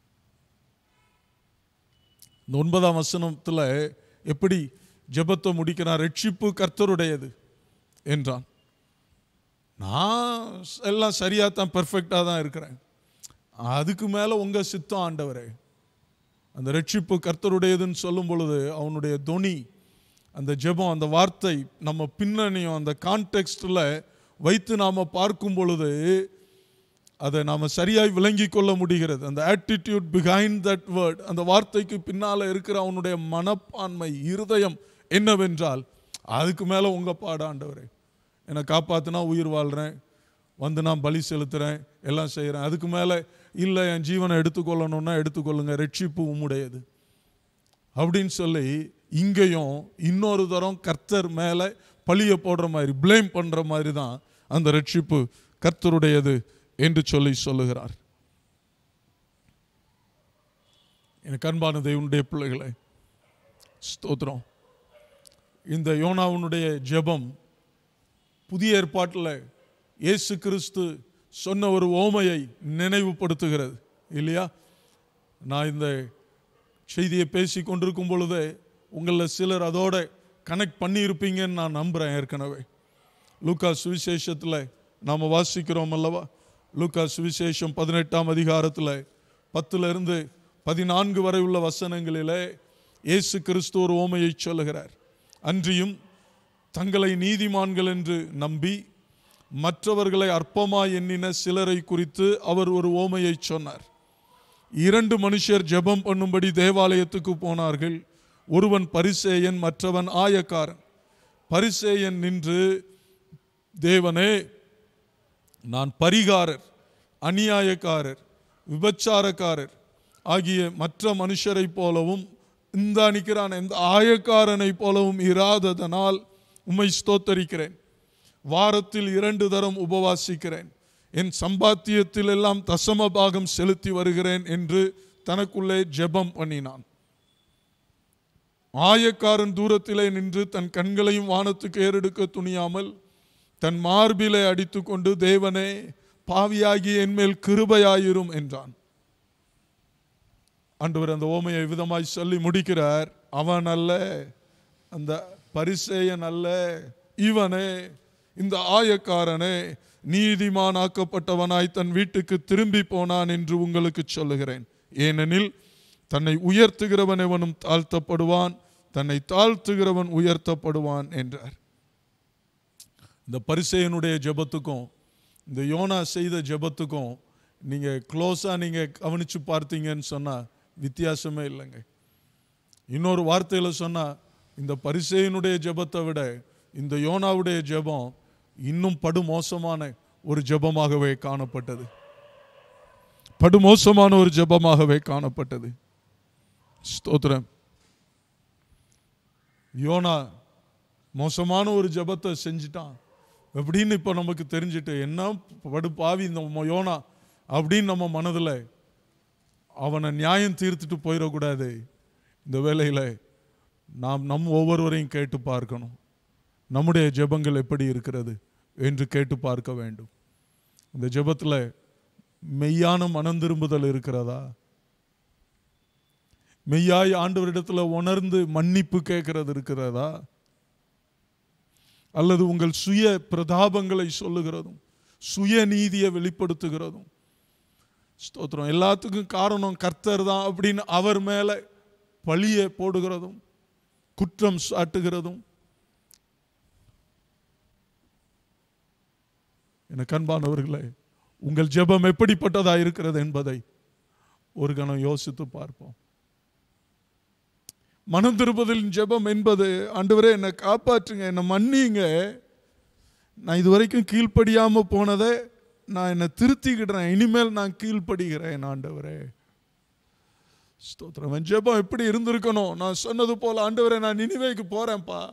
9ஆம் வசனத்தில் எப்படி ஜெபத்தை முடிக்கிறார்? ரட்சிப்பு கர்த்தருடையது என்றான். நான் எல்லாம் சரியாக தான் பெர்ஃபெக்டாக தான் இருக்கிறேன், அதுக்கு மேலே உங்கள் சித்தம் ஆண்டவரே. அந்த ரட்சிப்பு கர்த்தருடையதுன்னு சொல்லும் பொழுது அவனுடைய தொனி, அந்த ஜெபம், அந்த வார்த்தை நம்ம பின்னணியும் அந்த கான்டெக்ஸ்டில் வைத்து நாம் பார்க்கும் பொழுது அதை நாம் சரியாய் விளங்கி கொள்ள முடிகிறது. அந்த ஆட்டிடியூட் பிஹைண்ட் தட் வேர்ட், அந்த வார்த்தைக்கு பின்னால் இருக்கிற அவனுடைய மனப்பான்மை, இருதயம் என்னவென்றால், அதுக்கு மேலே உங்கள் பாட ஆண்டவரே, என்னை காப்பாற்றினா உயிர் வாழ்கிறேன், வந்து நான் பலி செலுத்துகிறேன், எல்லாம் செய்கிறேன், அதுக்கு மேலே இல்லை என் ஜீவனை எடுத்துக்கொள்ளணும்னா எடுத்துக்கொள்ளுங்க, ரட்சிப்பு உம்முடையது அப்படின்னு சொல்லி இங்கேயும் இன்னொரு தரம் கர்த்தர் மேலே பழிய போடுற மாதிரி, பிளேம் பண்ணுற மாதிரி தான் அந்த ரட்சிப்பு கர்த்தருடையது என்று சொல்லி சொல்லுகிறார். எனக்கு அன்பான தேவனுடைய பிள்ளைகளை, ஸ்தோத்திரம். இந்த யோனாவுடைய ஜெபம் புதிய ஏற்பாட்டில் இயேசு கிறிஸ்து சொன்ன ஒரு ஓமையை நினைவுபடுத்துகிறது இல்லையா? நான் இந்த செய்தியை பேசி கொண்டிருக்கும் பொழுதே உங்களில் சிலர் அதோட கனெக்ட் பண்ணியிருப்பீங்கன்னு நான் நம்புகிறேன். ஏற்கனவே லூக்கா சுவிசேஷத்தில் நாம் வாசிக்கிறோம் அல்லவா? லூக்கா சுவிசேஷம் 18ஆம் அதிகாரத்தில் 10 to 14 வரை உள்ள வசனங்களிலே இயேசு கிறிஸ்து ஒரு ஓமையை சொல்லுகிறார். அன்றியும் தங்களை நீதிமான்கள் என்று நம்பி மற்றவர்களை அற்பமாய் எண்ணின சிலரை குறித்து அவர் ஒரு ஓமையை சொன்னார். 2 மனுஷர் ஜெபம் பண்ணும்படி தேவாலயத்துக்கு போனார்கள். ஒருவன் பரிசேயன், மற்றவன் ஆயக்காரன். பரிசேயன் நின்று, தேவனே, நான் பரிகாரர், அநியாயக்காரர், விபச்சாரக்காரர் ஆகிய மற்ற மனுஷரை போலவும் இந்த நிற்கிறான் இந்த ஆயக்காரனை போலவும் இராததனால் உம்மை ஸ்தோத்தரிக்கிறேன். வாரத்தில் 2 தரம் உபவாசிக்கிறேன். என் சம்பாத்தியத்தில் எல்லாம் தசம பாகம் செலுத்தி வருகிறேன் என்று தனக்குள்ளே ஜெபம் பண்ணினான். ஆயக்காரன் தூரத்திலே நின்று தன் கண்களையும் வானத்துக்கு ஏறெடுக்க துணியாமல் தன் மார்பிலே அடித்து கொண்டு, தேவனே, பாவியாகி என் மேல் கிருபையாயிரும் என்றான். ஆண்டவர் அந்த ஓமையை விதமாய் சொல்லி முடிக்கிறார். அவன் அல்ல, அந்த பரிசேயன் அல்ல, இவனே, இந்த ஆயக்காரனே நீதிமானாக்கப்பட்டவனாய் தன் வீட்டுக்கு திரும்பி போனான் என்று உங்களுக்கு சொல்லுகிறேன். ஏனெனில் தன்னை உயர்த்துகிறவன் எவனும் தாழ்த்தப்படுவான், தன்னை தாழ்த்துகிறவன் உயர்த்தப்படுவான் என்றார். இந்த பரிசேயனுடைய ஜெபத்துக்கும் இந்த யோனா செய்த ஜெபத்துக்கும் நீங்கள் க்ளோஸாக நீங்கள் கவனித்து பார்த்தீங்கன்னு சொன்னால் வித்தியாசமே இல்லைங்க. இன்னொரு வார்த்தையில் சொன்னால், இந்த பரிசேயனுடைய ஜெபத்தை விட இந்த யோனாவுடைய ஜெபம் இன்னும் படுமோசமான ஒரு ஜெபமாகவே காணப்பட்டது. படுமோசமான ஒரு ஜெபமாகவே காணப்பட்டது. ஸ்தோத்திரம். யோனா மோசமான ஒரு ஜெபத்தை செஞ்சிட்டான் எப்படின்னு இப்போ நமக்கு தெரிஞ்சுட்டு, என்ன படுபாவி இந்த யோனா அப்படின்னு நம்ம மனதில் அவனை நியாயம் தீர்த்துட்டு போயிடக்கூடாது. இந்த வேளையில் நாம் ஒவ்வொருவரையும் கேட்டு பார்க்கணும், நம்முடைய ஜெபங்கள் எப்படி இருக்கிறது என்று கேட்டு பார்க்க வேண்டும். இந்த ஜெபத்தில் மெய்யான மனம் திரும்புதல் இருக்கிறதா? மெய்யாய் ஆண்டவரிடத்தில் உணர்ந்து மன்னிப்பு கேட்கிறது இருக்கிறதா? அல்லது உங்கள் சுய பிரதாபங்களை சொல்லுகிறதும் சுய நீதியை வெளிப்படுத்துகிறதும், ஸ்தோத்திரம், எல்லாத்துக்கும் காரணம் கர்த்தர் தான் அப்படின்னு அவர் மேலே பழியை போடுகிறதும் குற்றம் சாட்டுகிறதும். எனக்கு அன்பானவர்களே, உங்கள் ஜெபம் எப்படிப்பட்டதா இருக்கிறது என்பதை ஒரு கணம் யோசித்து பார்ப்போம். மனம் திரும்புதலின் ஜெபம் என்பது, ஆண்டவரே என்னை காப்பாற்றுங்க, என்னை மன்னிங்க, நான் இதுவரைக்கும் கீழ்ப்படியாமல் போனதை நான் என்னை திருத்திக்கிடுறேன், இனிமேல் நான் கீழ்ப்படுகிறேன் ஆண்டவரே. ஸ்தோத்திரம். ஜெபம் எப்படி இருந்திருக்கணும்? நான் சொன்னது போல, ஆண்டவரே நான் நினிவேக்கு போறேன்ப்பா,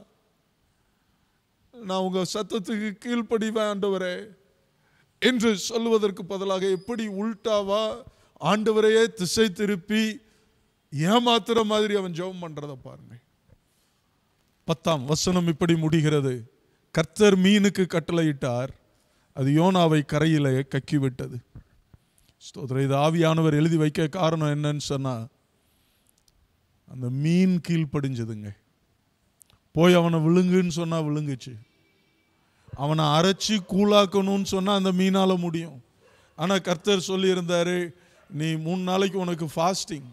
நான் உங்க சத்தத்துக்கு கீழ்ப்படிவேன் ஆண்டவரே என்று சொல்லுவதற்கு பதிலாக எப்படி உல்டாவா ஆண்டவரையே திசை திருப்பி ஏமாத்துற மாதிரி அவன் ஜெபம் பண்றத பாருங்க. 10ஆம் வசனம் இப்படி முடிகிறது. கர்த்தர் மீனுக்கு கட்டளையிட்டார், அது யோனாவை கரையிலே கக்கிவிட்டது. ஸ்தோத்திரம். இது ஆவியானவர் எழுதி வைக்க காரணம் என்னன்னு சொன்னா, அந்த மீன் கீழ்ப்படிஞ்சதுங்க. போய் அவனை விழுங்குன்னு சொன்னா விழுங்குச்சு. அவனை அரைச்சி கூழாக்கணும்னு சொன்னா அந்த மீனால முடியும். ஆனா கர்த்தர் சொல்லி இருந்தாரு, நீ 3 நாளைக்கு உனக்கு ஃபாஸ்டிங்,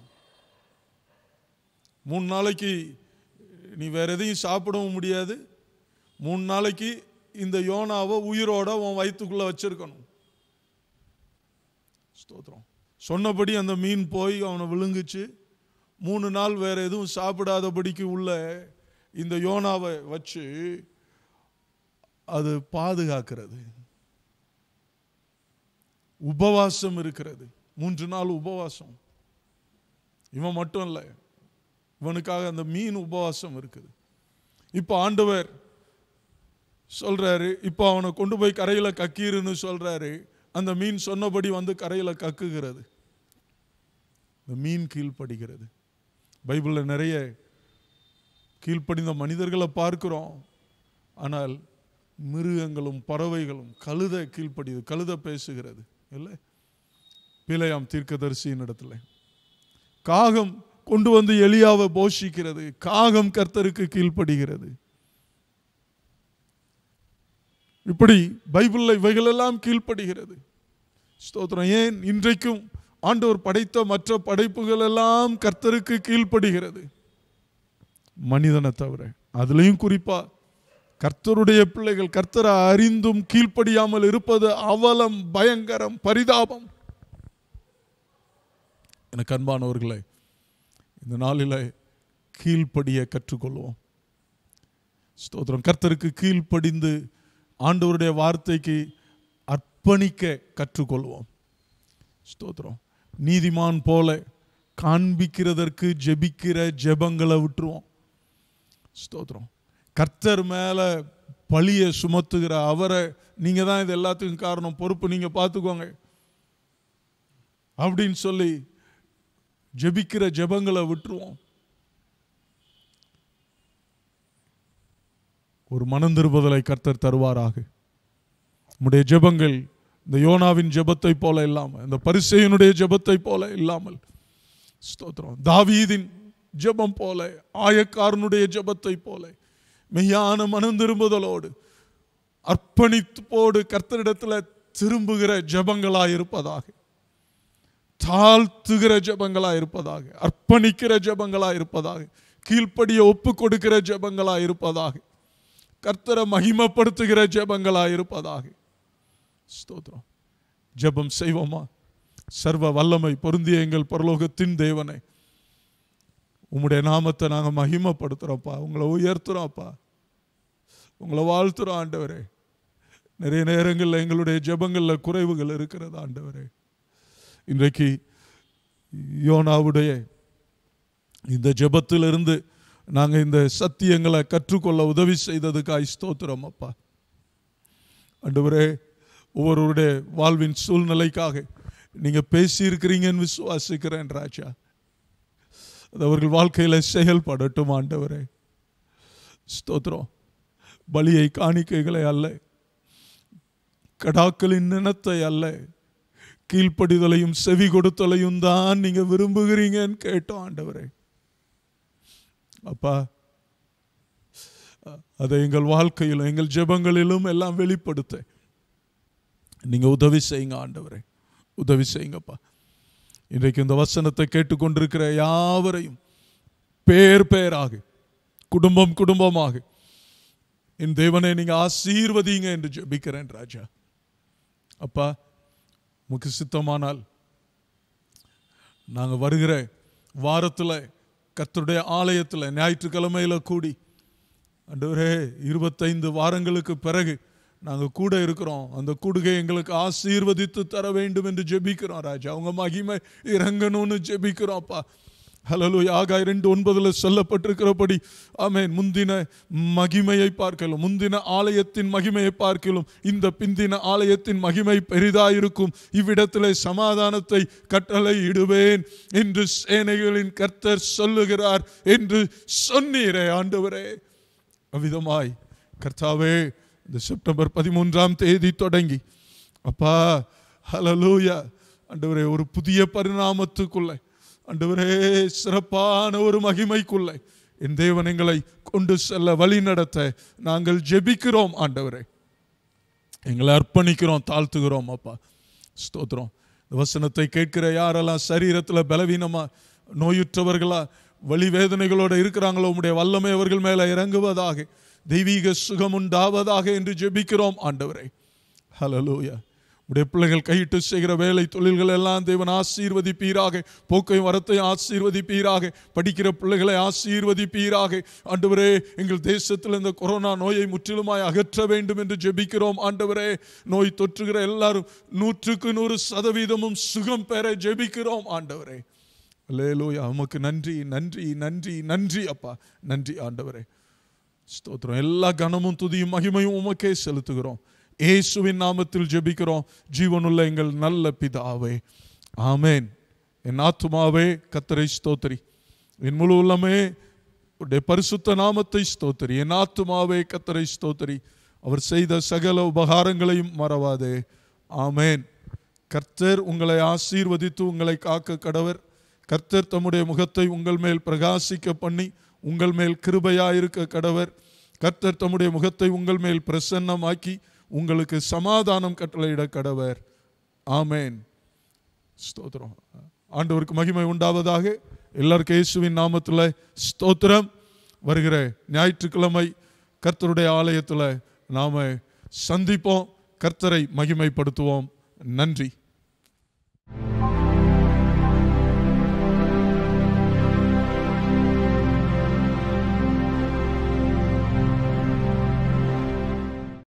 3 நாளைக்கு நீ வேற எதையும் சாப்பிடவும் முடியாது, 3 நாளைக்கு இந்த யோனாவை உயிரோட உன் வயிற்றுக்குள்ள வச்சிருக்கணும். ஸ்தோத்திரம். சொன்னபடி அந்த மீன் போய் அவனை விழுங்குச்சு. 3 நாள் வேற எதுவும் சாப்பிடாதபடிக்கு உள்ள இந்த யோனாவை வச்சு அது பாதுகாக்கிறது. உபவாசம் இருக்கிறது, 3 நாள் உபவாசம். இவன் மட்டும் இல்லை, இவனுக்காக அந்த மீன் உபவாசம் இருக்குது. இப்போ ஆண்டவர் சொல்றாரு, இப்போ அவனை கொண்டு போய் கரையில கக்கிருன்னு சொல்றாரு. அந்த மீன் சொன்னபடி வந்து கரையில கக்குகிறது. இந்த மீன் கீழ்ப்படுகிறது. பைபிள்ல நிறைய கீழ்ப்படிந்த மனிதர்களை பார்க்கிறோம். ஆனால் மிருகங்களும் பறவைகளும், கழுதை கீழ்ப்படிது, கழுதை பேசுகிறது இல்லை? பிலேயாம் தீர்க்கதரிசியின் இடத்துல காகம் கொண்டு வந்து எலியாவை போஷிக்கிறது. காகம் கர்த்தருக்கு கீழ்ப்படுகிறது. இப்படி பைபிள்ல இவைகளெல்லாம் கீழ்ப்படுகிறது. ஸ்தோத்திரம். ஏன் இன்றைக்கும் ஆண்டவர் படைத்த மற்ற படைப்புகள் எல்லாம் கர்த்தருக்கு கீழ்ப்படுகிறது, மனிதனை தவிர. அதுலயும் குறிப்பா கர்த்தருடைய பிள்ளைகள் கர்த்தரை அறிந்தும் கீழ்ப்படியாமல் இருப்பது அவலம், பயங்கரம், பரிதாபம். எனக்கு அன்பானவர்களே, இந்த நாளில் கீழ்ப்படிய கற்றுக்கொள்வோம். ஸ்தோத்திரம். கர்த்தருக்கு கீழ்ப்படிந்து ஆண்டவருடைய வார்த்தைக்கு அர்ப்பணிக்க கற்றுக்கொள்வோம். ஸ்தோத்திரம். நீதிமான் போல காண்பிக்கிறதற்கு ஜெபிக்கிற ஜெபங்களை விட்டுருவோம். ஸ்தோத்திரம். கர்த்தர் மேல பழிய சுமத்துகிற அவரை, நீங்க தான் இது எல்லாத்துக்கும் காரணம், பொறுப்பு நீங்க பார்த்துக்கோங்க அப்படின்னு சொல்லி ஜெபிக்கிற ஜெபங்களை விட்டுருவோம். ஒரு மனம் திரும்புதலை கர்த்தர் தருவாராக. நம்முடைய ஜெபங்கள் இந்த யோனாவின் ஜெபத்தை போல இல்லாமல், இந்த பரிசேயனுடைய ஜெபத்தை போல இல்லாமல், ஸ்தோத்திரம், தாவீதின் ஜெபம் போல, ஆயக்காரனுடைய ஜெபத்தை போல மெய்யான மனம் திரும்புதலோடு அர்ப்பணிப்போடு கர்த்தரிடத்தில் திரும்புகிற ஜெபங்களாய் இருப்பதாக, தாழ்த்துகிற ஜெபங்களாய் இருப்பதாக, அர்ப்பணிக்கிற ஜெபங்களாய் இருப்பதாக, கீழ்ப்படிய ஒப்பு கொடுக்கிற ஜெபங்களாய் இருப்பதாக, கர்த்தரை மகிமைப்படுத்துகிற ஜெபங்களாய் இருப்பதாக. ஸ்தோத்திரம். ஜெபம் செய்வோமா? சர்வ வல்லமை பொருந்திய எங்கள் பரலோகத்தின் தேவனை, உம்முடைய நாமத்தை நாங்கள் மகிமைப்படுத்துகிறோம்ப்பா, உங்களை உயர்த்துறோம்ப்பா, உங்களை வாழ்த்துறோம் ஆண்டவரே. நிறைய நேரங்களில் எங்களுடைய ஜெபங்களில் குறைவுகள் இருக்கிறது ஆண்டவரே. இன்றைக்கு யோனாவுடைய இந்த ஜெபத்திலிருந்து நாங்கள் இந்த சத்தியங்களை கற்றுக்கொள்ள உதவி செய்ததுக்காய் ஸ்தோத்திரம் அப்பா. ஆண்டவரே, ஒவ்வொருவருடைய வாழ்வின் சூழ்நிலைக்காக நீங்க பேசியிருக்கிறீங்கன்னு விசுவாசிக்கிறேன் ராஜா. அது அவர்கள் வாழ்க்கையில செயல்படட்டும் ஆண்டவரே. ஸ்தோத்திரம். பலியை, காணிக்கைகளை அல்ல, கடாக்களின் நினத்தை அல்ல, கீழ்ப்படிதலையும் செவி கொடுத்தலையும் தான் நீங்க விரும்புகிறீங்கன்னு கேட்டோம் ஆண்டவரே. அப்பா, அதை எங்கள் வாழ்க்கையிலும் எங்கள் ஜெபங்களிலும் எல்லாம் வெளிப்படுத்த நீங்க உதவி செய்யுங்க ஆண்டவரே, உதவி செய்யுங்கப்பா. இன்றைக்கு இந்த வசனத்தை கேட்டுக்கொண்டிருக்கிற யாவரையும் பேர் பேராக, குடும்பம் குடும்பமாக என் தேவனை நீங்க ஆசீர்வதிங்க என்று ஜெபிக்கிறேன் ராஜா. அப்பா, உமக்கு சித்தமானால் நாங்கள் வருகிற வாரத்தில் கர்த்தருடைய ஆலயத்தில் ஞாயிற்றுக்கிழமையில கூடி ஆண்டவரே 25 வாரங்களுக்கு பிறகு நாங்கள் கூட இருக்கிறோம். அந்த கூடுகை எங்களுக்கு ஆசீர்வதித்து தர வேண்டும் என்று ஜெபிக்கிறோம் ராஜா. அவங்க மகிமை இறங்கணும்னு ஜெபிக்கிறோம்ப்பா. ஹல்லேலூயா. ஆகாய் 2:9 சொல்லப்பட்டிருக்கிறபடி ஆமென், முந்தின மகிமையை பார்க்கலாம், முந்தின ஆலயத்தின் மகிமையை பார்க்கலாம், இந்த பிந்தின ஆலயத்தின் மகிமை பெரிதாயிருக்கும். இவ்விடத்திலே சமாதானத்தை கட்டளை இடுவேன் என்று சேனைகளின் கர்த்தர் சொல்லுகிறார் என்று சொன்னீரே ஆண்டவரே. அவ்விதமாய் கர்த்தாவே, இந்த செப்டம்பர் 13ஆம் தேதி தொடங்கி அப்பா ஹல்லேலூயா ஆண்டவரே, ஒரு புதிய பரிணாமத்துக்குள்ளே ஆண்டவரே, சிறப்பான ஒரு மகிமைக்குள்ளே என் தேவன் எங்களை கொண்டு செல்ல வழி நடத்த நாங்கள் ஜெபிக்கிறோம் ஆண்டவரே. எங்களை அர்ப்பணிக்கிறோம், தாழ்த்துகிறோம் அப்பா. ஸ்தோத்திரம். இந்த வசனத்தை கேட்கிற யாரெல்லாம் சரீரத்தில் பலவீனமா நோயுற்றவர்களா வலி வேதனைகளோடு இருக்கிறாங்களோ, உம்முடைய வல்லமை அவர்கள் மேலே இறங்குவதாக, தெய்வீக சுகம் உண்டாவதாக என்று ஜெபிக்கிறோம் ஆண்டவரே. ஹல்லேலூயா. உடைய பிள்ளைகள் கையிட்டு செய்கிற வேலை தொழில்கள் எல்லாம் தேவன் ஆசீர்வதிப்பீராக. போக்கையும் வரத்தையும் ஆசீர்வதிப்பீராக. படிக்கிற பிள்ளைகளை ஆசீர்வதிப்பீராக ஆண்டவரே. எங்கள் தேசத்தில் இந்த கொரோனா நோயை முற்றிலுமாய் அகற்ற வேண்டும் என்று ஜெபிக்கிறோம் ஆண்டவரே. நோய் தொற்றுகிற எல்லாரும் 100% சுகம் பெற ஜெபிக்கிறோம் ஆண்டவரே. அல்லேலூயா. உமக்கு நன்றி நன்றி நன்றி நன்றி அப்பா. நன்றி ஆண்டவரே. ஸ்தோத்திரம். எல்லா கனமும் துதியும் மகிமையும் உமக்கே செலுத்துகிறோம். இயேசுவின் நாமத்தில் ஜெபிக்கிறோம் ஜீவனுள்ள எங்கள் நல்ல பிதாவே, ஆமென். என் ஆத்துமாவே கர்த்தரை ஸ்தோத்திரி, என் முழு உள்ளமே உடைய பரிசுத்த நாமத்தை ஸ்தோத்திரி. என் ஆத்துமாவே கர்த்தரை ஸ்தோத்திரி, அவர் செய்த சகல உபகாரங்களையும் மறவாதே. ஆமென். கர்த்தர் உங்களை ஆசீர்வதித்து உங்களை காக்க கடவர். கர்த்தர் தம்முடைய முகத்தை உங்கள் மேல் பிரகாசிக்க பண்ணி உங்கள் மேல் கிருபையாயிருக்க கடவர். கர்த்தர் தம்முடைய முகத்தை உங்கள் மேல் பிரசன்னமாக்கி உங்களுக்கு சமாதானம் கட்டளையிட கடவர். ஆமென். ஸ்தோத்திரம். ஆண்டவருக்கு மகிமை உண்டாவதாக. எல்லாருக்கும் இயேசுவின் நாமத்தில் ஸ்தோத்திரம். வருகிற ஞாயிற்றுக்கிழமை கர்த்தருடைய ஆலயத்தில் நாம சந்திப்போம். கர்த்தரை மகிமைப்படுத்துவோம். நன்றி.